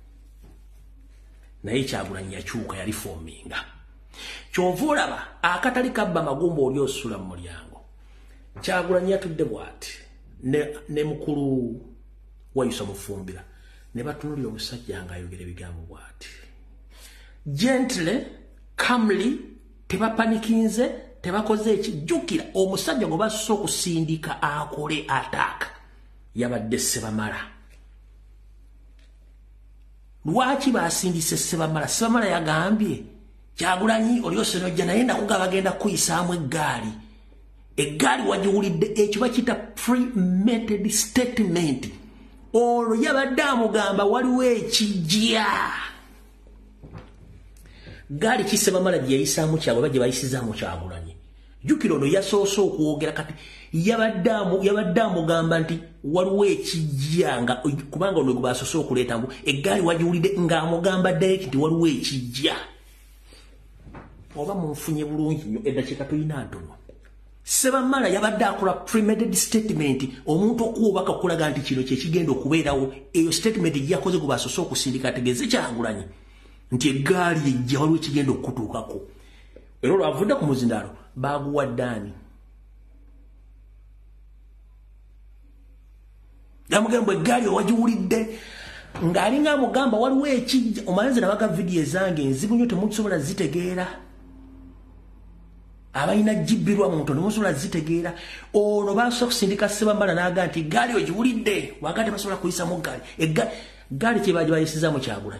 Naye Kyagulanyi yakyuka yali foominga. Kyova olaba akatali kabba magumba oli osula mu mulyango. Kyagulanyi yatudde bw'ati ne mukulu wayusa mufumbira ne batunulira omusajja nga ayogera ebigambo bw'ati. Gently, calmly, tebapanikinze, tebakoze ekijjukira omusajja gwe basusse okusindika akole attack yabadde Sebamala. Lwaki basindise Sebamala? Sebamala yagambye Kyagulanyi Olyose nojja naye ndakuga bagenda kuyisaamu eggaali. Eggaali wagiwulidde ekyo bakiyita premeditated statement. Olwo yabadde amugamba waliwo ekijja. Gaali ki Sebamala gye yayisaamu Kyagulanyi gye bayisizaamu Kyagulanyi? Jjukira ono yasoose okwogera kati yabadde amugamba nti waliwo ekijja nga kubanga ono gwe basoose okuleeta ngu eggaali wagiwulidde ng'amugamba direct nti waliwo ekijja. Oba munfunye bulungi nnyo eddakiika tulina ntono. Sebamala yabadde akola premeditated statement omuntu okuwubaka okulaga nti kino kye kigenda okubeerawo. Eyo statement gye yakoze gwe basoose okusindika ategeeze Kyagulanyi nti eggaali ejja waliwo ekigenda okukutuukako. Era olwavudde ku muzindaalo baaguwa ddaani. Yamugamba eggaali owagiwulidde ng'alinga amugamba waliwo ekijja. Omanze nabaga vidiyo ezange enzibu nnyo temusobola zitegeera. Abalina jibbirwa muntu temusobola zitegeera. Ono basobola kusindika Sebamala n'aga nti eggaali ogiwulidde waga tebasobola kuyisamu ggaali. Eggaali kye baagi bayisizaamu Kyagulanyi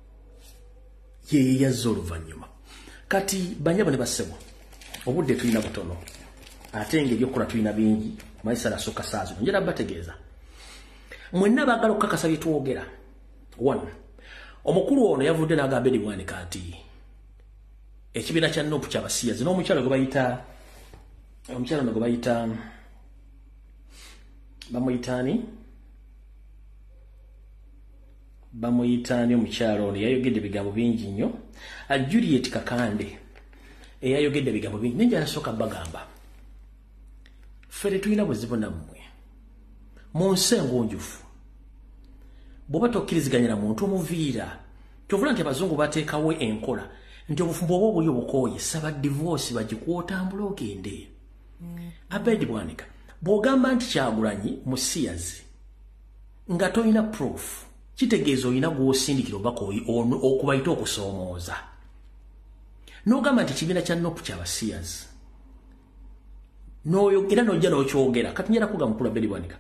ye yazza oluvannyuma. Kati banyabo ne bassebo obudde tulina butono ate engeri okukola tulina bingi. Mayisa nasooka saa zino njala bategeeza mwenna baagala okukakasa bye twogera. 1 omukulu ono yavudde n'agamba eri Bwanika nti ekibiina kya NUP ky'abasiyazi n'omukyalo gwe bayita omukyalo ono gwe bayita bamuyitaani omukyalo ono yayogedde ebigambo bingi nnyo. Juliet Kakande eyayogedde ebigambo bingi nenjala nasooka bagamba ffe tulina buzibu nammwe mu nsi engunjufu. Bw'oba tokkiriziganya na muntu omuviira kyovula nti abazungu bateekawo enkola nti obufumbo oba obuli obukooye saba divorce bagikuwa otambula ogende. Abedi Bwanika bw'ogamba nti Kyagulanyi musiyazi nga tolina proof kitegeeza olina gw'osindikira obaka okubayita okusoomooza. N'ogamba nti ekibiina kya NUP ky'abasiyazi era n'ojja n'okyogera kati njala kugamba mukulu Abedi Bwanika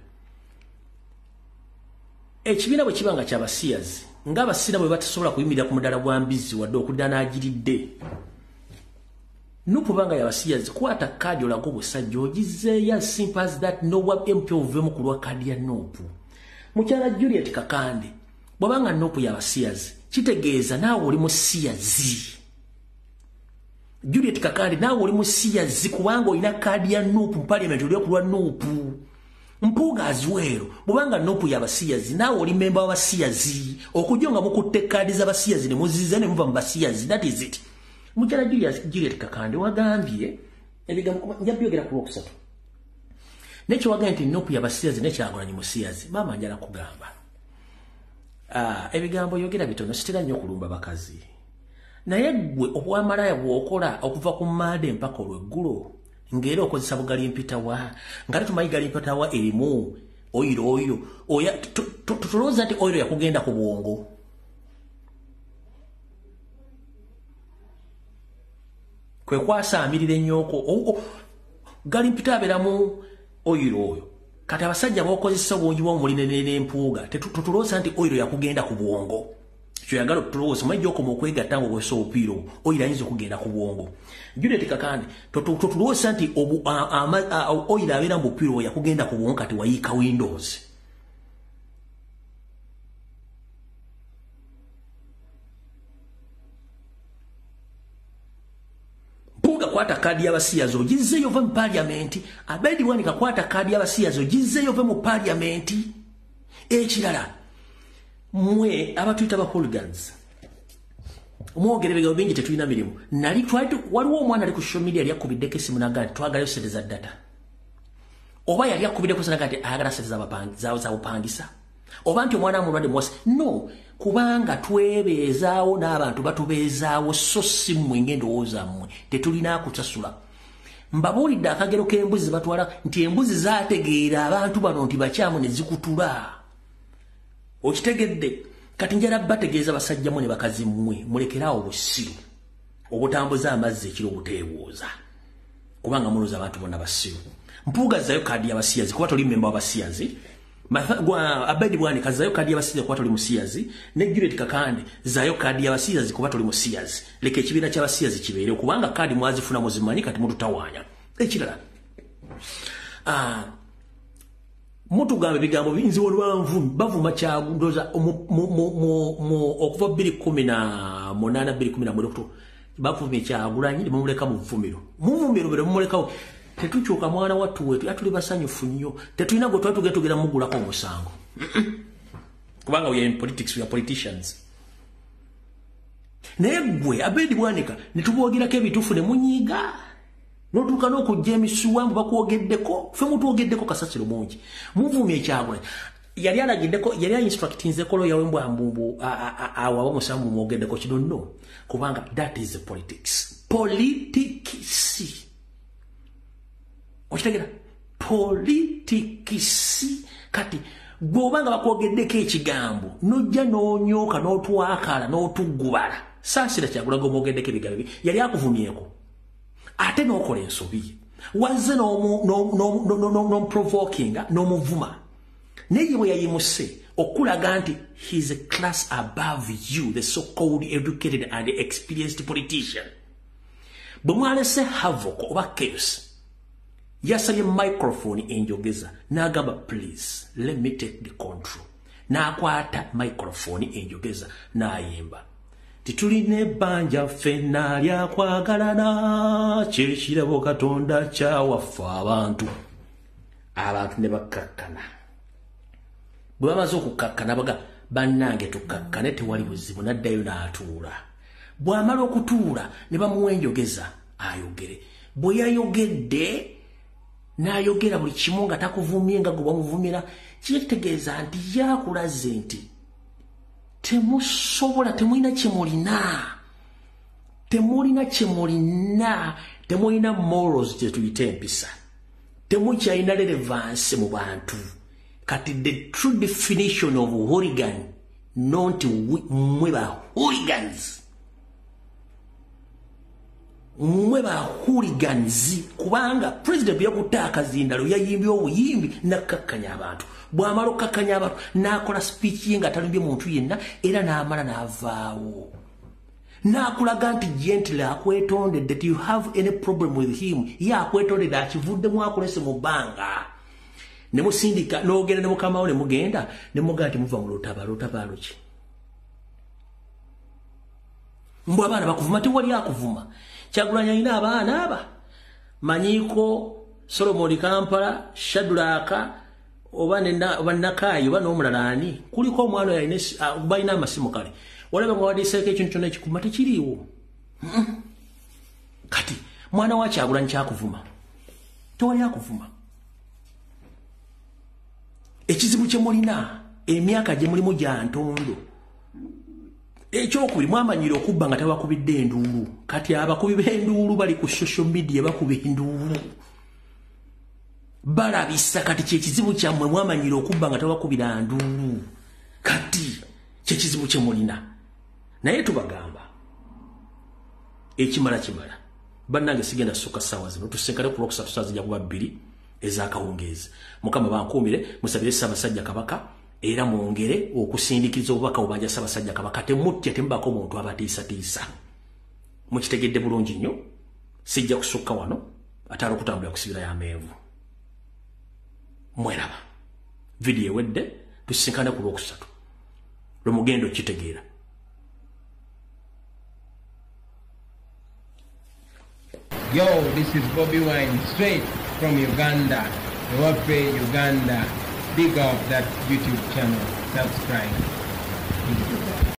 ekibiina bwe kiba nga ky'abasiyazi ng'abasiira bwe batasobola kuyimirira ku mudaala gwa mbizzi wadde okuddaanaagiridde. NUP banga y'abasiyazi kwata kaadi olaga obusajja ogizzeeyo as simple as that nowa MP ovemu ku lwa kaadi ya NUP. Mukyala Juliet Kakande bw'abanga NUP y'abasiyazi kitegeeza naawe oli musiyazi. Juliet Kakande naawe oli musiyazi kubanga olina kaadi ya NUP mu parliament oli okulwa NUP. Mpuuga Aziweero bw'obanga NUP y'abasiyazi naawe oli memba w'abasiyazi okujja nga mukutte kaadi z'abasiyazi ne muziza ne muva mu basiyazi. That is it. Mukyala Juliet Kakande wagambye ebigambo nja byogera ku Lwokusatu nekyo wagambye nti NUP y'abasiyazi ne Kyagulanyi musiyazi. Maama njala kugamba ebigambo yogera bitono sitera nnyo okulumba bakazi naye gwe obwamalaya bw'okola okuva ku mmaade mpaka olweggulo ng'era okozesa bugali mpitawa nga tetumanyi gali mpitawa erimu oiro tutulowooza nti oiro yakugenda ku bwongo. Kwe kwasaamirira ennyoko gali mpita abeeramu oiro oyo kati abasajja b'okozesa obungi bw'omulina n'empuuga tetulowooza nti oiro yakugenda ku bwongo. Kyoyagala tutulowooza omajja okoma okwegatta nga okozesa obupiira obwo oiro ayinza okugenda ku bwongo. Juliet Kakande tutulowooza nti oiro abeera mu bupiira obwo yakugenda ku bwongo kati wayiika Windows. Mpuuga kwata kaadi y'abasiyazi ogizzeeyo ove mu paliamenti. Abedi Bwanika kwata kaadi y'abasiyazi ogizzeeyo ove mu paliamenti. Ekirala mwe abatuyita ba hooligans omwogere ebigambo bingi tetulina mirimu. Waliwo omwana ali ku social media yali akubiddeko esimu n'agamba nti twagalayo sente za data oba yali akubiddeko n'agamba nti ayagala sente za bupangisa oba nti omwana mulwadde muwasi. No, kubanga twebeezaawo n'abantu batubeezaawo so si mmwe ng'endowooza mmwe tetulina kusasula. Mbabuulidde akagero k'embuzi batwala nti embuzi zaategeera abantu bano nti bakyamu ne zikutula. Okitegedde kati njala bategeeza basajjamu ne bakazi mmwe mulekeraawo obusiru obutambuza amazzi ekiro obuteewooza. kubanga muloza abantu bonna basiru mpuga zayo kadi y'abasiyazi kuba toli member w'abasiyazi Abedi Bwanika zayo kadi y'abasiyazi kuba toli musiyazi ne Juliet Kakande zayo kadi y'abasiyazi kuba toli musiyazi leke ekibiina ky'abasiyazi kibeere kubanga kadi mwazifuna muzimanyi kati mututawaanya ekirala mutugambe bigambo binzi olwanvu bavuma kyagundoza okuva 2018 2019 bavumye kyagulanyi mumuleka mu vumiro bere mumulekawo tetukyuka mwana wattu wetu atuli basanyufu nnyo tetulina gwe twatugera mugulako omusango kubanga we are in politics, we are politicians. Naye gwe Abedi Bwanika netubwogerako ebituufu ne munyiiga notuuka n'okujja emisuwambu bakwogeddeko ffe mutwogeddeko kasasiro mungi muvumye ekyagula yali alagiddeko yali instructinzeko lo yawe mbwambumbu awawa musambu mwogeddeko kino no kubanga that is the politics okitegera politikisi kati bw'obanga bakwogeddeko ekigambo nojja n'onyooka n'otwakala n'otugubala saasira kyagulaga omwogeddeko ebigambo yali akuvumyeko ate n'okola ensobi wazze n'omuprovokinga n'omuvuma naye bwe yayimuse okulaga nti he is a class above you, the so-called educated and experienced politician. Bwe mwalese havoc oba chaos yasabye microphone enjogeza n'agamba please let me take the control n'akwata microphone enjogeza n'ayimba titulina ebbanja ffenna lyakwagalana kyekirabo Katonda kyawaffe abantu ne bakkakkana bwe bamaze okukakkana baga bannange tukakkane tewali buzibu n'addayo n'atuula bw'amala okutuula ne bamuwa enjogeza ayogere bwe yayogedde n'ayogera buli kimu nga takuvumye nga gwe bamuvumira kitegeeza nti yakulaze nti temusobola temulina temulina morals gyetuyita empisa temukyalina relevance mu bantu kati the true definition of hooligan nonti mwe ba hooligans kubanga president yakutaka zindalo yayimbye obuyimbi nakakkanya abantu bw'amala okakkanya abantu n'akola speech ye nga talumbye muntu yenna era n'amala n'avaawo n'akulaga nti gently akwetondedde that you have any problem with him ye akwetondedde akivuddemu akolese mu bbanga ne musindika n'ogenda ne mukamawo ne mugenda ne mugaa nti muva mu lutabaalo ki mbw abaana bakuvuma tewali akuvuma Kyagulanyi alina abaana aba Manyiko Solomon Kampala Shadraka oba Nakayi oba n'omulala ani kuliko omwana balina amasimu kale walaba nga wadiseeko ekintu kyonna ekikuma tekiriiwo kati mwana wa Kyagulanyi kyakuvuma tewali akuvuma ekizibu kye mulina emyaka gye mulimu gya ntondo ekyokubiri mwamanyire okubba nga tabakubidde enduulu kati abakubi b'enduulu bali ku social media bakuba enduulu balabisa kati kyekizibu kyammwe mwamanyire okubba nga tabakubira nduulu kati kyekizibu kye mulina naye tubagamba ekimala bannange sigenda ssuka ssaawa zino tusenkale ku lwokusatu ssaawa zijja kuba 2 ez'akawungeezi mukama bankuumire musabire Ssaabasajja Kabaka era mwongere okusindikiza obubaka obanja Ssaabasajja Kabaka temutya tembako omuntu abatiisatiisa mukitegedde bulungi nnyo sijja kusukka wano atala okutambula kusibira y'amenvu mweraba video ewedde tusisinkane ku lwokusatu lwemugenda okitegeera Yo, this is Bobby Wine straight from Uganda. Ewape Uganda. Big up that YouTube channel. Subscribe.